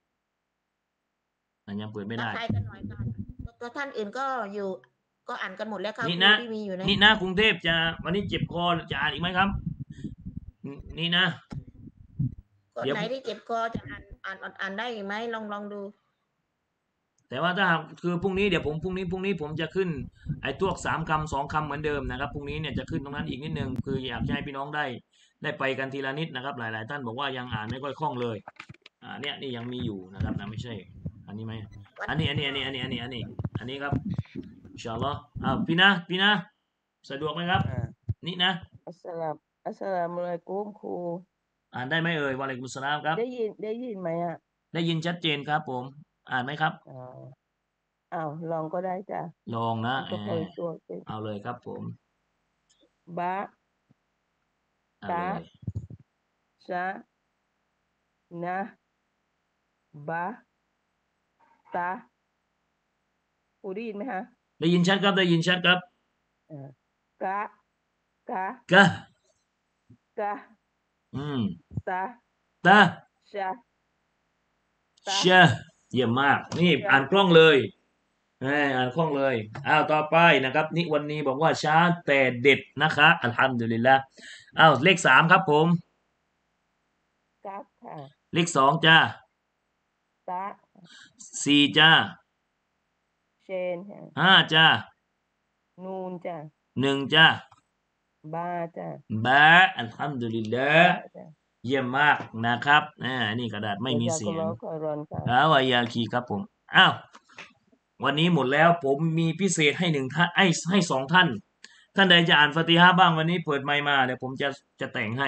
Speaker 1: อันยังเปิดไม่
Speaker 7: ทัก
Speaker 1: ได้
Speaker 7: ทายกันหน่อยค่ะตัวท่านอื่นก็อยู่ ก็อ่านกันหมดแล้วค่ะ
Speaker 1: นี่นะ
Speaker 7: ที่มีอยู่ใน
Speaker 1: นี่นะกรุงเทพจะวันนี้เจ็บคอจะอ่านอีกไหมครับ นี่นะ
Speaker 7: คน
Speaker 1: เดี๋ยว
Speaker 7: ไหนที่เจ็บคอจะอ่านอ่านอ่านอ่านได้ไหมลองลองดู
Speaker 1: แต่ว่าถ้าหากคือพรุ่งนี้เดี๋ยวผมพรุ่งนี้พรุ่งนี้ผมจะขึ้นไอ้ตัวสามคำสองคำเหมือนเดิมนะครับพรุ่งนี้เนี่ยจะขึ้นตรงนั้นอีกนิดนึงคืออยากให้พี่น้องได้ ได้ไปกันทีละนิดนะครับ หลาย ๆ ท่านบอกว่ายังอ่านไม่ค่อยคล่องเลย อ่าเนี่ยนี่ยังมีอยู่นะครับนะไม่ใช่ อันนี้ไหมอันนี้อันนี้อันนี้อันนี้อันนี้อันนี้อันนี้ครับอินชาอัลลอฮ์อ่าพี่นะพี่นะสะดวกไหมครับ นี่นะ
Speaker 9: อัสสลามอัสสลามุอะลัยกุมครู
Speaker 1: อ่านได้ไหมเอ่ยวะอะลัยกุมุสสลามครับ
Speaker 9: ได้ยินได้ยินไหมอ่ะ
Speaker 1: ได้ยินชัดเจนครับผม อ่านไหมครับ
Speaker 9: อ๋ออ้าวลองก็ได้จ้ะ
Speaker 1: ลองนะ
Speaker 9: ก็
Speaker 1: เอ
Speaker 9: เคย
Speaker 1: อ
Speaker 9: ตัวเป็น
Speaker 1: เอาเลยครับผม
Speaker 9: บะ
Speaker 1: เอา
Speaker 9: ตา
Speaker 1: เลย
Speaker 9: ชะนะบะตาครูได้ยินไหมฮะ
Speaker 1: ได้ยินชัดครับได้ยินชัดครับ
Speaker 9: เออกะกะ
Speaker 1: กะ
Speaker 9: กะ
Speaker 1: อืม
Speaker 9: ตา
Speaker 1: ตา
Speaker 9: ชะตา
Speaker 1: เชะเยี่ยมมาก นี่อ่านคล่องเลยเอออ่านคล่องเลยอ้าวต่อไปนะครับนี่วันนี้บอกว่าช้าแต่เด็ดนะคะอัลฮัมดุลิลละอ้าวเลขสามครับผม
Speaker 9: กะค่ะ
Speaker 1: เลขสองจ้า
Speaker 9: ตา
Speaker 1: สี่จ้า
Speaker 9: เชนค่ะ
Speaker 1: ห้าจ้า
Speaker 9: นูนจ้ะ
Speaker 1: หนึ่งจ้า
Speaker 9: บาจ้ะ
Speaker 1: บาอัลฮัมดุลิลละ
Speaker 9: บาจ้ะ
Speaker 1: เยี่ยมมากนะครับอ่านี่กระดาษไม่มี
Speaker 9: จา
Speaker 1: เสี
Speaker 9: กุ
Speaker 1: ย
Speaker 9: ล
Speaker 1: ง
Speaker 9: อฮ์คอยรอนค่ะ
Speaker 1: อ้าววายาคีครับผมอ้าววันนี้หมดแล้วผมมีพิเศษให้หนึ่งท่านให้ให้สองท่าน ท่านใดจะอ่านฟาติฮะห์บ้างวันนี้เปิดไมค์มาเดี๋ยวผมจะจะแต่งให้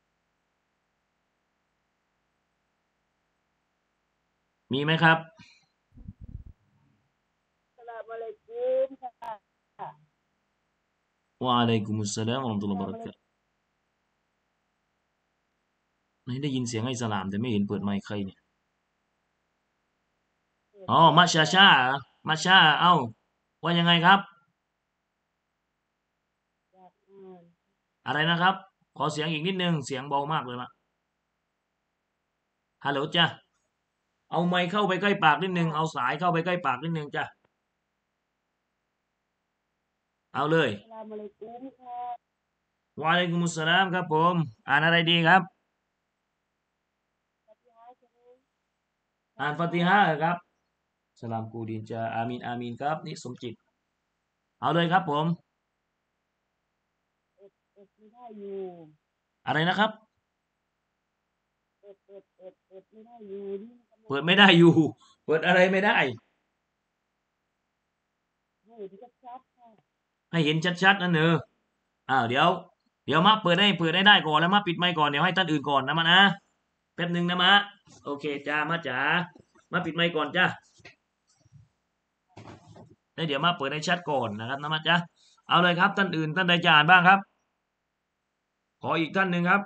Speaker 1: มีไหมครับ
Speaker 9: อัสสลามุอะลัยกุมค่ะ
Speaker 1: วะอะลัยกุมุสสลามวะเราะห์มะตุลลอฮ์วะบะเราะกาตุฮ์ไม่ได้ยินเสียงไอ้สลามแต่ไม่เห็นเปิดไมค์ใครเนี่ยอ๋อมาชาชาเหรอมาชาเอ้าว่ายังไงครับ อะไรนะครับ ขอเสียงอีกนิดนึงเสียงเบามากเลยละฮัลโหลจ้ะเอาไมค์เข้าไปใกล้ปากนิดนึงเอาสายเข้าไปใกล้ปากนิดนึงจ้ะเอาเลย
Speaker 9: อัสสลามุอะลัยกุมค่ะ
Speaker 1: วะอะลัยกุมุสสลามครับผมอ่านอะไรดีครับ อ่านฟาติฮะห์เหรอครับสลามกูดีนจะอามีนอามีนครับนี่สมจิต เอาเลยครับผม
Speaker 9: เอ็ดเอ็ดไม่ได้อยู่
Speaker 1: อะไรนะครับ
Speaker 9: ดเปิดเปิดเปิดไม่ได้อยู่นี่
Speaker 1: เปิดไม่ได้อยู่ เปิดอะไรไม่ได้
Speaker 9: ให้เห็นชัดๆค่ะ
Speaker 1: ให้เห็นชัดๆนั่นเนอะอ้าวเดี๋ยวเดี๋ยวมาเปิดให้เปิดให้ได้ก่อนแล้วมาปิดไมค์ก่อนเดี๋ยวให้ท่านอื่นก่อนนะมานะแป๊บหนึ่งนะมาโอเคจ้ามาจ๋ามาปิดไมค์ก่อนจ้าแล้วเดี๋ยวมาเปิดให้ชัดก่อนนะครับนะมาจ้าเอาเลยครับท่านอื่นท่านใดจะอ่านบ้างครับขออีกท่านหนึ่งครับ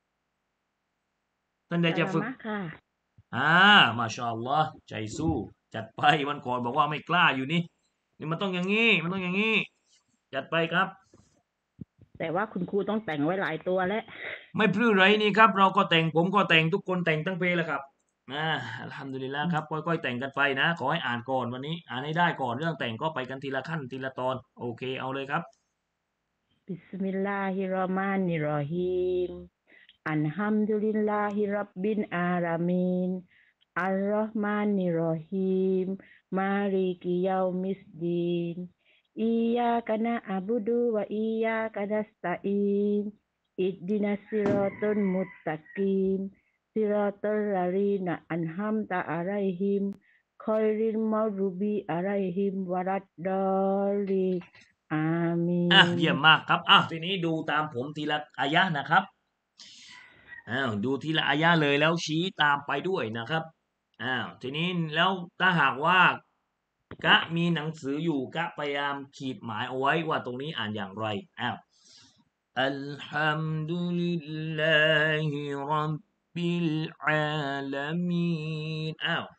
Speaker 1: ท่านใดจะฝึก
Speaker 9: สลามะค่ะ
Speaker 1: อ่ามาชาอัลลอฮ์ใจสู้จัดไปวันก่อนบอกว่าไม่กล้าอยู่นี่นี่มันต้องอย่างนี้มันต้องอย่างนี้จัดไปครับ
Speaker 9: แต่ว่าคุณครูต้องแต่งไว้หลายตัวแล้ว
Speaker 1: ไม่พลื้อไรนี่ครับ เราก็แต่งผมก็แต่งทุกคนแต่งทั้งเพลงแหละครับอ่าอัลฮัมดุลิลละครับค่อยๆแต่งกันไปนะขอให้อ่านก่อนวันนี้อ่านให้ได้ก่อนเรื่องแต่งก็ไปกันทีละขั้นทีละตอนโอเคเอาเลยครับ
Speaker 9: บิสมิลลาฮิรเราะห์มานิรเราะฮีมอัลฮัมดุลิลลาฮิร็อบบิลอาลามีนอัลเราะห์มานิรเราะฮีมมาลิกิยามิสดีนอียากะนะอะบุดูวะอียากะนัสตะอีนอิดดินัสซิรอตัลมุตตะกีนซิรอตัลลซีนะอันฮัมตะอะลัยฮิมคอยริลมัฆรูบีอะลัยฮิมวะรัดดอลลีนอามี
Speaker 1: อ่ะ
Speaker 9: น
Speaker 1: เยี่ยมมากครับอ่ะทีนี้ดูตามผมทีละอายะห์นะครับอ้าวดูทีละอายะห์เลยแล้วชี้ตามไปด้วยนะครับอ้าวทีนี้แล้วถ้าหากว่ากะมีหนังสืออยู่กะพยายามขีดหมายเอาไว้ว่าตรงนี้อ่านอย่างไรอ้าวอัลฮัมดุลิลลาฮิรับบิลอาลามีนอ้าว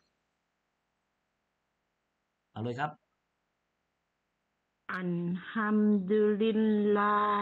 Speaker 1: เอาเลยครับ
Speaker 9: อัลฮัมดุลิลลาห์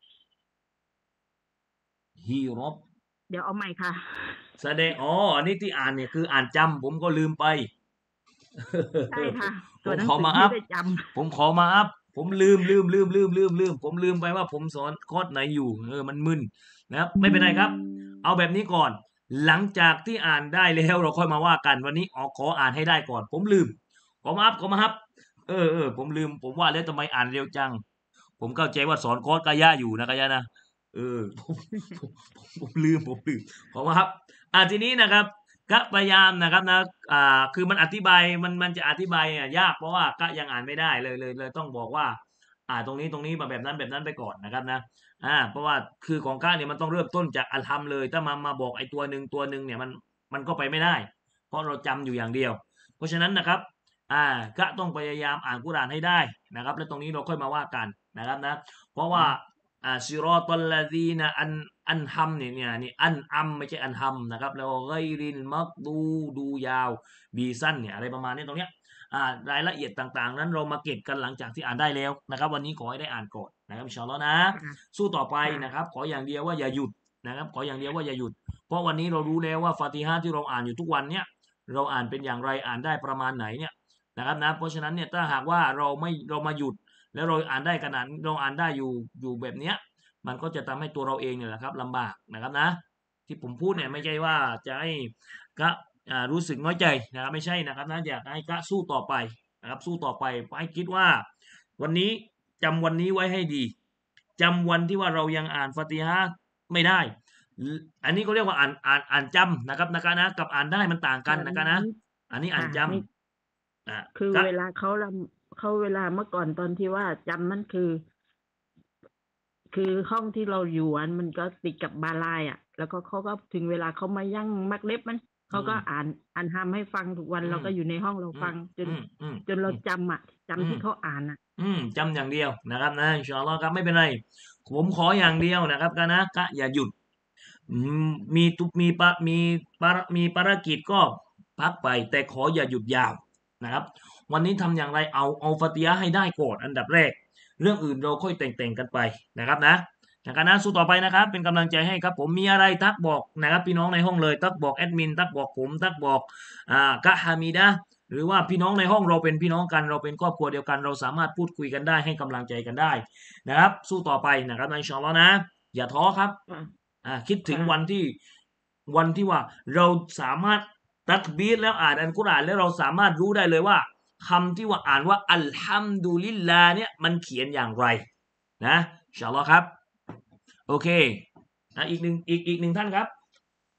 Speaker 1: ฮีรบ
Speaker 9: เดี๋ยวเอาใหม่ค่ะ
Speaker 1: แสดงอ๋ออันนี้ที่อ่านเนี่ยคืออ่านจำผมก็ลืมไป
Speaker 9: ใช่ค่ะ
Speaker 1: ผ
Speaker 9: ตัว
Speaker 1: ม
Speaker 9: หนัง
Speaker 1: ขอ
Speaker 9: สือ
Speaker 1: มา
Speaker 9: ไม่
Speaker 1: อัพ
Speaker 9: ได้จ
Speaker 1: ผมขอมาอัพ ผมลืมลืมลืมลืมลืมลืมผมลืมไปว่าผมสอนคอร์สไหนอยู่เออมันมึนนะครับ ไม่เป็นไรครับ เอาแบบนี้ก่อน หลังจากที่อ่านได้แล้วเราค่อยมาว่ากันวันนี้อ๋อขออ่านให้ได้ก่อน ผมลืมขอมาอัพขอมาอัพเออเออผมลืม ผมว่าแล้วทำไมอ่านเร็วจัง ผมเข้าใจว่าสอนคอร์สกายะอยู่นะกายะนะเออ ผมผมผมลืมผมลืมขอมาครับอ่าทีนี้นะครับก็พยายามนะครับนะอ่าคือมันอธิบายมันมันจะอธิบายอ่ะยากเพราะว่าก็ยังอ่านไม่ได้เลยเลยเลยต้องบอกว่า อ่าตรงนี้ตรงนี้มาแบบนั้นแบบนั้นไปก่อนนะครับนะอ่าเพราะว่าคือของก้าเนี่ยมันต้องเริ่มต้นจากอัลฮัมเลยถ้ามามาบอกไอ้ตัวหนึ่งตัวหนึ่งเนี่ยมันมันก็ไปไม่ได้ เพราะเราจำอยู่อย่างเดียว เพราะฉะนั้นนะครับ อ่าก็ต้องพยายามอ่านกุรอานให้ได้นะครับ แล้วตรงนี้เราค่อยมาว่ากันนะครับนะ เพราะว่าอ่าซิรอตัลลซีนะอันอันฮัมเนี่ยเนี่ยนี่อันอัมไม่ใช่อันฮัมนะครับแล้วไกริลมักดูดูยาวบีสั้นเนี่ยอะไรประมาณนี้ตรงเนี้ยอ่ารายละเอียดต่างๆ นั้นเรามาเก็บกันหลังจากที่อ่านได้แล้วนะครับ วันนี้ขอให้ได้อ่านก่อนนะครับอินชาอัลลอฮ์นะ
Speaker 9: ำค่ะ
Speaker 1: สู้ต่อไป
Speaker 9: ค่ะ
Speaker 1: นะครับ ขออย่างเดียวว่าอย่าหยุดนะครับ ขออย่างเดียวว่าอย่าหยุด เพราะวันนี้เรารู้แล้วว่าฟาติฮะห์ที่เราอ่านอยู่ทุกวันเนี่ยเราอ่านเป็นอย่างไรอ่านได้ประมาณไหนเนี่ยนะครับนะเพราะฉะนั้นเนี่ยถ้าหากว่าเราไม่เรามาหยุด แล้วเราอ่านได้ขนาดเราอ่านได้อยู่อยู่แบบเนี้ย มันก็จะทำให้ตัวเราเองเนี่ยแหละครับลำบากนะครับนะ ที่ผมพูดเนี่ยไม่ใช่ว่าจะให้กะอ่ารู้สึกน้อยใจนะครับไม่ใช่นะครับนะอยากให้กะสู้ต่อไปนะครับ สู้ต่อไปให้คิดว่า วันนี้จำวันนี้ไว้ให้ดีจำวันที่ว่าเรายังอ่านฟาติฮะห์ไม่ได้ อันนี้เขาเรียกว่าอ่านอ่านอ่านจำนะครับนะครับนะกับอ่านได้มันต่างกันนะครับนะ อันนี้อ่าน
Speaker 9: ค่ะ
Speaker 1: จ
Speaker 9: นี่
Speaker 1: ำอ่า
Speaker 9: คือ
Speaker 1: ก็
Speaker 9: เวลาเขาลำเขาเวลาเมื่อก่อนตอนที่ว่าจำนั่นคือ คือห้องที่เราอยู่อันมันก็ติดกับบาลายอ่ะ แล้วก็เขาก็ถึงเวลาเขามายั่งมักเล็บมัน เขาก็
Speaker 1: อืม
Speaker 9: อ่านอ่านทำให้ฟังทุกวัน
Speaker 1: อื
Speaker 9: เรา
Speaker 1: ม
Speaker 9: ก็อยู่ในห้องเรา
Speaker 1: อื
Speaker 9: ฟั
Speaker 1: ม
Speaker 9: ง จน
Speaker 1: อืมอืม
Speaker 9: จนเรา
Speaker 1: อืม
Speaker 9: จำอ่ะ
Speaker 1: อื
Speaker 9: จำที่
Speaker 1: ม
Speaker 9: เขาอ่านอ่ะ
Speaker 1: อืมจำอย่างเดียวนะครับนะอินชาอัลลอฮ์ครับไม่เป็นไร ผมขออย่างเดียวนะครับกันนะกะอย่าหยุดอืมมีทุกมีปะมีปะมีภารกิจก็พักไป แต่ขออย่าหยุดยาวนะครับ วันนี้ทำอย่างไรเอาเอาฟาติฮะห์ให้ได้ก่อนอันดับแรก เรื่องอื่นเราค่อยแต่งๆกันไปนะครับนะนะครับนะสู้ต่อไปนะครับ เป็นกำลังใจให้ครับ ผมมีอะไรทักบอกนะครับ พี่น้องในห้องเลยทักบอกแอดมินทักบอกผมทักบอกอ่ากะฮามีดะห์หรือว่าพี่น้องในห้องเราเป็นพี่น้องกันเราเป็นครอบครัวเดียวกัน เราสามารถพูดคุยกันได้ให้กำลังใจกันได้นะครับ สู้ต่อไปนะครับอินชาอัลลอฮ์นะ อย่าท้อครับ
Speaker 9: ค่ะ
Speaker 1: อ่าคิดถึง
Speaker 9: ค่ะ
Speaker 1: วันที่วันที่ว่าเราสามารถตักบีรแล้วอ่านอัลกุรอานแล้วเราสามารถรู้ได้เลยว่าคำที่ว่าอ่านว่าอัลฮัมดุลิลลาห์เนี่ยมันเขียนอย่างไรนะอินชาอัลลอฮ์ครับ โอเคอ่ะอีกหนึ่งอีกอีกหนึ่งท่านครับ ใคร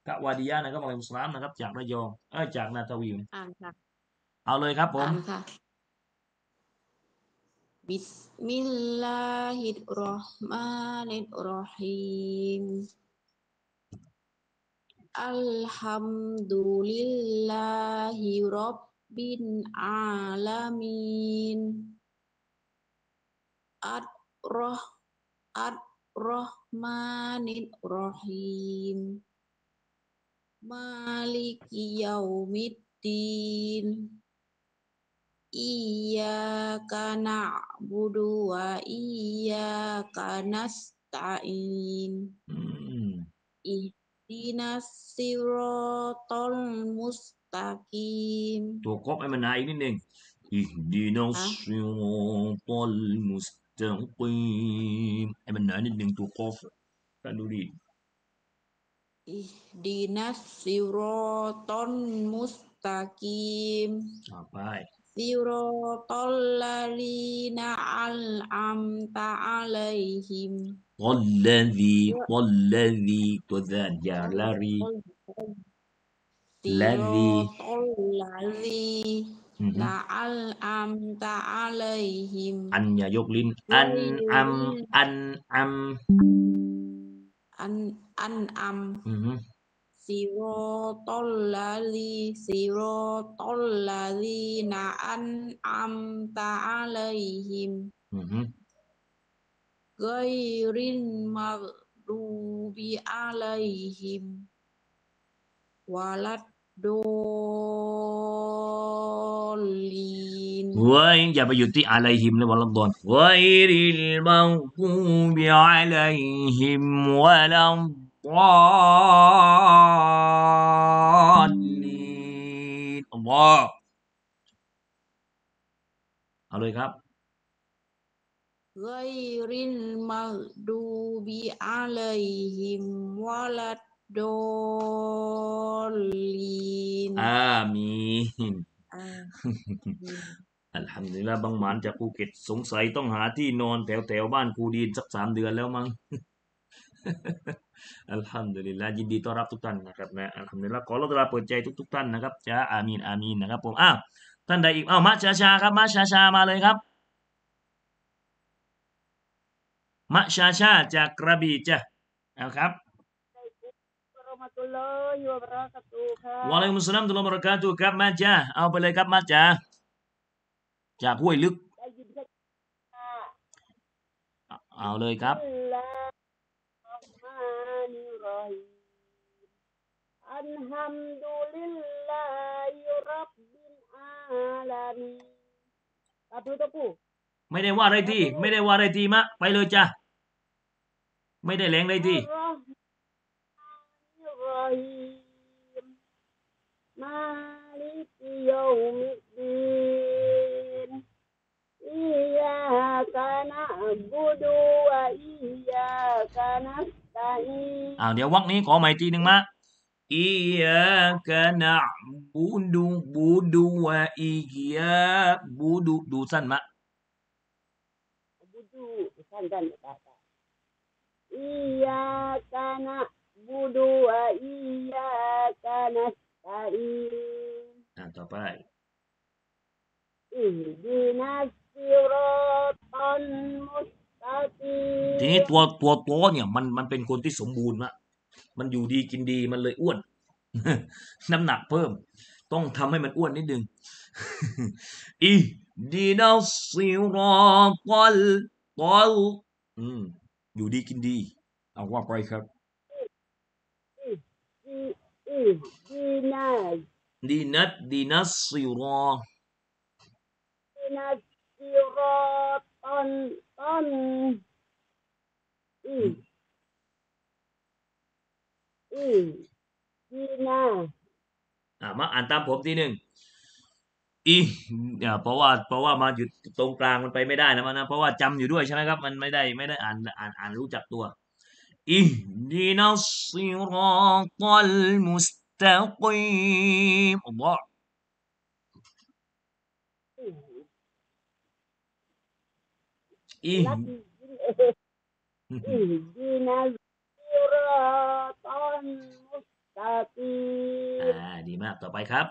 Speaker 1: กะวาดิยะนะครับอัลลอฮุสลามนะครับจากระยองเออจากนาทวี
Speaker 11: อ่านค่ะ
Speaker 1: เอาเลยครับผม
Speaker 11: อ่านค่ะ บิสมิลลาฮิรเราะห์มานิรเราะฮีมอัลฮัมดุลิลลาฮิร็อบบิลอาลามีนอัลรอห์อัลรอห์มานิรเราะฮีมมาลิกิยามิดดีนอิยากะนะบุดุวะอิยากะนัสตะอีน
Speaker 1: อืม
Speaker 11: อิฮดินัสซิรอตัลมุสตะกีม
Speaker 1: ตัวกบให้มันหนาอีกนิดหนึ่งอิฮดีนัส
Speaker 11: ฮะ
Speaker 1: ซิรอตัลมุสตะกีมให้มันหนานิดหนึ่งตัวกบท่านดูดิ
Speaker 11: อิฮดินัสซิรอตัลมุสตะกีม
Speaker 1: อ่าไป
Speaker 11: ซิรอตัลลาลีนะอัลอัมตะอะลัยฮิม
Speaker 1: ตัลลซีตัลลซีตัวซานยาลารี
Speaker 11: ซิ
Speaker 1: ลาร ซี
Speaker 11: อตัลลาลี
Speaker 1: อือฮึ
Speaker 11: นะอัลอัมตะอะลัยฮิม
Speaker 1: อันอย่ายกลิ้นอันอัมอันอัม
Speaker 11: อันอันอัม
Speaker 1: อือฮึ
Speaker 11: ซิรอตัลลาลีซิรอตัลลาลีนะอันอัมตะอะลัยฮิม
Speaker 1: อือฮึ
Speaker 11: กอยรินมักดูบิอะลัยฮิมวะลัดโดลลีน
Speaker 1: เว้ยอย่าไปหยุดที่อะลัยฮิมเลยวะลัดดอนเว้ยริลมังกูบิอะลัยฮิมวะลัดดอลลีนอัลลอฮ์เอาเลยครับ
Speaker 11: กอยรินมักดูบิอะลัยฮิมวะลัดโดลลีน
Speaker 1: อามีน
Speaker 11: อ่า
Speaker 1: อัลฮัมดุลิลละบางหมานจากภูเก็ตสงสัยต้องหาที่นอนแถวแถวบ้านครูดีนสักสามเดือนแล้วมั้ง อัลฮัมดุลิลละยินดีต้อนรับทุกท่านนะครับนะอัลฮัมดุลิลละขอเราตลาเปิดใจทุกๆท่านนะครับจ้าอามีนอามีนนะครับผมอ้าวท่านใดอีกอ้าวมาชาชาครับมาชาชามาเลยครับมาชาชาจากกระบี่จ้ะเอาครับวะอะลัยกุมุสสลามตุลลอฮ์วะบะเราะกาตุฮ์ครับมาจ้าเอาไปเลยครับมาจ้าจากห้วยลึกเอาเลยครับ
Speaker 4: อัลฮัมดุลิลลาฮิร็อบบิลอาลามีนตะปูตะปู
Speaker 1: ไม่ได้ว่าอะไรทีไม่ได้ว่าอะไรทีมะไปเลยจ้ะไม่ได้แหลงเลยที
Speaker 4: อัลเราะห์มานิรเราะฮีมมาลิกิยอมิดดีนอิยากะนะบุดุวะอิยากะนัสตะอีน
Speaker 1: อ้าวเดี๋ยววรรคนี้ขอใหม่ทีหนึ่งมะอียากะนะบูดูบูดูวะอียาบูดูดูสั้นมะ
Speaker 4: budu sandan kata iyyaka na'budu wa iyyaka nasta'in
Speaker 1: อ่าต่อไป
Speaker 4: ihdinas siratal
Speaker 1: ที
Speaker 4: mustaqim
Speaker 1: นี้ตัวตัวโตเนี่ยมันมันเป็นคนที่สมบูรณ์มะมันอยู่ดีกินดีมันเลยอ้วน น้ำหนักเพิ่ม ต้องทำให้มันอ้วนนิดนึง อิดีนัสซิรอตัลตัลอืมอยู่ดีกินดีเอาว่าไปครับ
Speaker 4: ihdinas
Speaker 1: ดีนัดดีนัสซิรอ
Speaker 4: ihdinas siratal tan i ihdinas
Speaker 1: อ่ามาอ่านตามผมทีหนึ่งอีอ่าเพราะว่าเพราะว่ามาอยู่ตรงกลางมันไปไม่ได้นะมันนะเพราะว่าจำอยู่ด้วยใช่ไหมครับมันไม่ได้ไม่ได้อ่านอ่านอ่านรู้จักตัวอิดีนัสซิรอตัลมุสตะกีมอัลลอฮ์อิ
Speaker 4: lagi ihdinas siratal mustaqim
Speaker 1: ต่อไปครับ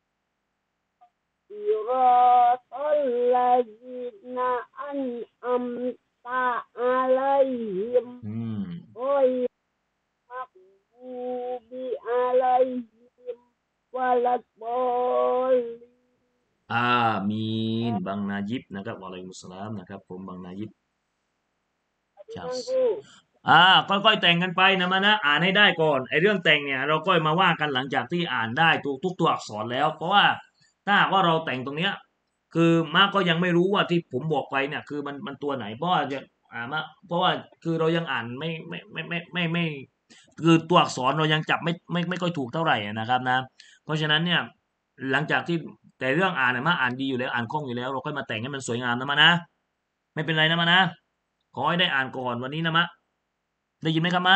Speaker 4: صراط الذين أنعمت عليهم
Speaker 1: อืม
Speaker 4: غير المغضوب عليهم ولا الضالين
Speaker 1: อามีนบางนายิบนะครับวะอะลัยกุมุสสลามนะครับผมบางนายิบจัสอ่าค่อยๆแต่งกันไปนะมานะอ่านให้ได้ก่อนไอ้เรื่องแต่งเนี่ยเราก็มาว่ากันหลังจากที่อ่านได้ทุกทุกตัวอักษรแล้ว เพราะว่าถ้าหากว่าเราแต่งตรงเนี้ยคือมาก็ยังไม่รู้ว่าที่ผมบอกไปเนี่ยคือมันมันตัวไหนเพราะว่าจะอ่ามาเพราะว่าคือเรายังอ่านไม่ไม่ไม่ไม่ไม่ไม่คือตัวอักษรเรายังจับไม่ไม่ไม่ค่อยถูกเท่าไหร่นะครับนะ เพราะฉะนั้นเนี่ยหลังจากที่แต่เรื่องอ่านเนี่ยมาอ่านดีอยู่แล้วอ่านคล่องอยู่แล้วเราค่อยมาแต่งให้มันสวยงามนะมานะไม่เป็นไรนะมานะขอให้ได้อ่านก่อนวันนี้นะมะได้ยินไหมครับมะ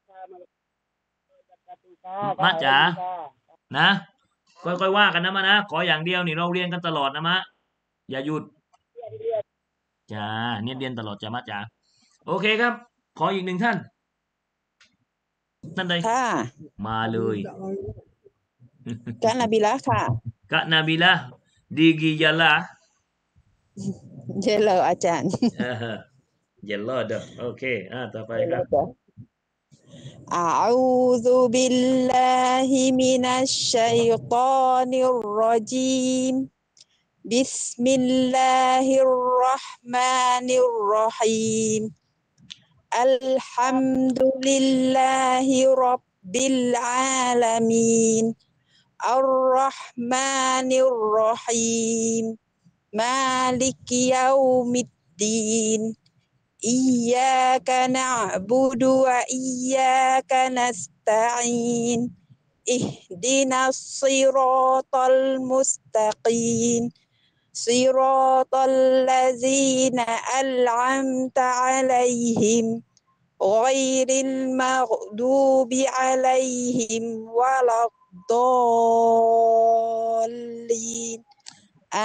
Speaker 1: มะจ๋านะค่อยๆว่ากันนะมะนะขออย่างเดียวนี่เราเรียนกันตลอดนะมะอย่าหยุดจ้าเนี่ยเรียนตลอดจ้ามะจ๋าโอเคครับ ขออีกหนึ่งท่านท่านใด
Speaker 12: ค่ะ
Speaker 1: มาเลย
Speaker 12: กะนาบิละค่ะ
Speaker 1: กะนาบิละดีกิยาละ
Speaker 12: เจเลออาจารย์
Speaker 1: เออเย็นรอดเด้อโอเคอ่าต่อไปครับ
Speaker 12: أعوذ بالله من الشيطان الرجيم بسم الله الرحمن الرحيم الحمد لله رب العالمين الرحمن الرحيم مالك يوم الدين إياك نعبد وإياك نستعين اهدنا الصراط المستقيم صراط الذين أنعمت عليهم غير المغضوب عليهم ولا الضالين
Speaker 1: อ่า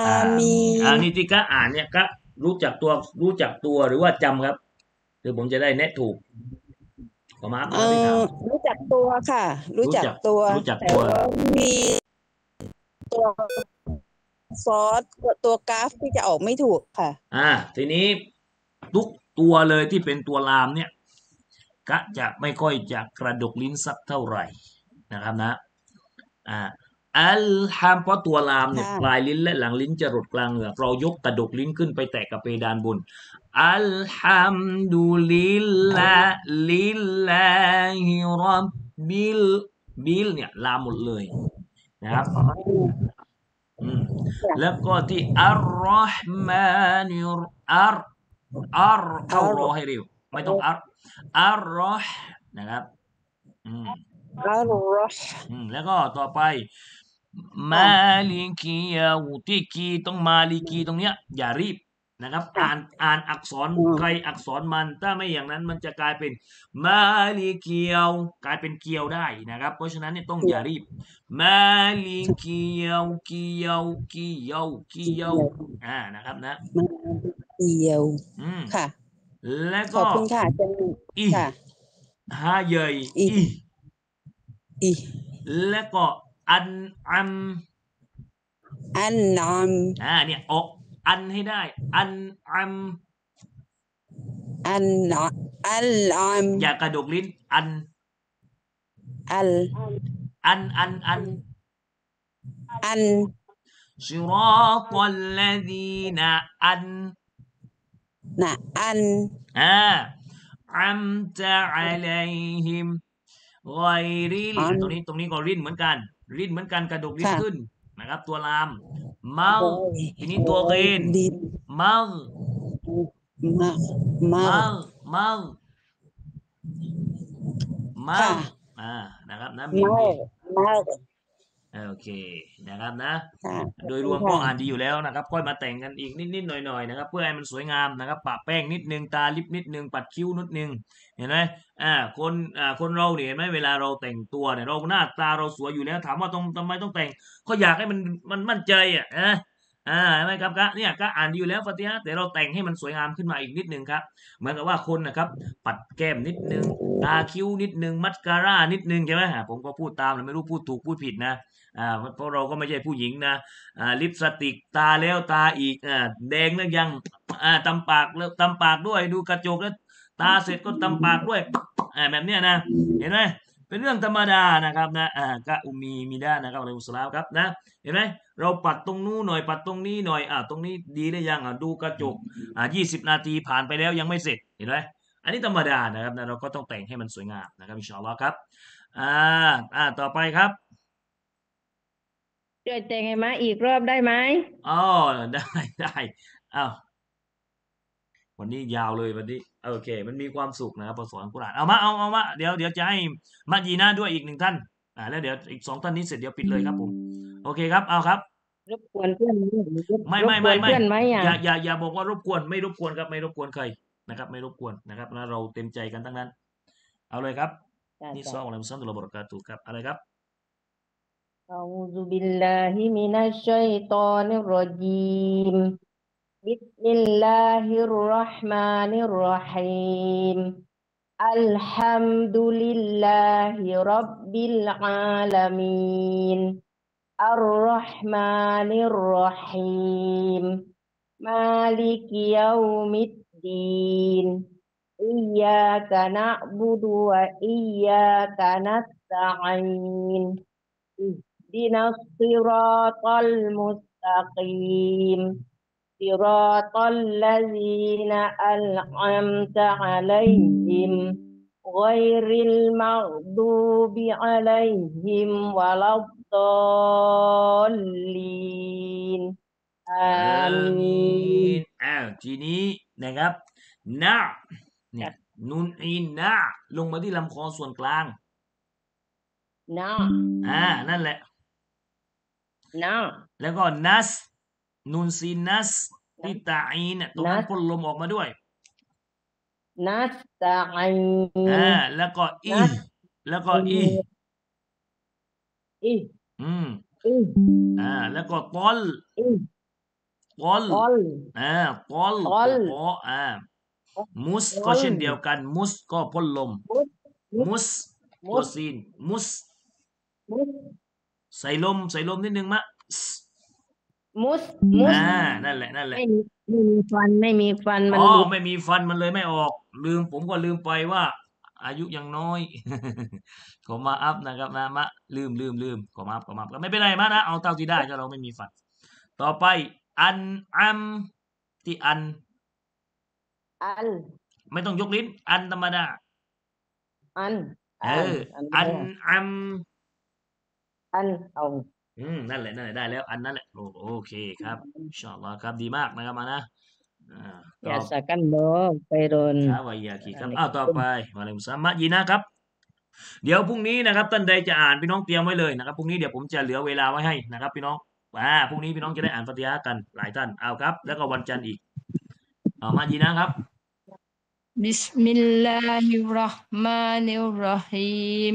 Speaker 12: آمين
Speaker 1: อ่านี่ที่กะอ่านเนี่ยกะรู้จักตัวรู้จักตัวหรือว่าจำครับคือผมจะได้แนะถูกขอมา
Speaker 12: เอ่อรู้จักตัวค่ะ รู้จักตัว
Speaker 1: รู้จัก
Speaker 12: แต่
Speaker 1: ตัว
Speaker 12: ว่ามีตัวซอสตัวกราฟที่จะออกไม่ถูกค่ะ
Speaker 1: อ่าทีนี้ทุกตัวเลยที่เป็นตัวลามเนี่ยกะจะไม่ค่อยจะกระดกลิ้นสักเท่าไหร่นะครับนะอ่าอัลฮัมเพราะตัวลามเนี่ย
Speaker 12: ค่ะ
Speaker 1: ปลายลิ้นและหลังลิ้นจะรดกลางเหงือกเรายกกระดกลิ้นขึ้นไปแตะกับเพดานบนอัลฮัมดุลิลลาลิลลาฮิรับบิลบิลเนี่ยลามหมดเลยนะครับ อืมแล้วก็ที่อัลรอห์มานิรอัลอัลเข้ารอให้เร็วไม่ต้องอัลอัลรอห์นะครับอืม
Speaker 12: อัลรอฮ์
Speaker 1: อืมแล้วก็ต่อไปมาลิกียาวุที่กีต้องมาลิกีตรงเนี้ยอย่ารีบนะครับ อ่านอ่านอักษรใครอักษรมันถ้าไม่อย่างนั้นมันจะกลายเป็นมาลิเกียวกลายเป็นเกียวได้นะครับ เพราะฉะนั้นเนี่ยต้องอย่ารีบมาลิเกียวเกียวเกียวเกียวอ่านะครับนะ
Speaker 12: เอียว
Speaker 1: อืม
Speaker 12: ค่ะ
Speaker 1: แล้ว
Speaker 12: ขอ
Speaker 1: ก็
Speaker 12: บคุณค่ะอาจารย์
Speaker 1: อี
Speaker 12: ค่ะ
Speaker 1: ฮาเยย
Speaker 12: อี
Speaker 1: อี
Speaker 12: อี
Speaker 1: แล้วก็อันอัม
Speaker 12: อันนอม
Speaker 1: อ่าเนี่ยออกอันให้ได้อันอัม
Speaker 12: อันนออัลออม
Speaker 1: อย่ากระดกลิ้นอัน
Speaker 12: อัล
Speaker 1: อันอันอัน
Speaker 12: อัน
Speaker 1: ซิรอตัลลดีนะอัน
Speaker 12: นะอัน
Speaker 1: อ่าอัมตะอะลัยฮิมไกริล
Speaker 12: อัน
Speaker 1: ตรงนี้ตรงนี้ก็รินเหมือนกันรินเหมือนกันกระดกลิ้น
Speaker 12: ค่ะ
Speaker 1: ขึ้นนะครับ ตัวลามเมาทีนี้ตัวเกน
Speaker 12: ดิน
Speaker 1: เมา
Speaker 12: มามา
Speaker 1: เมาเมาเมา
Speaker 12: ค่ะ
Speaker 1: อ่านะครับนะมี
Speaker 12: เมา
Speaker 1: มี
Speaker 12: เมา
Speaker 1: โอเคนะครับนะ
Speaker 12: ค่ะ
Speaker 1: โดยรวมก็
Speaker 12: ค่ะ
Speaker 1: อ่านดีอยู่แล้วนะครับค่อยมาแต่งกันอีกนิดๆหน่อยๆนะครับเพื่อให้มันสวยงามนะครับปะแป้งนิดนึงตาลิปนิดนึงปัดคิ้วนิดนึงเห็นไหมอ่าคนอ่าคนเราเนี่ยเห็นไหมเวลาเราแต่งตัวเนี่ยเราหน้าตาเราสวยอยู่แล้วถามว่าต้องทำไมต้องแต่งก็อยากให้มันมันมั่นใจอ่ะนะอ่าใช่ไหมครับก็เนี่ยก็อ่านดีอยู่แล้วฟาติฮะห์แต่เราแต่งให้มันสวยงามขึ้นมาอีกนิดนึงครับเหมือนกับว่าคนนะครับปัดแก้มนิดนึงตาคิ้วนิดนึงมัสการ่านิดนึงใช่ไหมอ่าผมก็พูดตามเลยไม่รู้พูดถูกพูดผิดนะอ่าเพราะเราก็ไม่ใช่ผู้หญิงนะอ่าลิปสติกตาแล้วตาอีกอ่าแดงแล้วยังอ่าตำปากแล้วตำปากด้วยดูกระจกแล้วตาเสร็จก็ตำปากด้วยอ่าแบบเนี้ยนะเห็นไหมเป็นเรื่องธรรมดานะครับนะอ่าก็อุมีมีได้นะครับอัลลอฮุสลามครับนะเห็นไหมเราปัดตรงนู้นหน่อยปัดตรงนี้หน่อยอ่าตรงนี้ดีหรือยังอ่าดูกระจกอ่ายี่สิบนาทีผ่านไปแล้วยังไม่เสร็จเห็นไหมอันนี้ธรรมดานะครับนะเราก็ต้องแต่งให้มันสวยงามนะครับอินชาอัลลอฮ์ครับอ่าอ่าต่อไปครับ
Speaker 9: ช่วยแต่งให้มาอีกรอบได้ไหม
Speaker 1: อ๋อได้ได้อ้าววันนี้ยาวเลยวันนี้โอเค มันมีความสุขนะครับพอสอนกุรอานเอามาเอาเอามาเดี๋ยวเดี๋ยวจะให้มัดยีนาด้วยอีกหนึ่งท่านอ่าแล้วเดี๋ยวอีกสองท่านนี้เสร็จเดี๋ยวปิดเลยครับผมโอเคครับเอาครับ
Speaker 9: รบกวนเพื่อนไหมรบ
Speaker 1: ไม่
Speaker 9: รบ
Speaker 1: ไม่
Speaker 9: กว
Speaker 1: ไม่
Speaker 9: น
Speaker 1: ไม่
Speaker 9: เพื่อนไหมอ่ะ
Speaker 1: อย่าอย่าอย่าบอกว่ารบกวนไม่รบกวนครับไม่รบกวนใครนะครับ ไม่รบกวนนะครับนะเราเต็มใจกันทั้งนั้น เอาเลยครับ
Speaker 9: จ้ะ
Speaker 1: นี่
Speaker 9: จ้ะ
Speaker 1: ซออัลลอฮุสซาลลัลลอฮุบะเราะกาตุฮ์ครับอะไรครับ
Speaker 9: أعوذ بالله من الشيطان الرجيم بسم الله الرحمن الرحيم الحمد لله رب العالمين الرحمن الرحيم مالك يوم الدين إياك نعبد وإياك نستعين اهدنا الصراط المستقيم صراط الذين أنعمت عليهم غير المغضوب عليهم ولا الضالين
Speaker 1: อา
Speaker 9: آمين
Speaker 1: มีนอ้าวทีนี้นะครับนะเนี่ยนุนอีนนะลงมาที่ลำคอส่วนกลาง
Speaker 9: นะ
Speaker 1: อ่านั่นแหละ
Speaker 9: นะ
Speaker 1: แล้วก็นัสนุนซีนัสที่ตาอีนเนี่ยตรงนั้น
Speaker 9: นัส
Speaker 1: พ่นลมออกมาด้วย
Speaker 9: นัสตะอี
Speaker 1: อ่าน แล้วก็อี
Speaker 9: นัส
Speaker 1: แล้วก็อี
Speaker 9: อี
Speaker 1: อืม
Speaker 9: อี
Speaker 1: อ่าแล้วก็ตอล
Speaker 9: อี
Speaker 1: ตอล
Speaker 9: ตอล
Speaker 1: อ่าตอล
Speaker 9: ตอล
Speaker 1: ตออ่ามุส
Speaker 9: ต
Speaker 1: ก็
Speaker 9: อล
Speaker 1: เช่นเดียวกัน มุสก็พ่นลม
Speaker 9: มุสมุ
Speaker 1: มุ
Speaker 9: ส
Speaker 1: ส
Speaker 9: มุ
Speaker 1: ตัว
Speaker 9: ส
Speaker 1: ซีนมุส
Speaker 9: มุส
Speaker 1: ใส่ลมใส่ลมนิดนึงมะส
Speaker 9: มุสมุส
Speaker 1: อ่านั่นแหละนั่นแหละ
Speaker 9: ไม่มีไม่มีฟันไม่มีฟันมัน
Speaker 1: อ๋อ
Speaker 9: หลุด
Speaker 1: ไม่มีฟันมันเลยไม่ออก ลืมผมก็ลืมไปว่า อายุยังน้อย ขอมาอัพนะครับนะมะลืมลืมลืมขอมาอัพขอมาอัพก็ไม่เป็นไรมานะเอาเท่าที่ได้ถ้าเราไม่มีฟัน ต่อไป อันอัมที่อัน
Speaker 9: อัน
Speaker 1: ไม่ต้องยกลิ้น อันธรรมดา
Speaker 9: อัน
Speaker 1: เอ
Speaker 9: อัน
Speaker 1: อ
Speaker 9: อัน
Speaker 1: อัน
Speaker 9: แรก
Speaker 1: อัม
Speaker 9: อันเอา
Speaker 1: อืมนั่นแหละนั่นแหละได้แล้ว อันนั่นแหละโอโอเคครับอินชาอัลลอฮ์ครับดีมากนะครับมานะอ่า
Speaker 9: อย่า
Speaker 1: ต่อ
Speaker 9: สักกันโดไปโดน
Speaker 1: ครับวายาคีครับอ้าวต่อไปวะอะลัยกุมสลามมะยีนะครับ เดี๋ยวพรุ่งนี้นะครับท่านใดจะอ่านพี่น้องเตรียมไว้เลยนะครับพรุ่งนี้เดี๋ยวผมจะเหลือเวลาไว้ให้นะครับ พี่น้องอ่าพรุ่งนี้พี่น้องจะได้อ่านฟาติฮะห์กันหลายท่านเอาครับ แล้วก็วันจันทร์อีกเอามายีนะครับ
Speaker 5: بسم الله الرحمن الرحيم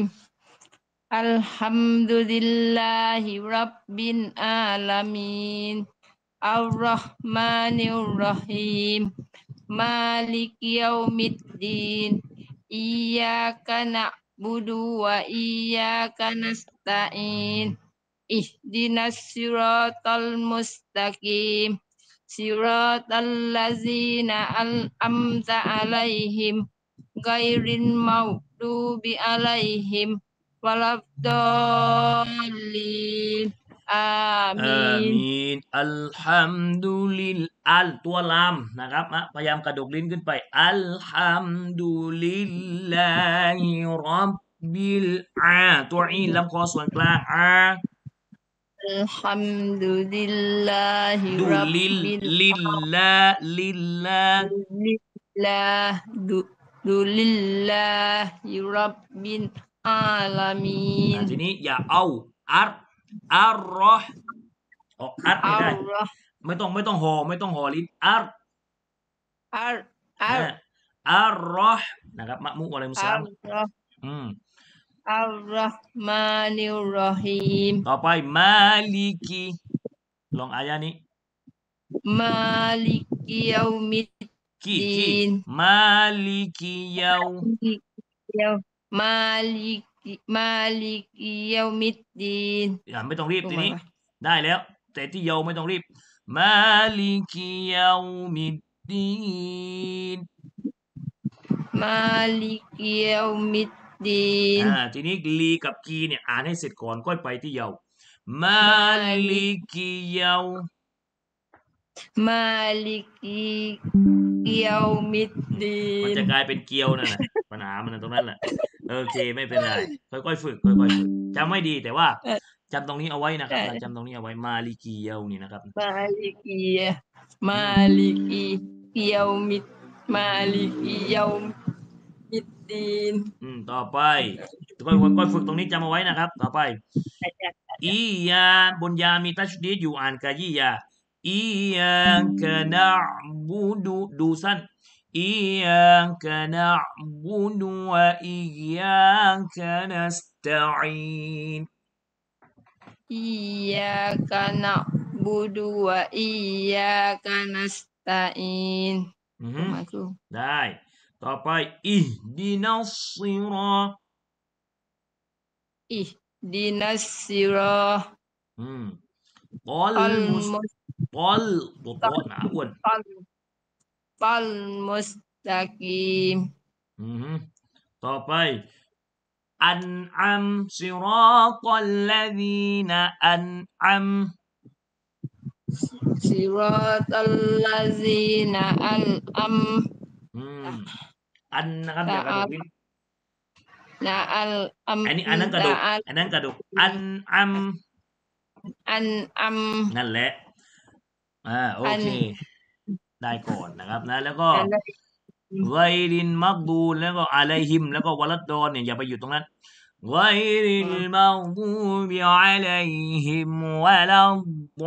Speaker 5: الحمد لله رب العالمين الرحمن الرحيم مالك يوم الدين إياك نعبد وإياك نستعين اهدنا الصراط المستقيم صراط الذين أنعمت عليهم غير المغضوب عليهم ولا الضالين อา
Speaker 1: อา
Speaker 5: มีน
Speaker 1: มีนอัลฮัมดุลิลอัลตัวลามนะครับอ่ะพยายามกระดกลิ้นขึ้นไป อัลฮัมดุลิลลาฮิรับบิลอาตัวอีนลำคอส่วนกลางอา
Speaker 5: อัลฮัมดุลิลลาฮิ
Speaker 1: ดู
Speaker 5: รับ
Speaker 1: ลิล
Speaker 5: บิล
Speaker 1: ลิลลาลิลลา
Speaker 5: ลิลลาดุดุลิลลาฮิรับบิลอาลามี
Speaker 1: อ่ะ
Speaker 5: น
Speaker 1: ทีนี้อย่าเอาอัรอัรรอออกอัรไม่
Speaker 5: อั
Speaker 1: ได้
Speaker 5: ลรอฮ์
Speaker 1: ไม่ต้องไม่ต้องห่อไม่ต้องห่อลิ้นอัร
Speaker 5: อัลอัล
Speaker 1: นะอัรรอนะครับมะมุอะไรมุส
Speaker 5: อั
Speaker 1: ลาม
Speaker 5: ลรอฮ์
Speaker 1: อืม
Speaker 5: อัลรอฮ์มานิรรอฮีม
Speaker 1: ต่อไปมาลิกีลองอายะนี้
Speaker 5: มาลิกิยามิด
Speaker 1: กี่
Speaker 5: ดี
Speaker 1: กี่
Speaker 5: น
Speaker 1: มาลิกิยาว
Speaker 5: เดียวมาลิกิมาลิกิยามิดดีน
Speaker 1: อย่าไม่ต้องรีบ
Speaker 5: ถูก
Speaker 1: ที
Speaker 5: ไหม
Speaker 1: นี้
Speaker 5: วะ
Speaker 1: ได้แล้ว แต่ที่เยาไม่ต้องรีบ มาลิกิยาวมิดดีน
Speaker 5: มาลิกิยามิดดีน
Speaker 1: อ่า ทีนี้ลีกับกีเนี่ยอ่านให้เสร็จก่อนค่อยไปที่เยามา
Speaker 5: มาลิ
Speaker 1: ลิกิยาว
Speaker 5: มาลิกิยามิดดี
Speaker 1: มัน
Speaker 5: น
Speaker 1: จะกลายเป็นเกียวนั่นแหละ ปัญหามันตรงนั้นแหละโอเคไม่เป็นไรค่อยๆฝึกค่อยๆฝึกจำไม่ดีแต่ว่า
Speaker 5: เออ
Speaker 1: จำตรงนี้เอาไว้นะครับ
Speaker 5: ได้
Speaker 1: จำตรงนี้เอาไว้มาลิกิยาวนี่นะครับ
Speaker 5: มาลิกิยามาลิกิยามิดมาลิกิยามิดดีน
Speaker 1: อืมต่อไปค่อยๆค่อยๆฝึกตรงนี้จำเอาไว้นะครับ ต่อไป อียาบนยามีตัชดีดอยู่อ่านกะยี่ยาอียากะนะบูดูดูสั้นอียากะนะบูดูวะอียากะนัสตะอีน
Speaker 5: อิยากะนะบูดูวะอิยากะนัสตะอีน
Speaker 1: อือ
Speaker 5: ถู
Speaker 1: ฮึ
Speaker 5: กไหมครู
Speaker 1: ได้ ต่อไปอิฮดินัสซิรอ
Speaker 5: อิดินัสซิรอ
Speaker 1: อืมตอล
Speaker 5: ตัล
Speaker 1: มุส
Speaker 5: มุส
Speaker 1: ตอลตัวโตหนาอ้วน
Speaker 5: ตัลตัลมุสตะกีม
Speaker 1: อือฮึต่อไปอันอัมซิรอตัลลซีนอันอัม
Speaker 5: ซิรอตัลลาซีนะอัลอัม
Speaker 1: อืมอันนะครับ
Speaker 5: ตะ
Speaker 1: อย่ากระด
Speaker 5: อั
Speaker 1: ก
Speaker 5: ล
Speaker 1: ลิ้น
Speaker 5: นะอัลอัม
Speaker 1: อันนี้อันนั้นกระด
Speaker 5: ตะ
Speaker 1: ก
Speaker 5: อัล
Speaker 1: อันนั้นกระดกอันอัม
Speaker 5: อันอัม
Speaker 1: นั่นแหละอ่าโอ
Speaker 5: อัน
Speaker 1: เค ได้ก่อนนะครับนะ แล้วก็
Speaker 5: อะไร
Speaker 1: ไกรินมักดูนแล้วก็อะลัยฮิมแล้วก็วะลัดดอนเนี่ยอย่าไปอยู่ตรงนั้นไกรินมักดูบิอะลัยฮิมวะลัดด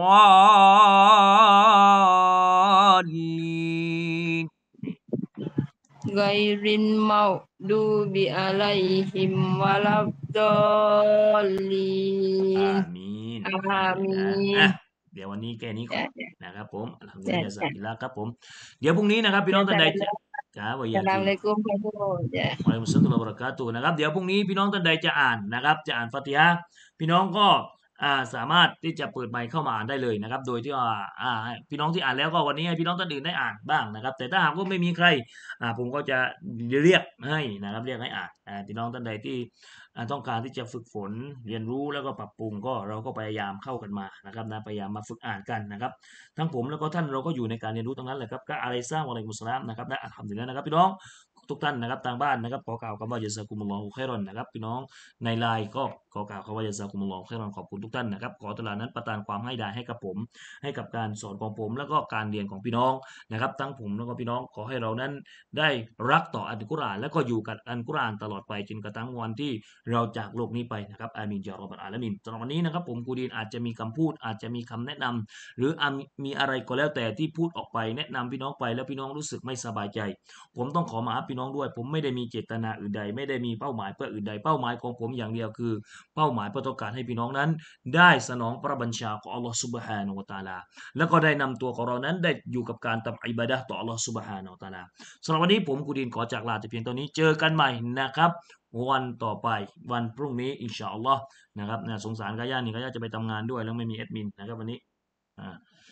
Speaker 1: อลลีน
Speaker 5: ไกรินเมาดูบิอะลัยฮิมวะลัดดอลลีน
Speaker 1: อามีน
Speaker 5: อา
Speaker 1: อัลฮัมดุลิล
Speaker 5: มี
Speaker 1: ลาห์
Speaker 5: น
Speaker 1: อ่ะเดี๋ยววันนี้แค่นี้ก่อ
Speaker 5: จ้ะ
Speaker 1: น
Speaker 5: จ้ะ
Speaker 1: นะครับผมอัลฮัมดุลิล
Speaker 5: จ้ะ
Speaker 1: ลาห์ยะซา
Speaker 5: จ้ะ
Speaker 1: กิลลาห์ครับผม เดี๋ยวพรุ่งนี้นะครับ พี่น้องท่านใดจะจ้าวะ
Speaker 5: อั
Speaker 1: ยา
Speaker 5: สสลา
Speaker 1: กิ
Speaker 5: มุ
Speaker 1: ม
Speaker 5: อะลัยกุมครับจ้ะ
Speaker 1: วะอะลัยกุมุสสลามวะบะเราะกาตุฮ์นะครับเดี๋ยวพรุ่งนี้พี่น้องท่านใดจะอ่านนะครับจะอ่านฟาติฮะห์พี่น้องก็อ่าสามารถที่จะเปิดไมค์เข้ามาอ่านได้เลยนะครับโดยที่ว่าอ่าพี่น้องที่อ่านแล้วก็วันนี้ให้พี่น้องท่านอื่นได้อ่านบ้างนะครับแต่ถ้าหากว่าไม่มีใครอ่าผมก็จะเรียกให้นะครับเรียกให้อ่านอ่าพี่น้องท่านใดที่อ่าต้องการที่จะฝึกฝนเรียนรู้แล้วก็ปรับปรุงก็เราก็พยายามเข้ากันมานะครับนะพยายามมาฝึกอ่านกันนะครับทั้งผมแล้วก็ท่านเราก็อยู่ในการเรียนรู้ตรงนั้นแหละครับก็อะไรสร้างอะไรมุสลามนะครับนะอัลฮัมดุลิลลาห์นะครับพี่น้องทุกท่านนะครับทางบ้านนะครับขอกล่าวคำว่าญะซากุมุลลอฮุค็อยรอนนะครับพี่น้องในไลน์ก็ขอกล่าวคำว่าญะซากุมุลลอฮุค็อยรอนขอบคุณทุกท่านนะครับขออัลเลาะห์นั้นประทานความให้ได้ให้กับผมให้กับการสอนของผมแล้วก็การเรียนของพี่น้องนะครับทั้งผมแล้วก็พี่น้องขอให้เรานั้นได้รักต่ออัลกุรอานแล้วก็อยู่กับอัลกุรอานตลอดไปจนกระทั่งวันที่เราจากโลกนี้ไปนะครับอามีนยารอบอัลอาลามีนสำหรับวันนี้นะครับผมกูดีนอาจจะมีคำพูดอาจจะมีคำแนะนำหรืออาจมีอะไรก็แล้วแต่ที่พูดออกไปแนะนำพี่น้องไปแล้วพี่น้องรู้สึกไม่สบายใจผมต้องขอมาอัพพี่น้องด้วยผมไม่ได้มีเจตนาอื่นใดไม่ได้มีเป้าหมายเพื่ออื่นใดเป้าหมายของผมอย่างเดียวคือเป้าหมายเพื่อต้องการให้พี่น้องนั้นได้สนองพระบัญชาของอัลลอฮฺซุบฮานะฮูวะตะอาลาแล้วก็ได้นำตัวของเรานั้นได้อยู่กับการทำอิบาดะห์ต่ออัลลอฮฺซุบฮานะฮูวะตะอาลาสำหรับวันนี้ผมกูดีนขอจากลาแต่เพียงเท่านี้เจอกันใหม่นะครับวันต่อไปวันพรุ่งนี้อินชาอัลลอฮ์นะครับนะสงสารกาย่านี่กาย่าจะไปทำงานด้วยแล้วไม่มีแอดมินนะครับวันนี้อ่า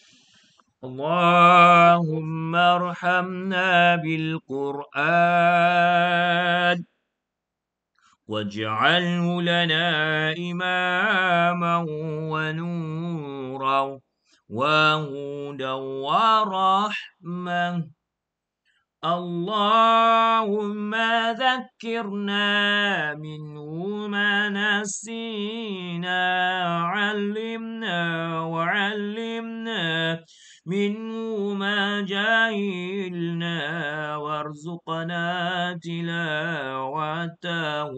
Speaker 1: اللهم ارحمنا بالقرآن واجعله لنا إماما ونورا وهدى ورحمة اللهم ذكرنا منه ما نسينا علمنا وعلمنا منه ما جاهلنا وارزقنا تلاوته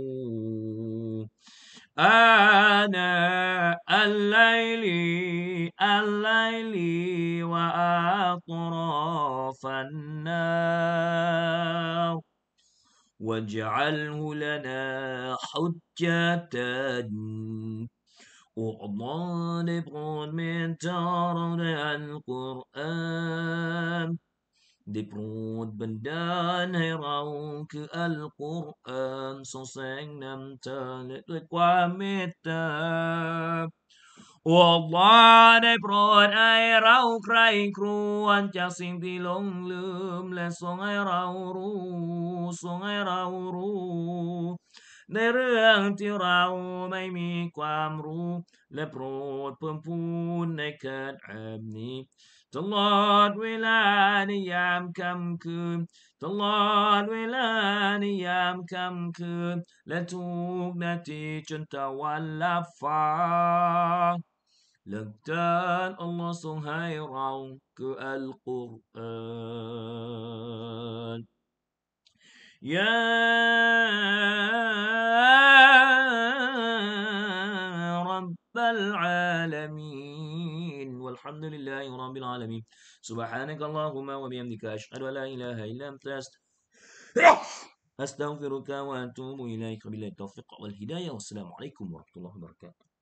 Speaker 1: آناء الليل الليل وأطراف النار واجعله لنا حجة โอ้อัลลอฮ์ได้โปรดเมตตาเราด้วยอัลกุรอานได้โปรดบันดาลให้เราคืออัลกุรอานส่องแสงนำทางและด้วยความเมตตาโอ้อัลลอฮ์ได้โปรดให้เราใคร่ครวญจากสิ่งที่หลงลืมและทรงให้เรารู้ทรงให้เรารู้ในเรื่องที่เราไม่มีความรู้และโปรดเพิ่มพูนในเกิดแอบนี้ตลอดเวลาในยามค่ำคืนตลอดเวลาในยามค่ำคืนและทุกนาทีจนตะวันลับฟ้าหลักฐานอัลลอฮ์ทรงให้เราคืออัลกุรอานيا رب العالمين والحمد لله رب العالمين سبحانك اللهم وبحمدك أشهد أن لا إله إلا أنت أستغفرك وأتوب إليك بالله التوفيق والهداية والسلام عليكم ورحمة الله وبركاته